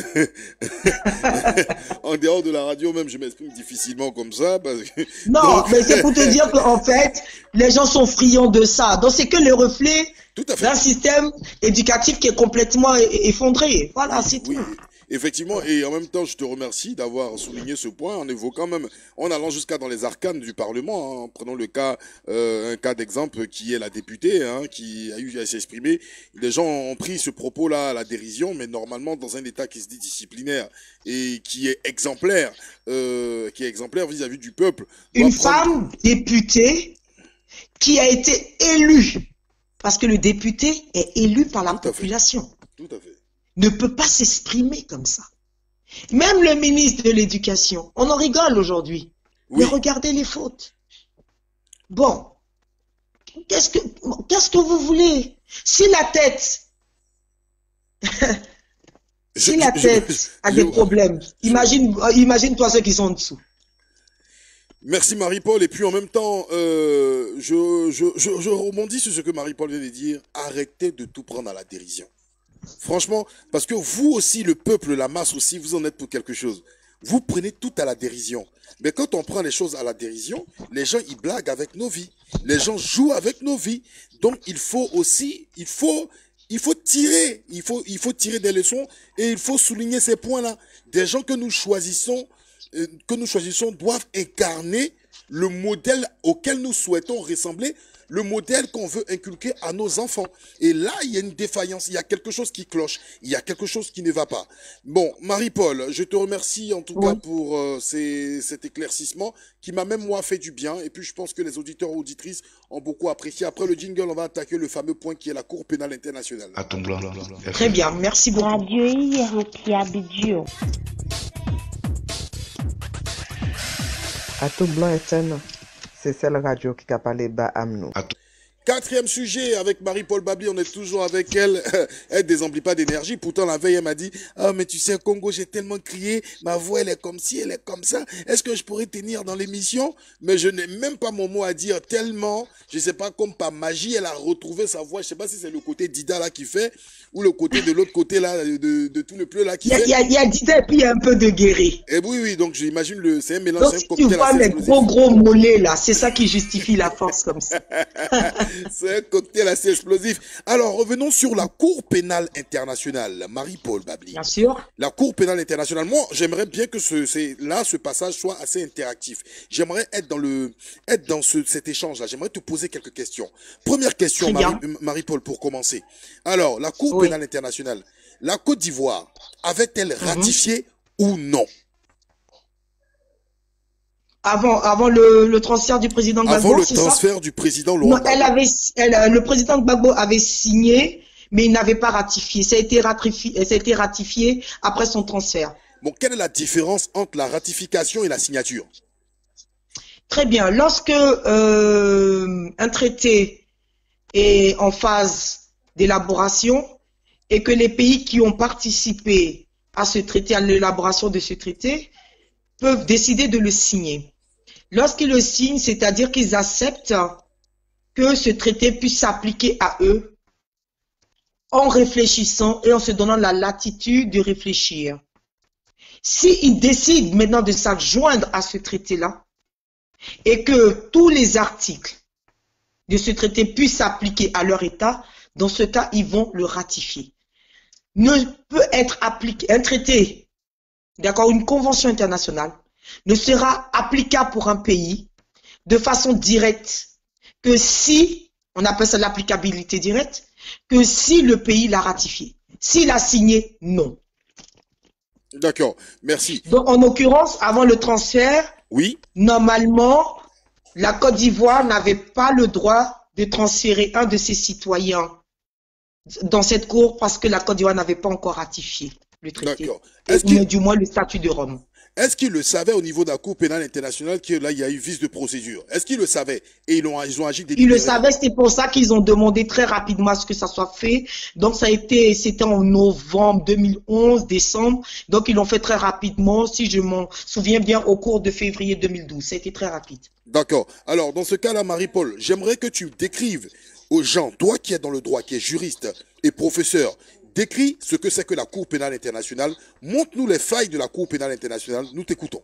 S4: en dehors de la radio même, je m'exprime difficilement comme ça. Parce que...
S6: Non, donc... mais c'est pour te dire qu'en fait, les gens sont friands de ça. Donc c'est que le reflet d'un système éducatif qui est complètement effondré. Voilà, c'est tout.
S4: Effectivement, et en même temps, je te remercie d'avoir souligné ce point en évoquant même, en allant jusqu'à dans les arcanes du Parlement. Hein, prenons le cas, un cas d'exemple qui est la députée, hein, qui a eu à s'exprimer. Les gens ont pris ce propos-là à la dérision, mais normalement dans un État qui se dit disciplinaire et qui est exemplaire vis-à-vis du peuple.
S6: Une femme députée qui a été élue, parce que le député est élu par la population.
S4: Tout à fait.
S6: Ne peut pas s'exprimer comme ça. Même le ministre de l'Éducation, on en rigole aujourd'hui. Oui. Mais regardez les fautes. Bon, qu'est-ce que vous voulez? Si la tête, a des problèmes, imagine-toi ceux qui sont en dessous.
S4: Merci Marie-Paul. Et puis en même temps, je rebondis sur ce que Marie-Paul vient de dire. Arrêtez de tout prendre à la dérision. Franchement, parce que vous aussi, le peuple, la masse aussi, vous en êtes pour quelque chose. Vous prenez tout à la dérision. Mais quand on prend les choses à la dérision, les gens, ils blaguent avec nos vies. Les gens jouent avec nos vies. Donc, il faut tirer des leçons et il faut souligner ces points-là. Des gens que nous choisissons doivent incarner le modèle auquel nous souhaitons ressembler le modèle qu'on veut inculquer à nos enfants. Et là, il y a une défaillance, il y a quelque chose qui cloche, il y a quelque chose qui ne va pas. Bon, Marie-Paul, je te remercie en tout cas pour cet éclaircissement qui m'a même moi fait du bien. Et puis je pense que les auditeurs et auditrices ont beaucoup apprécié. Après le jingle, on va attaquer le fameux point qui est la Cour pénale internationale.
S1: À ton blanc.
S6: Très bien, merci beaucoup.
S2: Radio Irantia
S3: Atout Blanc FM, c'est celle radio qui a parlé bas à nous.
S4: Quatrième sujet avec Marie-Paul Babli, on est toujours avec elle. Elle désemplit pas d'énergie. Pourtant, la veille, elle m'a dit, ah, mais tu sais, Congo, j'ai tellement crié. Ma voix, elle est comme ci, elle est comme ça. Est-ce que je pourrais tenir dans l'émission? Mais je n'ai même pas mon mot à dire tellement, je sais pas, comme par magie, elle a retrouvé sa voix. Je sais pas si c'est le côté Dida là qui fait, ou le côté de l'autre côté là, de tout le pleu là qui fait.
S6: Il y a Dida et puis il y a un peu de Guéry.
S4: Et oui, donc j'imagine c'est un mélange.
S6: Donc si tu vois mes gros mollets là, c'est ça qui justifie la force comme ça.
S4: C'est un cocktail assez explosif. Alors, revenons sur la Cour pénale internationale. Marie-Paul Babli.
S6: Bien sûr.
S4: La Cour pénale internationale. Moi, j'aimerais bien que ce passage soit assez interactif. J'aimerais être dans cet échange-là. J'aimerais te poser quelques questions. Première question, Marie-Paul, pour commencer. Alors, la Cour pénale internationale. La Côte d'Ivoire avait-elle ratifié ou non?
S6: Avant le transfert du président Gbagbo,
S4: avant le transfert du président Laurent Gbagbo.
S6: Le président Gbagbo avait signé, mais il n'avait pas ratifié. Ça a été ratifié après son transfert.
S4: Bon, quelle est la différence entre la ratification et la signature?
S6: Très bien. Lorsque un traité est en phase d'élaboration et que les pays qui ont participé à ce traité, à l'élaboration de ce traité, peuvent décider de le signer. Lorsqu'ils le signent, c'est-à-dire qu'ils acceptent que ce traité puisse s'appliquer à eux en réfléchissant et en se donnant la latitude de réfléchir. S'ils décident maintenant de s'adjoindre à ce traité-là et que tous les articles de ce traité puissent s'appliquer à leur État, dans ce cas, ils vont le ratifier. Ne peut être appliqué, un traité, d'accord, une convention internationale, ne sera applicable pour un pays de façon directe que si, on appelle ça l'applicabilité directe, que si le pays l'a ratifié. S'il a signé, non.
S4: D'accord, merci.
S6: Donc, en l'occurrence, avant le transfert, normalement, la Côte d'Ivoire n'avait pas le droit de transférer un de ses citoyens dans cette cour parce que la Côte d'Ivoire n'avait pas encore ratifié le traité. Ou du moins le statut de Rome.
S4: Est-ce qu'ils le savaient au niveau de la Cour pénale internationale que là, il y a eu vice de procédure? Est-ce qu'ils le savaient et ils ont agi délibérément?
S6: Ils le savaient, c'est pour ça qu'ils ont demandé très rapidement à ce que ça soit fait. Donc, c'était en novembre 2011, décembre. Donc, ils l'ont fait très rapidement, si je m'en souviens bien, au cours de février 2012. Ça a été très rapide. D'accord.
S4: Alors, dans ce cas-là, Marie-Paul, j'aimerais que tu décrives aux gens, toi qui es dans le droit, qui es juriste et professeur, décris ce que c'est que la Cour pénale internationale. Montre-nous les failles de la Cour pénale internationale. Nous t'écoutons.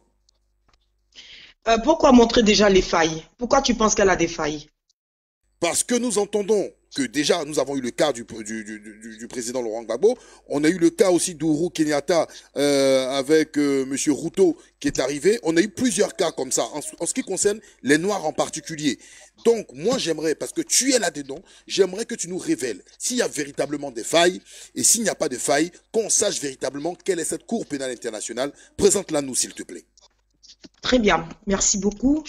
S6: Pourquoi montrer déjà les failles? Pourquoi tu penses qu'elle a des failles?
S4: Parce que nous entendons que déjà, nous avons eu le cas du président Laurent Gbagbo. On a eu le cas aussi d'Ourou Kenyatta avec Monsieur Ruto qui est arrivé. On a eu plusieurs cas comme ça, en ce qui concerne les Noirs en particulier. Donc, moi, j'aimerais, parce que tu es là-dedans, j'aimerais que tu nous révèles s'il y a véritablement des failles et s'il n'y a pas de failles, qu'on sache véritablement quelle est cette Cour pénale internationale. Présente-la nous, s'il te plaît.
S6: Très bien, merci beaucoup.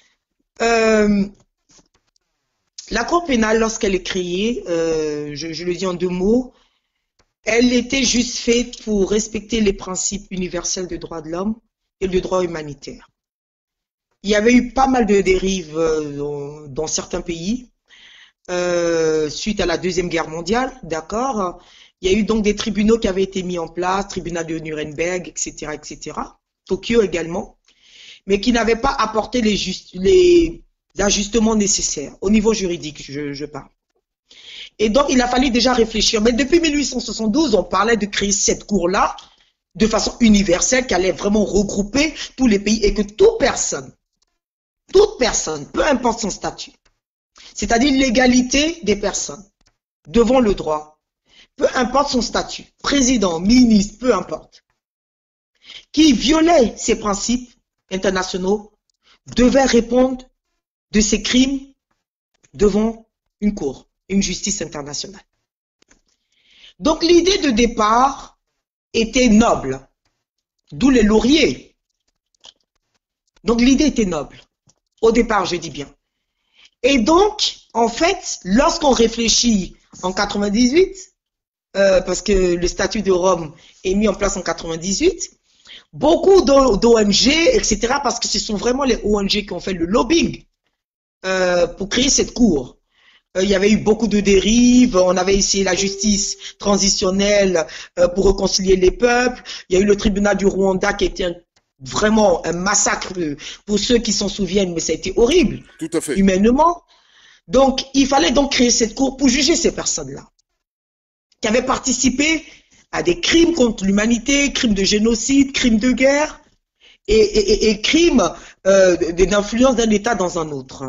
S6: La Cour pénale, lorsqu'elle est créée, je le dis en deux mots, elle était juste faite pour respecter les principes universels des droits de l'homme et le droit humanitaire. Il y avait eu pas mal de dérives dans certains pays suite à la Deuxième Guerre mondiale, d'accord. Il y a eu donc des tribunaux qui avaient été mis en place, tribunal de Nuremberg, etc., etc., Tokyo également, mais qui n'avaient pas apporté les ajustements nécessaires au niveau juridique, je parle. Et donc, il a fallu déjà réfléchir. Mais depuis 1872, on parlait de créer cette cour-là de façon universelle qui allait vraiment regrouper tous les pays et que toute personne, peu importe son statut, c'est-à-dire l'égalité des personnes devant le droit, peu importe son statut, président, ministre, peu importe, qui violait ces principes internationaux, devait répondre de ces crimes devant une cour, une justice internationale. Donc l'idée de départ était noble, d'où les lauriers. Donc l'idée était noble, au départ je dis bien. Et donc, en fait, lorsqu'on réfléchit en 98, parce que le statut de Rome est mis en place en 98, beaucoup d'ONG, etc., parce que ce sont vraiment les ONG qui ont fait le lobbying pour créer cette cour. Il y avait eu beaucoup de dérives, on avait essayé la justice transitionnelle pour réconcilier les peuples, il y a eu le tribunal du Rwanda qui était vraiment un massacre pour ceux qui s'en souviennent, mais ça a été horrible,
S4: tout à fait,
S6: humainement. Donc, il fallait donc créer cette cour pour juger ces personnes-là, qui avaient participé à des crimes contre l'humanité, crimes de génocide, crimes de guerre et crimes d'influence d'un État dans un autre.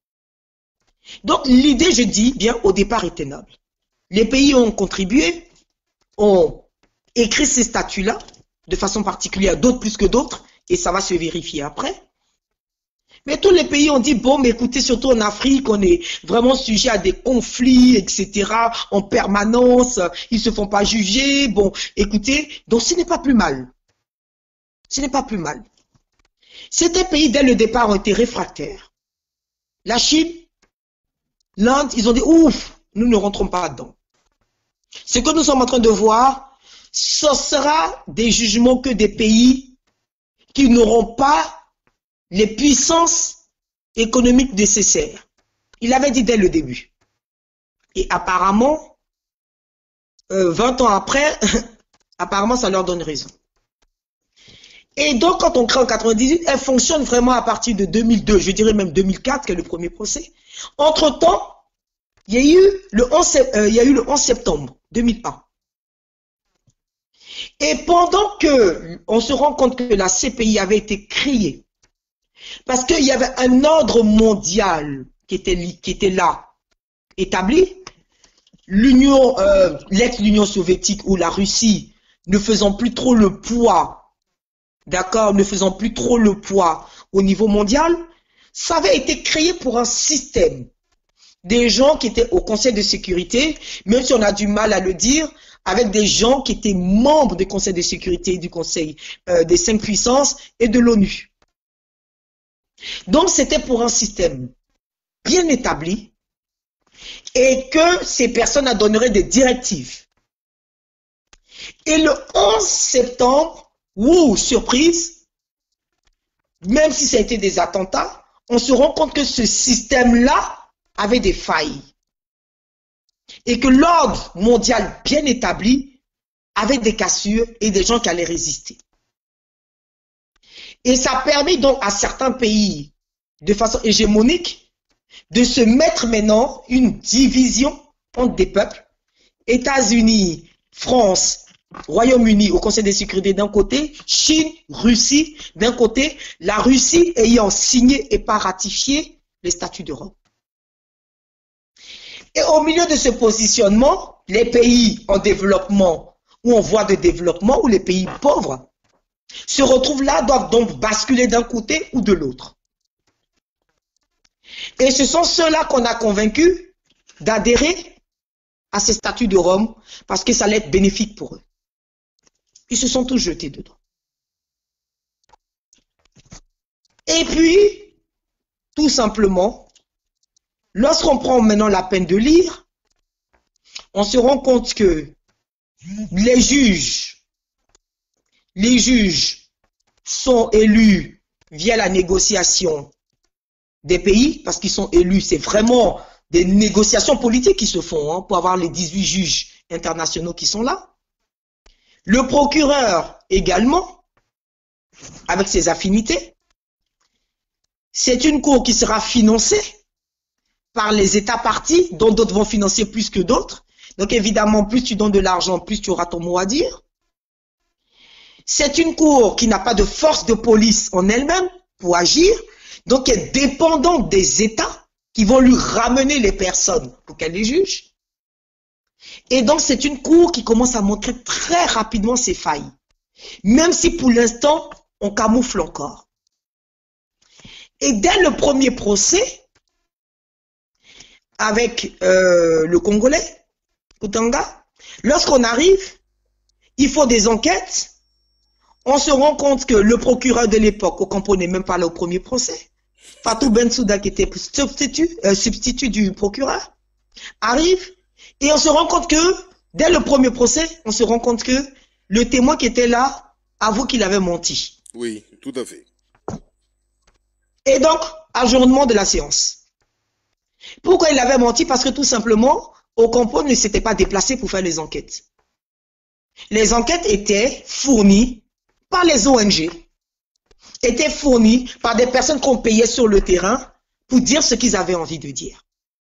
S6: Donc, l'idée, je dis bien, au départ était noble. Les pays ont contribué, ont écrit ces statuts-là, de façon particulière, d'autres plus que d'autres, et ça va se vérifier après. Mais tous les pays ont dit, bon, mais écoutez, surtout en Afrique, on est vraiment sujet à des conflits, etc., en permanence, ils se font pas juger, bon, écoutez, donc ce n'est pas plus mal. Ce n'est pas plus mal. Certains pays, dès le départ, ont été réfractaires. La Chine, l'Inde, ils ont dit, ouf, nous ne rentrons pas dedans. Ce que nous sommes en train de voir, ce sera des jugements que des pays qui n'auront pas les puissances économiques nécessaires. Il avait dit dès le début. Et apparemment, 20 ans après, apparemment ça leur donne raison. Et donc quand on crée en 98, elle fonctionne vraiment à partir de 2002, je dirais même 2004, qui est le premier procès. Entre-temps, il y a eu le 11 septembre 2001. Et pendant que on se rend compte que la CPI avait été créée, parce qu'il y avait un ordre mondial qui était là, établi, l'ex-Union soviétique ou la Russie ne faisant plus trop le poids, d'accord, ne faisant plus trop le poids au niveau mondial, ça avait été créé pour un système. Des gens qui étaient au Conseil de sécurité, même si on a du mal à le dire, avec des gens qui étaient membres du Conseil de sécurité, du Conseil des 5 puissances et de l'ONU. Donc c'était pour un système bien établi et que ces personnes donneraient des directives. Et le 11 septembre, surprise, même si ça a été des attentats, on se rend compte que ce système-là avait des failles. Et que l'ordre mondial bien établi avait des cassures et des gens qui allaient résister. Et ça a permis donc à certains pays, de façon hégémonique, de se mettre maintenant une division entre des peuples. États-Unis, France, Royaume-Uni au Conseil de sécurité d'un côté, Chine, Russie d'un côté, la Russie ayant signé et pas ratifié les statuts de Rome. Et au milieu de ce positionnement, les pays en développement ou en voie de développement ou les pays pauvres se retrouvent là, doivent donc basculer d'un côté ou de l'autre. Et ce sont ceux-là qu'on a convaincus d'adhérer à ces statuts de Rome parce que ça allait être bénéfique pour eux. Ils se sont tous jetés dedans. Et puis, tout simplement, lorsqu'on prend maintenant la peine de lire, on se rend compte que les juges sont élus via la négociation des pays, parce qu'ils sont élus, c'est vraiment des négociations politiques qui se font pour avoir les 18 juges internationaux qui sont là. Le procureur également, avec ses affinités. C'est une cour qui sera financée par les États partis, dont d'autres vont financer plus que d'autres. Donc évidemment, plus tu donnes de l'argent, plus tu auras ton mot à dire. C'est une cour qui n'a pas de force de police en elle-même pour agir, donc elle est dépendante des États qui vont lui ramener les personnes pour qu'elle les juge. Et donc c'est une cour qui commence à montrer très rapidement ses failles, même si pour l'instant on camoufle encore. Et dès le premier procès, avec le Congolais, Koutanga. Lorsqu'on arrive, il faut des enquêtes. On se rend compte que le procureur de l'époque, Ocampo n'est même pas là au premier procès. Fatou Bensouda, qui était substitut du procureur, arrive et on se rend compte que, dès le premier procès, on se rend compte que le témoin qui était là avoue qu'il avait menti.
S4: Oui, tout à fait.
S6: Et donc, ajournement de la séance. Pourquoi il avait menti? Parce que tout simplement, Ocampo ne s'était pas déplacé pour faire les enquêtes. Les enquêtes étaient fournies par les ONG, étaient fournies par des personnes qu'on payait sur le terrain pour dire ce qu'ils avaient envie de dire.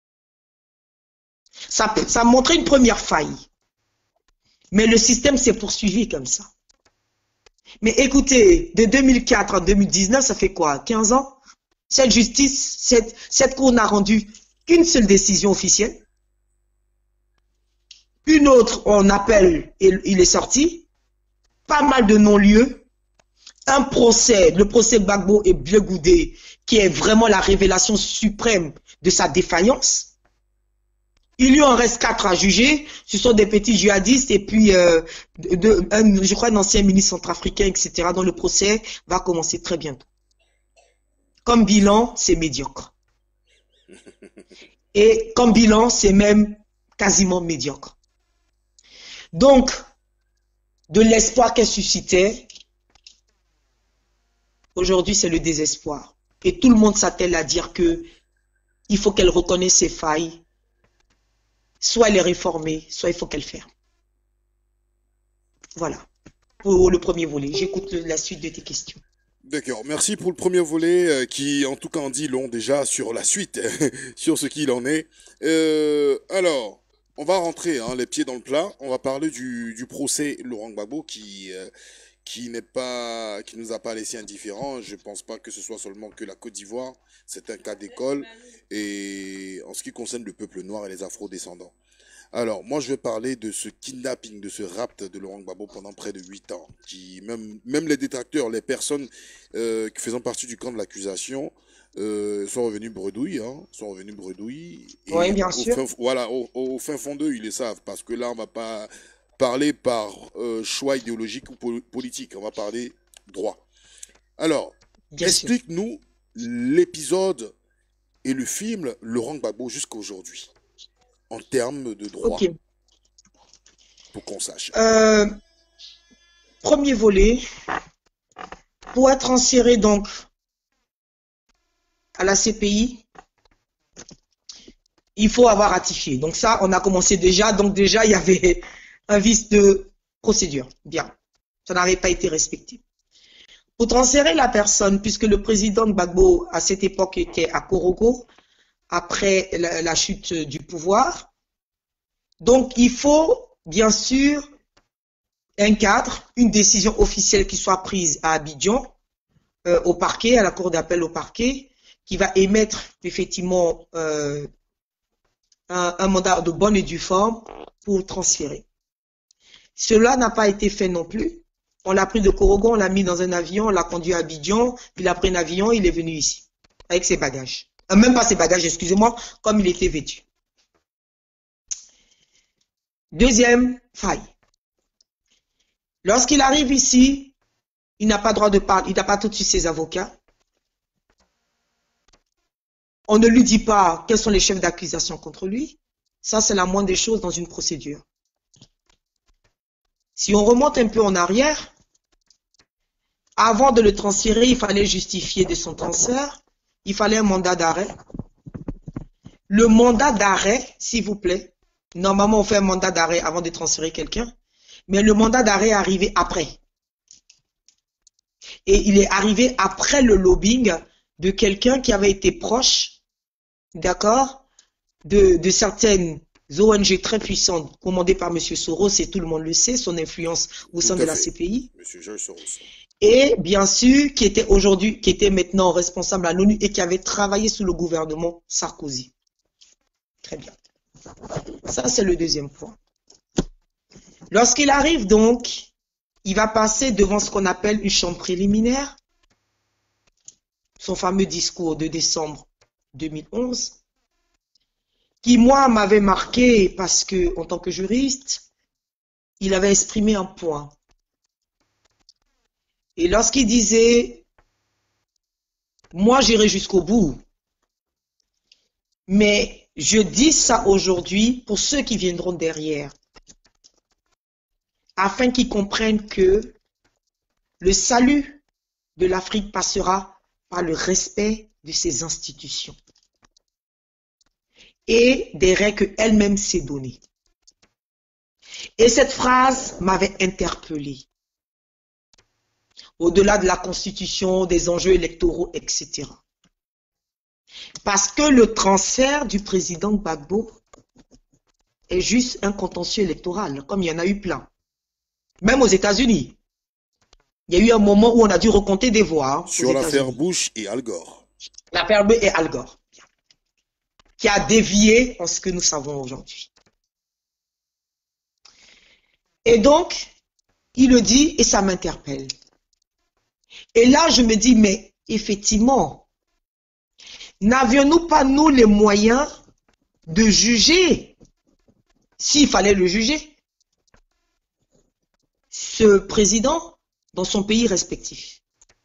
S6: Ça montrait une première faille. Mais le système s'est poursuivi comme ça. Mais écoutez, de 2004 à 2019, ça fait quoi? 15 ans? Cette justice, cette cour n'a rendu qu'une seule décision officielle. Une autre, on appelle, et il est sorti. Pas mal de non-lieux. Un procès, le procès Gbagbo et Blé Goudé, qui est vraiment la révélation suprême de sa défaillance. Il lui en reste 4 à juger. Ce sont des petits djihadistes et puis, je crois, un ancien ministre centrafricain, etc., dont le procès va commencer très bientôt. Comme bilan, c'est médiocre. Et comme bilan, c'est même quasiment médiocre. Donc, de l'espoir qu'elle suscitait, aujourd'hui, c'est le désespoir. Et tout le monde s'attelle à dire que il faut qu'elle reconnaisse ses failles. Soit elle est réformée, soit il faut qu'elle ferme. Voilà. Pour le premier volet. J'écoute la suite de tes questions.
S4: D'accord, merci pour le premier volet qui en tout cas en dit long déjà sur la suite, sur ce qu'il en est. Alors, on va rentrer les pieds dans le plat, on va parler du procès Laurent Gbagbo qui nous a pas laissé indifférents. Je pense pas que ce soit seulement que la Côte d'Ivoire, c'est un cas d'école et en ce qui concerne le peuple noir et les afro-descendants. Alors, moi, je vais parler de ce kidnapping, de ce rapt de Laurent Gbagbo pendant près de 8 ans. Qui, même les détracteurs, les personnes qui faisant partie du camp de l'accusation, sont revenus bredouilles.
S6: Oui, bien sûr.
S4: Voilà, au fin fond d'eux, ils le savent. Parce que là, on va pas parler par choix idéologique ou politique. On va parler droit. Alors, explique-nous l'épisode et le film Laurent Gbagbo jusqu'à aujourd'hui. En termes de droit, okay. Pour qu'on sache.
S6: Premier volet, pour être transféré donc à la CPI, il faut avoir ratifié. Donc ça, on a commencé déjà. Donc déjà, il y avait un vice de procédure. Bien, ça n'avait pas été respecté. Pour transférer la personne, puisque le président Gbagbo, à cette époque, était à Korogo, après la chute du pouvoir. Donc, il faut, bien sûr, un cadre, une décision officielle qui soit prise à Abidjan, au parquet, à la cour d'appel au parquet, qui va émettre effectivement un mandat de bonne et due forme pour transférer. Cela n'a pas été fait non plus. On l'a pris de Korogo, on l'a mis dans un avion, on l'a conduit à Abidjan, puis il a pris un avion, il est venu ici, avec ses bagages. Même pas ses bagages, excusez-moi, comme il était vêtu. Deuxième faille. Lorsqu'il arrive ici, il n'a pas droit de parler, il n'a pas tout de suite ses avocats. On ne lui dit pas quels sont les chefs d'accusation contre lui. Ça, c'est la moindre des choses dans une procédure. Si on remonte un peu en arrière, avant de le transférer, il fallait justifier de son transfert. Il fallait un mandat d'arrêt. Le mandat d'arrêt, s'il vous plaît, normalement on fait un mandat d'arrêt avant de transférer quelqu'un, mais le mandat d'arrêt est arrivé après. Et il est arrivé après le lobbying de quelqu'un qui avait été proche, d'accord, de certaines ONG très puissantes, commandées par M. Soros, et tout le monde le sait, son influence au sein de la CPI. M. Georges Soros. Et bien sûr, qui était maintenant responsable à l'ONU et qui avait travaillé sous le gouvernement Sarkozy. Très bien. Ça, c'est le deuxième point. Lorsqu'il arrive donc, il va passer devant ce qu'on appelle une chambre préliminaire. Son fameux discours de décembre 2011, qui, moi, m'avait marqué parce que, en tant que juriste, il avait exprimé un point. Et lorsqu'il disait, moi, j'irai jusqu'au bout, mais je dis ça aujourd'hui pour ceux qui viendront derrière, afin qu'ils comprennent que le salut de l'Afrique passera par le respect de ses institutions et des règles qu'elle-même s'est données. Et cette phrase m'avait interpellée. Au-delà de la Constitution, des enjeux électoraux, etc. Parce que le transfert du président Gbagbo est juste un contentieux électoral, comme il y en a eu plein. Même aux États-Unis. Il y a eu un moment où on a dû recompter des voix.
S4: Sur l'affaire Bush et Al Gore.
S6: L'affaire Bush et Al Gore. Qui a dévié en ce que nous savons aujourd'hui. Et donc, il le dit et ça m'interpelle. Et là, je me dis, mais effectivement, n'avions-nous pas, nous, les moyens de juger, s'il fallait le juger, ce président dans son pays respectif?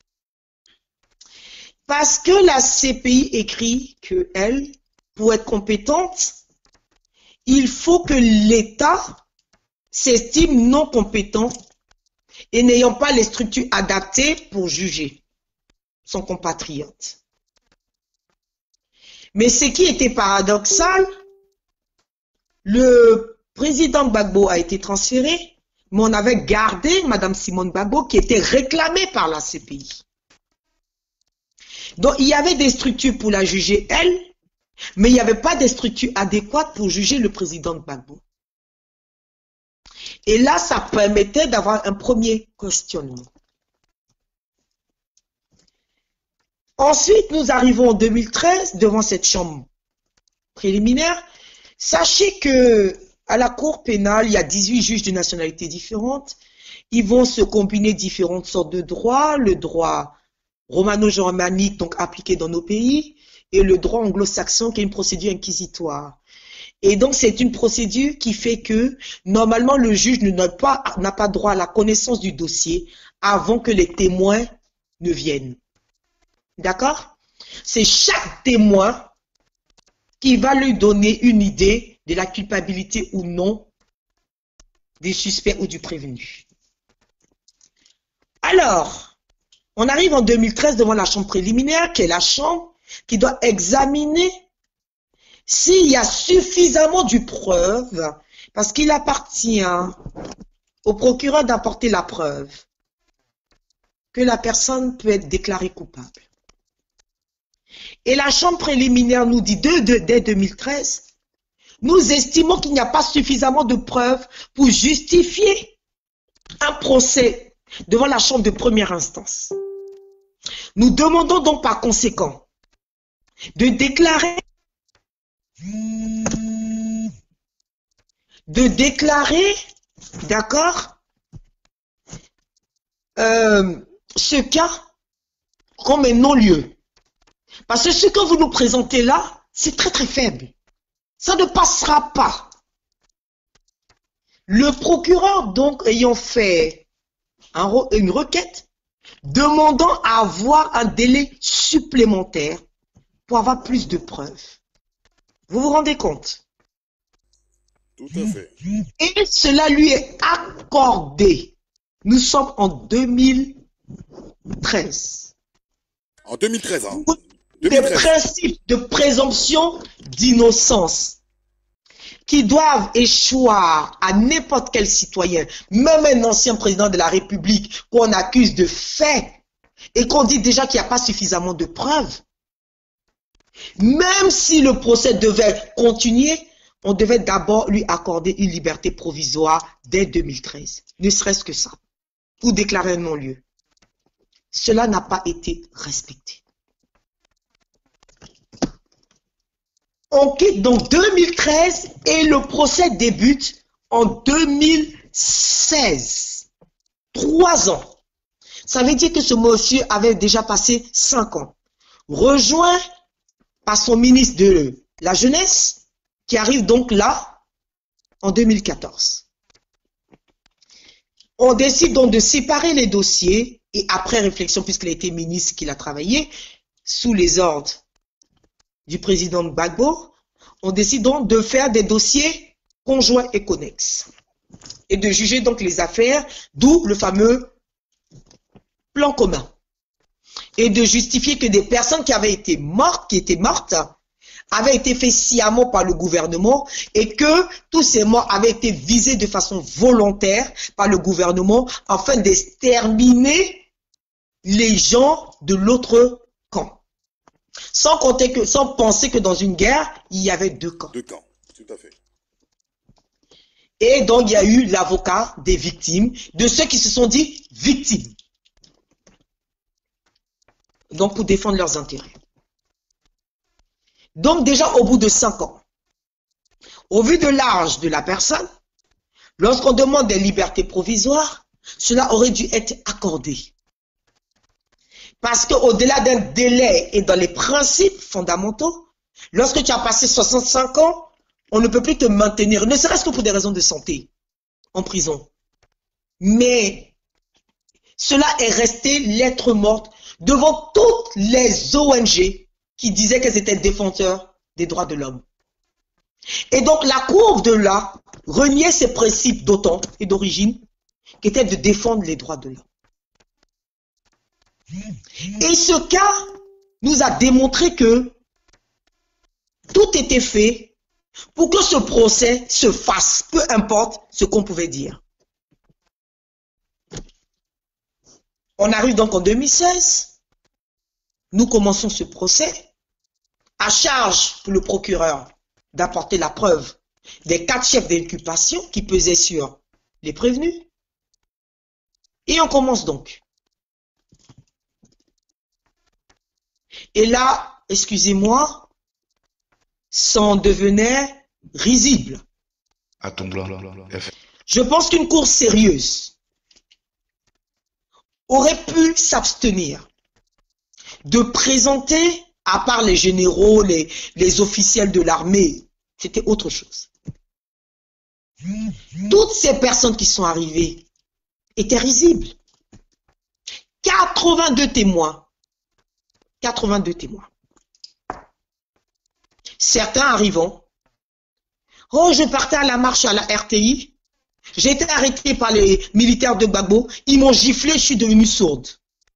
S6: Parce que la CPI écrit que elle, pour être compétente, il faut que l'État s'estime non compétent et n'ayant pas les structures adaptées pour juger son compatriote. Mais ce qui était paradoxal, le président Gbagbo a été transféré, mais on avait gardé Mme Simone Gbagbo qui était réclamée par la CPI. Donc il y avait des structures pour la juger elle, mais il n'y avait pas de structures adéquates pour juger le président Gbagbo. Et là, ça permettait d'avoir un premier questionnement. Ensuite, nous arrivons en 2013 devant cette chambre préliminaire. Sachez que à la Cour pénale, il y a 18 juges de nationalités différentes. Ils vont se combiner différentes sortes de droits. Le droit romano-germanique, donc appliqué dans nos pays, et le droit anglo-saxon, qui est une procédure inquisitoire. Et donc, c'est une procédure qui fait que, normalement, le juge n'a pas droit à la connaissance du dossier avant que les témoins ne viennent. D'accord? C'est chaque témoin qui va lui donner une idée de la culpabilité ou non du suspect ou du prévenu. Alors, on arrive en 2013 devant la chambre préliminaire, qui est la chambre qui doit examiner s'il y a suffisamment de preuves, parce qu'il appartient au procureur d'apporter la preuve que la personne peut être déclarée coupable. Et la chambre préliminaire nous dit dès 2013, nous estimons qu'il n'y a pas suffisamment de preuves pour justifier un procès devant la chambre de première instance. Nous demandons donc par conséquent de déclarer d'accord, ce cas comme un non-lieu. Parce que ce que vous nous présentez là, c'est très très faible. Ça ne passera pas. Le procureur, donc, ayant fait une requête, demandant à avoir un délai supplémentaire pour avoir plus de preuves. Vous vous rendez compte?
S4: Tout à fait.
S6: Et cela lui est accordé. Nous sommes en 2013.
S4: En 2013, hein?
S6: Des principes de présomption d'innocence qui doivent échoir à n'importe quel citoyen, même un ancien président de la République qu'on accuse de fait et qu'on dit déjà qu'il n'y a pas suffisamment de preuves. Même si le procès devait continuer, on devait d'abord lui accorder une liberté provisoire dès 2013, ne serait-ce que ça, ou déclarer un non-lieu. Cela n'a pas été respecté. On quitte donc 2013 et le procès débute en 2016. 3 ans. Ça veut dire que ce monsieur avait déjà passé 5 ans. Rejoint par son ministre de la Jeunesse, qui qui arrive donc là, en 2014. On décide donc de séparer les dossiers et après réflexion, puisqu'il a été ministre, qu'il a travaillé sous les ordres du président Gbagbo, on décide donc de faire des dossiers conjoints et connexes et de juger donc les affaires, d'où le fameux plan commun, et de justifier que des personnes qui étaient mortes, avaient été fait sciemment par le gouvernement et que tous ces morts avaient été visés de façon volontaire par le gouvernement afin d'exterminer les gens de l'autre camp. Sans penser que dans une guerre, il y avait deux camps.
S4: Deux camps, tout à fait.
S6: Et donc, il y a eu l'avocat des victimes, de ceux qui se sont dit victimes. Donc, pour défendre leurs intérêts. Donc, déjà, au bout de 5 ans, au vu de l'âge de la personne, lorsqu'on demande des libertés provisoires, cela aurait dû être accordé. Parce qu'au-delà d'un délai et dans les principes fondamentaux, lorsque tu as passé 65 ans, on ne peut plus te maintenir, ne serait-ce que pour des raisons de santé, en prison. Mais cela est resté lettre morte devant toutes les ONG qui disaient qu'elles étaient défenseurs des droits de l'homme. Et donc la Cour de là reniait ses principes d'autant et d'origine qui étaient de défendre les droits de l'homme. Et ce cas nous a démontré que tout était fait pour que ce procès se fasse, peu importe ce qu'on pouvait dire. On arrive donc en 2016. Nous commençons ce procès. À charge pour le procureur d'apporter la preuve des 4 chefs d'inculpation qui pesaient sur les prévenus. Et on commence donc. Et là, excusez-moi, ça en devenait risible. Je pense qu'une cour sérieuse aurait pu s'abstenir de présenter, à part les généraux, les officiels de l'armée, c'était autre chose. Toutes ces personnes qui sont arrivées étaient risibles. 82 témoins. 82 témoins. Certains arrivant. Oh, je partais à la marche à la RTI. J'ai été arrêté par les militaires de Gbagbo. Ils m'ont giflé, je suis devenue sourde.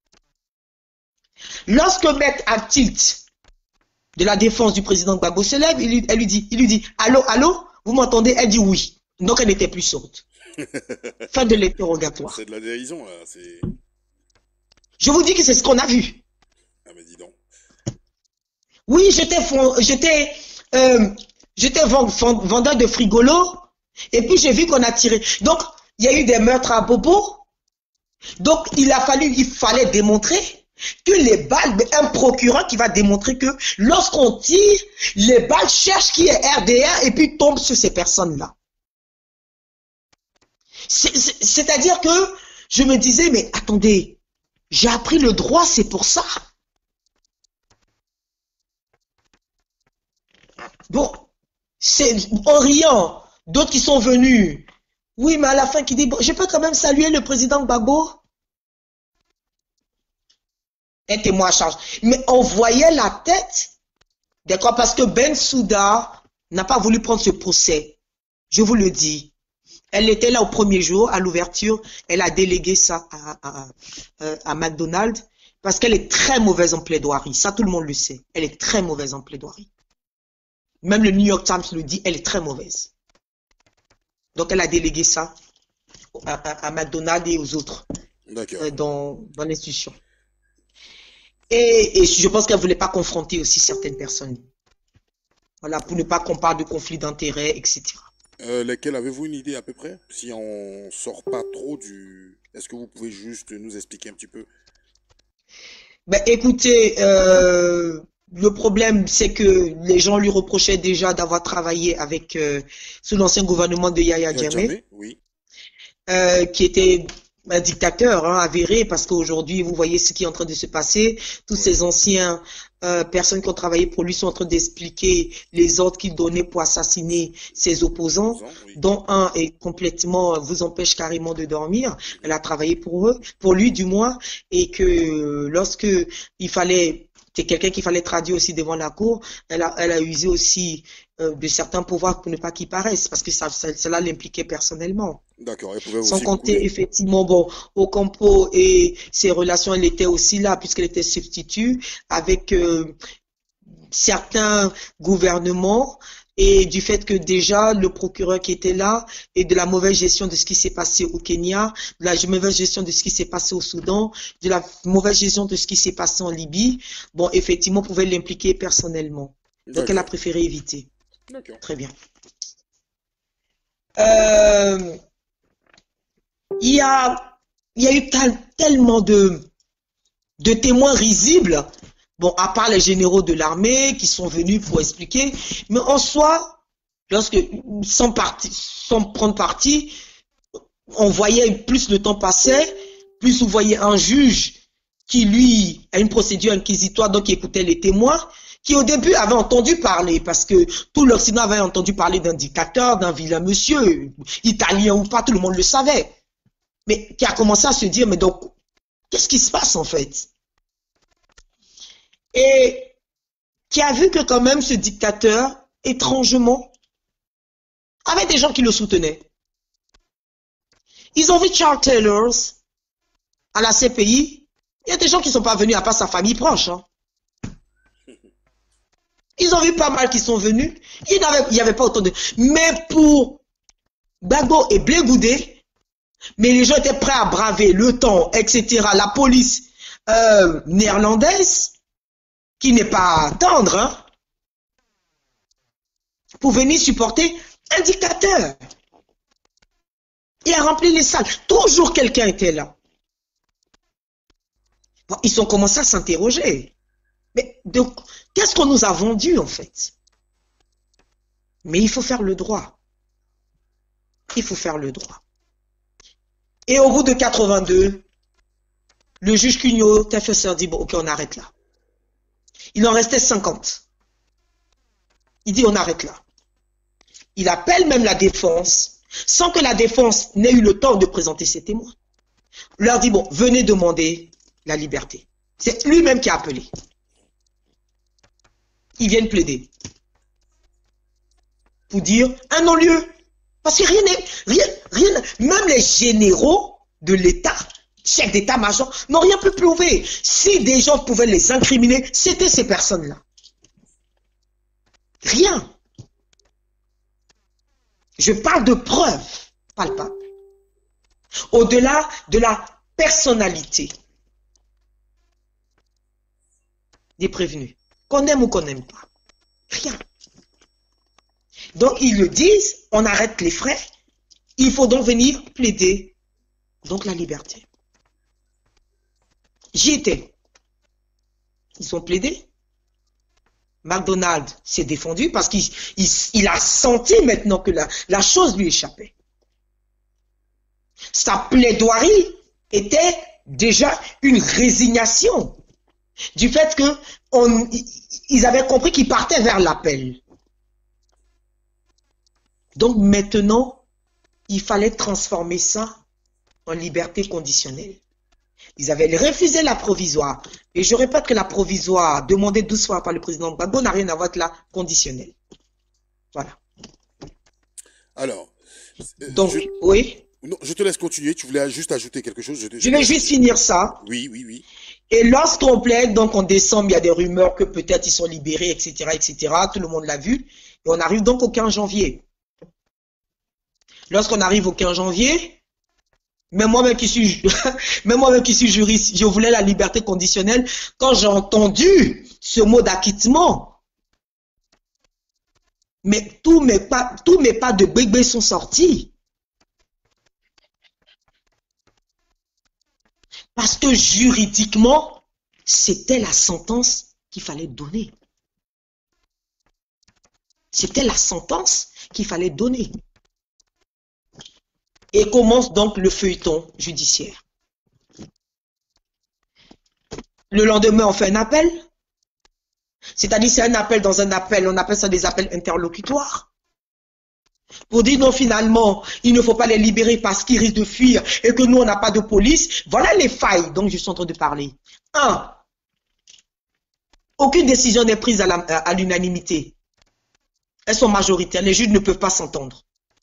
S6: Lorsque Maître Abtilt de la défense du président Gbagbo se lève, il lui dit, allô, allô, vous m'entendez? Elle dit oui. Donc elle n'était plus sourde. Fin de l'interrogatoire.
S4: C'est de la dérision, là.
S6: Je vous dis que c'est ce qu'on a vu.
S4: Ah, mais dis donc.
S6: Oui, j'étais vendeur de frigolo, et puis j'ai vu qu'on a tiré. Donc, il y a eu des meurtres à Bobo. Donc, il fallait démontrer que les balles, un procureur qui va démontrer que lorsqu'on tire, les balles cherchent qui est RDR et puis tombent sur ces personnes-là. C'est-à-dire que je me disais, mais attendez, j'ai appris le droit, c'est pour ça. Bon, c'est en riant, d'autres qui sont venus. Oui, mais à la fin, qui dit, bon, je peux quand même saluer le président Gbagbo. Un témoin à charge. Mais on voyait la tête, d'accord, parce que Bensouda n'a pas voulu prendre ce procès. Je vous le dis. Elle était là au premier jour, à l'ouverture. Elle a délégué ça à McDonald's parce qu'elle est très mauvaise en plaidoirie. Ça, tout le monde le sait. Elle est très mauvaise en plaidoirie. Même le New York Times le dit, elle est très mauvaise. Donc, elle a délégué ça à McDonald's et aux autres dans l'institution. Et je pense qu'elle ne voulait pas confronter aussi certaines personnes. Voilà, pour ne pas qu'on parle de conflit d'intérêts, etc.
S4: Lesquels avez-vous une idée à peu près? Si on sort pas trop du... Est-ce que vous pouvez juste nous expliquer un petit peu?
S6: Ben, écoutez, le problème, c'est que les gens lui reprochaient déjà d'avoir travaillé avec sous l'ancien gouvernement de Yahya Jammeh,
S4: oui.
S6: Qui était un dictateur avéré, parce qu'aujourd'hui, vous voyez ce qui est en train de se passer. Tous ces anciens personnes qui ont travaillé pour lui sont en train d'expliquer les ordres qu'il donnait pour assassiner ses opposants, dont un est complètement, vous empêche carrément de dormir. Elle a travaillé pour eux, pour lui du moins, et que lorsque il fallait, c'est quelqu'un qu'il fallait traduire aussi devant la cour, elle a usé aussi de certains pouvoirs pour ne pas qu'il paraisse, parce que cela l'impliquait personnellement.
S4: D'accord.
S6: Sans compter, effectivement, bon, Ocampo et ses relations, elle était aussi là, puisqu'elle était substitut avec certains gouvernements, et du fait que déjà le procureur qui était là, et de la mauvaise gestion de ce qui s'est passé au Kenya, de la mauvaise gestion de ce qui s'est passé au Soudan, de la mauvaise gestion de ce qui s'est passé en Libye, bon, effectivement, pouvait l'impliquer personnellement. Donc, elle a préféré éviter. Très bien. Il y a eu tellement de témoins risibles, bon, à part les généraux de l'armée qui sont venus pour expliquer, mais en soi, sans prendre parti, on voyait, plus le temps passait, plus vous voyez un juge qui, lui, a une procédure inquisitoire, donc qui écoutait les témoins, qui au début avait entendu parler, parce que tout l'Occident avait entendu parler d'un dictateur, d'un vilain monsieur, italien ou pas, tout le monde le savait. Mais qui a commencé à se dire, mais donc, qu'est-ce qui se passe en fait? Et qui a vu que quand même ce dictateur, étrangement, avait des gens qui le soutenaient. Ils ont vu Charles Taylor à la CPI. Il y a des gens qui ne sont pas venus à part sa famille proche. Hein. Ils ont vu pas mal qui sont venus. Il n'y avait pas autant de... Mais pour Gbagbo et Blé Goudé, mais les gens étaient prêts à braver le temps, etc. La police néerlandaise, qui n'est pas tendre, hein, pour venir supporter un dictateur. Il a rempli les salles. Toujours quelqu'un était là. Bon, ils ont commencé à s'interroger. Mais qu'est-ce qu'on nous a vendu en fait? Mais il faut faire le droit. Il faut faire le droit. Et au bout de 82, le juge Cugnot, TFSR dit, bon, ok, on arrête là. Il en restait 50. Il dit, on arrête là. Il appelle même la défense, sans que la défense n'ait eu le temps de présenter ses témoins. Il leur dit, bon, venez demander la liberté. C'est lui-même qui a appelé. Ils viennent plaider. Pour dire un non-lieu. Parce que rien, même les généraux de l'État, chefs d'état-major, n'ont rien pu prouver. Si des gens pouvaient les incriminer, c'était ces personnes-là. Rien. Je parle de preuves palpables. Au-delà de la personnalité des prévenus, qu'on aime ou qu'on n'aime pas. Rien. Donc, ils le disent, on arrête les frais, il faut donc venir plaider donc la liberté. J'y étais. Ils ont plaidé. McDonald s'est défendu parce qu'il a senti maintenant que la chose lui échappait. Sa plaidoirie était déjà une résignation du fait qu'ils avaient compris qu'ils partaient vers l'appel. Donc maintenant, il fallait transformer ça en liberté conditionnelle. Ils avaient refusé la provisoire. Et je répète que la provisoire, demandée 12 fois par le président Gbagbo, n'a rien à voir avec la conditionnelle. Voilà.
S4: Alors.
S6: Donc, oui.
S4: Non, je te laisse continuer. Tu voulais juste ajouter quelque chose.
S6: Je vais juste finir ça.
S4: Oui.
S6: Et lorsqu'on plaide, donc en décembre, il y a des rumeurs que peut-être ils sont libérés, etc., etc. Tout le monde l'a vu. Et on arrive donc au 15 janvier. Lorsqu'on arrive au 15 janvier, même moi-même qui suis juriste, je voulais la liberté conditionnelle. Quand j'ai entendu ce mot d'acquittement, mais tous mes pas de bébé sont sortis. Parce que juridiquement, c'était la sentence qu'il fallait donner. C'était la sentence qu'il fallait donner. Et commence donc le feuilleton judiciaire. Le lendemain, on fait un appel. C'est-à-dire, c'est un appel dans un appel. On appelle ça des appels interlocutoires. Pour dire non, finalement, il ne faut pas les libérer parce qu'ils risquent de fuir et que nous, on n'a pas de police. Voilà les failles dont je suis en train de parler. 1. Aucune décision n'est prise à l'unanimité. Elles sont majoritaires. Les juges ne peuvent pas s'entendre.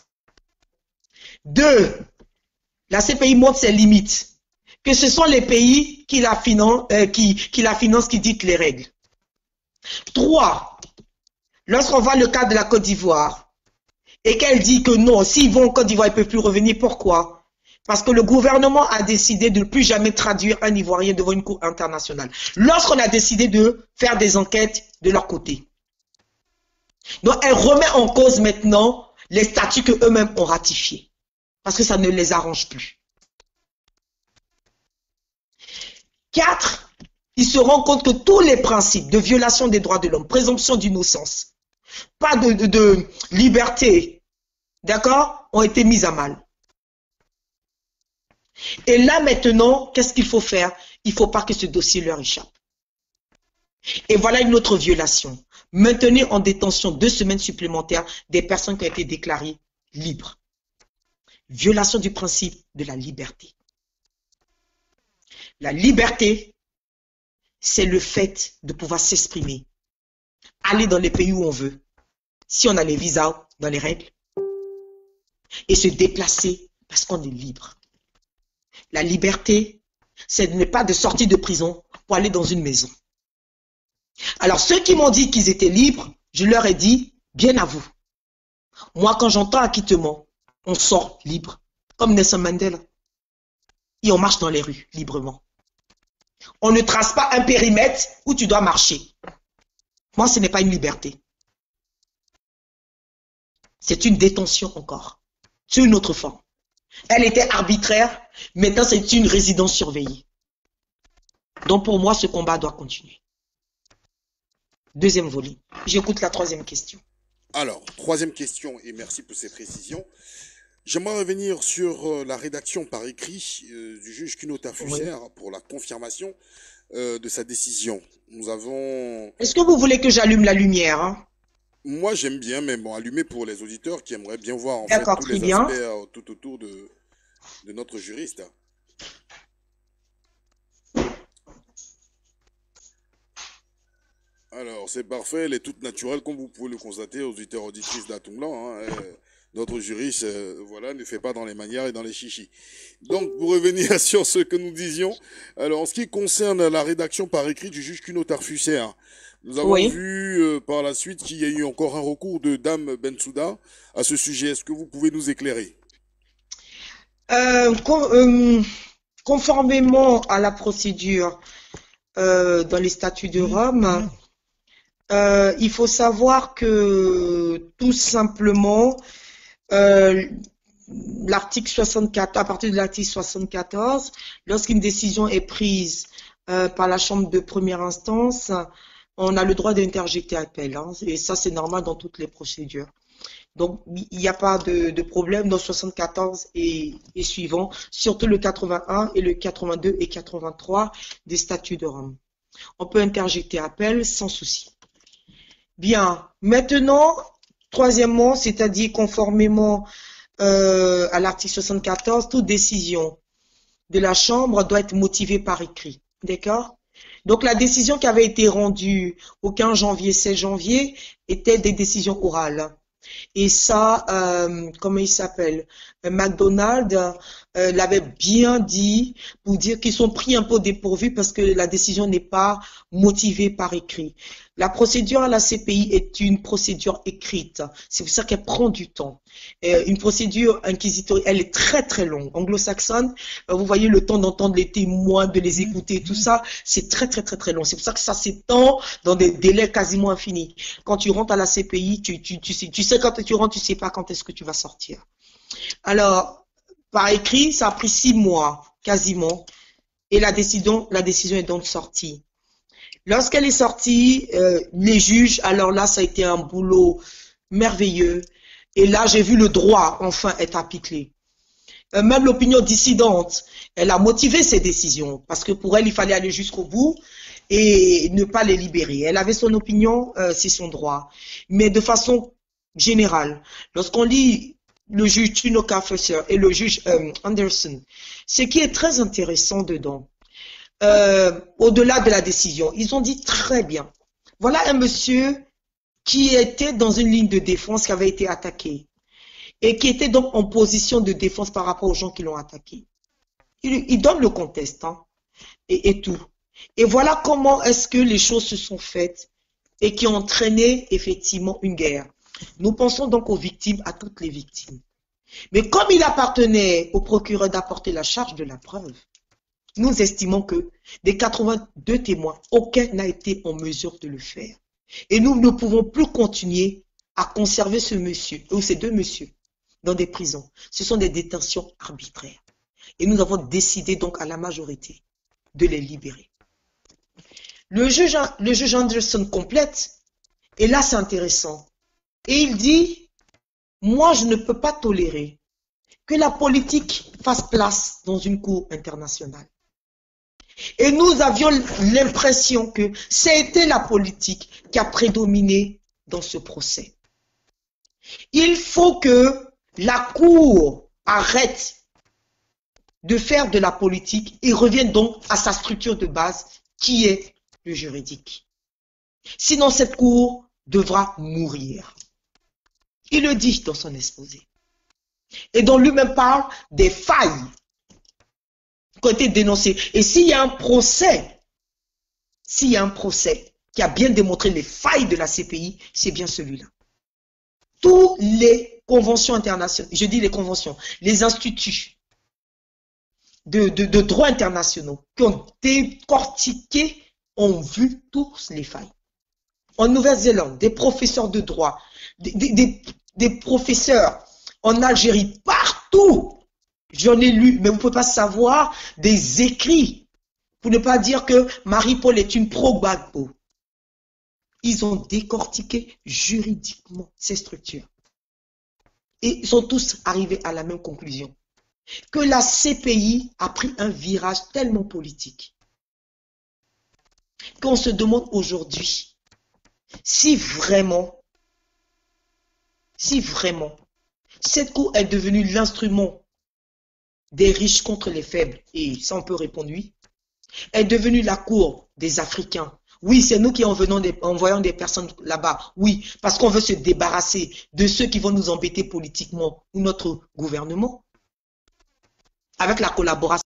S6: 2. La CPI montre ses limites. Que ce sont les pays qui la financent, qui dictent les règles. 3. Lorsqu'on voit le cas de la Côte d'Ivoire et qu'elle dit que non, s'ils vont en Côte d'Ivoire, ils ne peuvent plus revenir. Pourquoi? Parce que le gouvernement a décidé de ne plus jamais traduire un Ivoirien devant une cour internationale. Lorsqu'on a décidé de faire des enquêtes de leur côté. Donc, elle remet en cause maintenant les statuts qu'eux-mêmes ont ratifiés. Parce que ça ne les arrange plus. 4. Ils se rendent compte que tous les principes de violation des droits de l'homme, présomption d'innocence, pas de liberté, d'accord, ont été mis à mal. Et là maintenant, qu'est-ce qu'il faut faire? Il ne faut pas que ce dossier leur échappe. Et voilà une autre violation. Maintenir en détention 2 semaines supplémentaires des personnes qui ont été déclarées libres. Violation du principe de la liberté. La liberté, c'est le fait de pouvoir s'exprimer. Aller dans les pays où on veut, si on a les visas dans les règles, et se déplacer parce qu'on est libre. La liberté, c'est de ne pas de sortir de prison pour aller dans une maison. Alors, ceux qui m'ont dit qu'ils étaient libres, je leur ai dit, bien à vous. Moi, quand j'entends acquittement, on sort libre, comme Nelson Mandela. Et on marche dans les rues, librement. On ne trace pas un périmètre où tu dois marcher. Moi, ce n'est pas une liberté. C'est une détention encore. C'est une autre forme. Elle était arbitraire, maintenant c'est une résidence surveillée. Donc pour moi, ce combat doit continuer. Deuxième volet. J'écoute la 3e question.
S4: Alors, 3e question, et merci pour ces précisions. J'aimerais revenir sur la rédaction par écrit du juge Cuno Tafuser pour la confirmation de sa décision. Nous avons... Est-ce
S6: que vous voulez que j'allume la lumière, hein?
S4: Moi, j'aime bien, mais bon, allumer pour les auditeurs qui aimeraient bien voir en fait, tous les aspects tout autour de notre juriste. Alors, c'est parfait, elle est toute naturelle, comme vous pouvez le constater, auditeurs, auditrices d'Atoumblanc. Hein, notre juriste, voilà, ne fait pas dans les manières et dans les chichis. Donc, pour revenir sur ce que nous disions, alors, en ce qui concerne la rédaction par écrit du juge Cuno Tafuser, nous avons vu par la suite qu'il y a eu encore un recours de Dame Bensouda à ce sujet. Est-ce que vous pouvez nous éclairer?
S6: Conformément à la procédure dans les statuts de Rome, il faut savoir que tout simplement, l'article 64, à partir de l'article 74, lorsqu'une décision est prise par la chambre de première instance, on a le droit d'interjecter appel, hein, et ça c'est normal dans toutes les procédures. Donc il n'y a pas de problème dans 74 et suivant, surtout le 81 et le 82 et 83 des statuts de Rome. On peut interjecter appel sans souci. Bien, maintenant, troisièmement, c'est-à-dire conformément à l'article 74, toute décision de la chambre doit être motivée par écrit. D'accord? Donc la décision qui avait été rendue au 15 janvier, 16 janvier, était des décisions orales. Et ça, comment il s'appelle, McDonald l'avait bien dit pour dire qu'ils sont pris un peu dépourvus parce que la décision n'est pas motivée par écrit. La procédure à la CPI est une procédure écrite. C'est pour ça qu'elle prend du temps. Une procédure inquisitoriale, elle est très très longue. Anglo-saxonne, vous voyez le temps d'entendre les témoins, de les écouter, tout ça, c'est très très très très long. C'est pour ça que ça s'étend dans des délais quasiment infinis. Quand tu rentres à la CPI, tu sais quand tu rentres, tu sais pas quand est-ce que tu vas sortir. Alors, par écrit, ça a pris 6 mois, quasiment, et la décision est donc sortie. Lorsqu'elle est sortie, les juges, alors là, ça a été un boulot merveilleux, et là, j'ai vu le droit, enfin, être appliqué. Même l'opinion dissidente, elle a motivé ses décisions, parce que pour elle, il fallait aller jusqu'au bout, et ne pas les libérer. Elle avait son opinion, c'est son droit. Mais de façon générale, lorsqu'on lit le juge Tunoka Fesser et le juge Anderson, ce qui est très intéressant dedans, au-delà de la décision, ils ont dit très bien. Voilà un monsieur qui était dans une ligne de défense qui avait été attaqué et qui était donc en position de défense par rapport aux gens qui l'ont attaqué. Il donne le contexte hein, et tout. Et voilà comment est-ce que les choses se sont faites et qui ont entraîné effectivement une guerre. Nous pensons donc aux victimes, à toutes les victimes. Mais comme il appartenait au procureur d'apporter la charge de la preuve, nous estimons que des 82 témoins, aucun n'a été en mesure de le faire. Et nous ne pouvons plus continuer à conserver ce monsieur, ou ces deux messieurs, dans des prisons. Ce sont des détentions arbitraires. Et nous avons décidé donc à la majorité de les libérer. Le juge Anderson complète, et là c'est intéressant. Et il dit, moi je ne peux pas tolérer que la politique fasse place dans une cour internationale. Et nous avions l'impression que c'était la politique qui a prédominé dans ce procès. Il faut que la cour arrête de faire de la politique et revienne donc à sa structure de base qui est le juridique. Sinon cette cour devra mourir. Il le dit dans son exposé. Et dont lui-même parle des failles qui ont été dénoncées. Et s'il y a un procès qui a bien démontré les failles de la CPI, c'est bien celui-là. Toutes les conventions internationales, je dis les conventions, les instituts de droit internationaux qui ont décortiqué ont vu tous les failles. En Nouvelle-Zélande, des professeurs de droit, des professeurs en Algérie, partout, j'en ai lu, mais vous ne pouvez pas savoir, des écrits, pour ne pas dire que Marie-Paul est une pro-Gbagbo. Ils ont décortiqué juridiquement ces structures. Et ils sont tous arrivés à la même conclusion. Que la CPI a pris un virage tellement politique. Qu'on se demande aujourd'hui si vraiment cette cour est devenue l'instrument des riches contre les faibles, et ça on peut répondre oui, est devenue la cour des Africains. Oui, c'est nous qui envoyons des personnes là-bas. Oui, parce qu'on veut se débarrasser de ceux qui vont nous embêter politiquement ou notre gouvernement. Avec la collaboration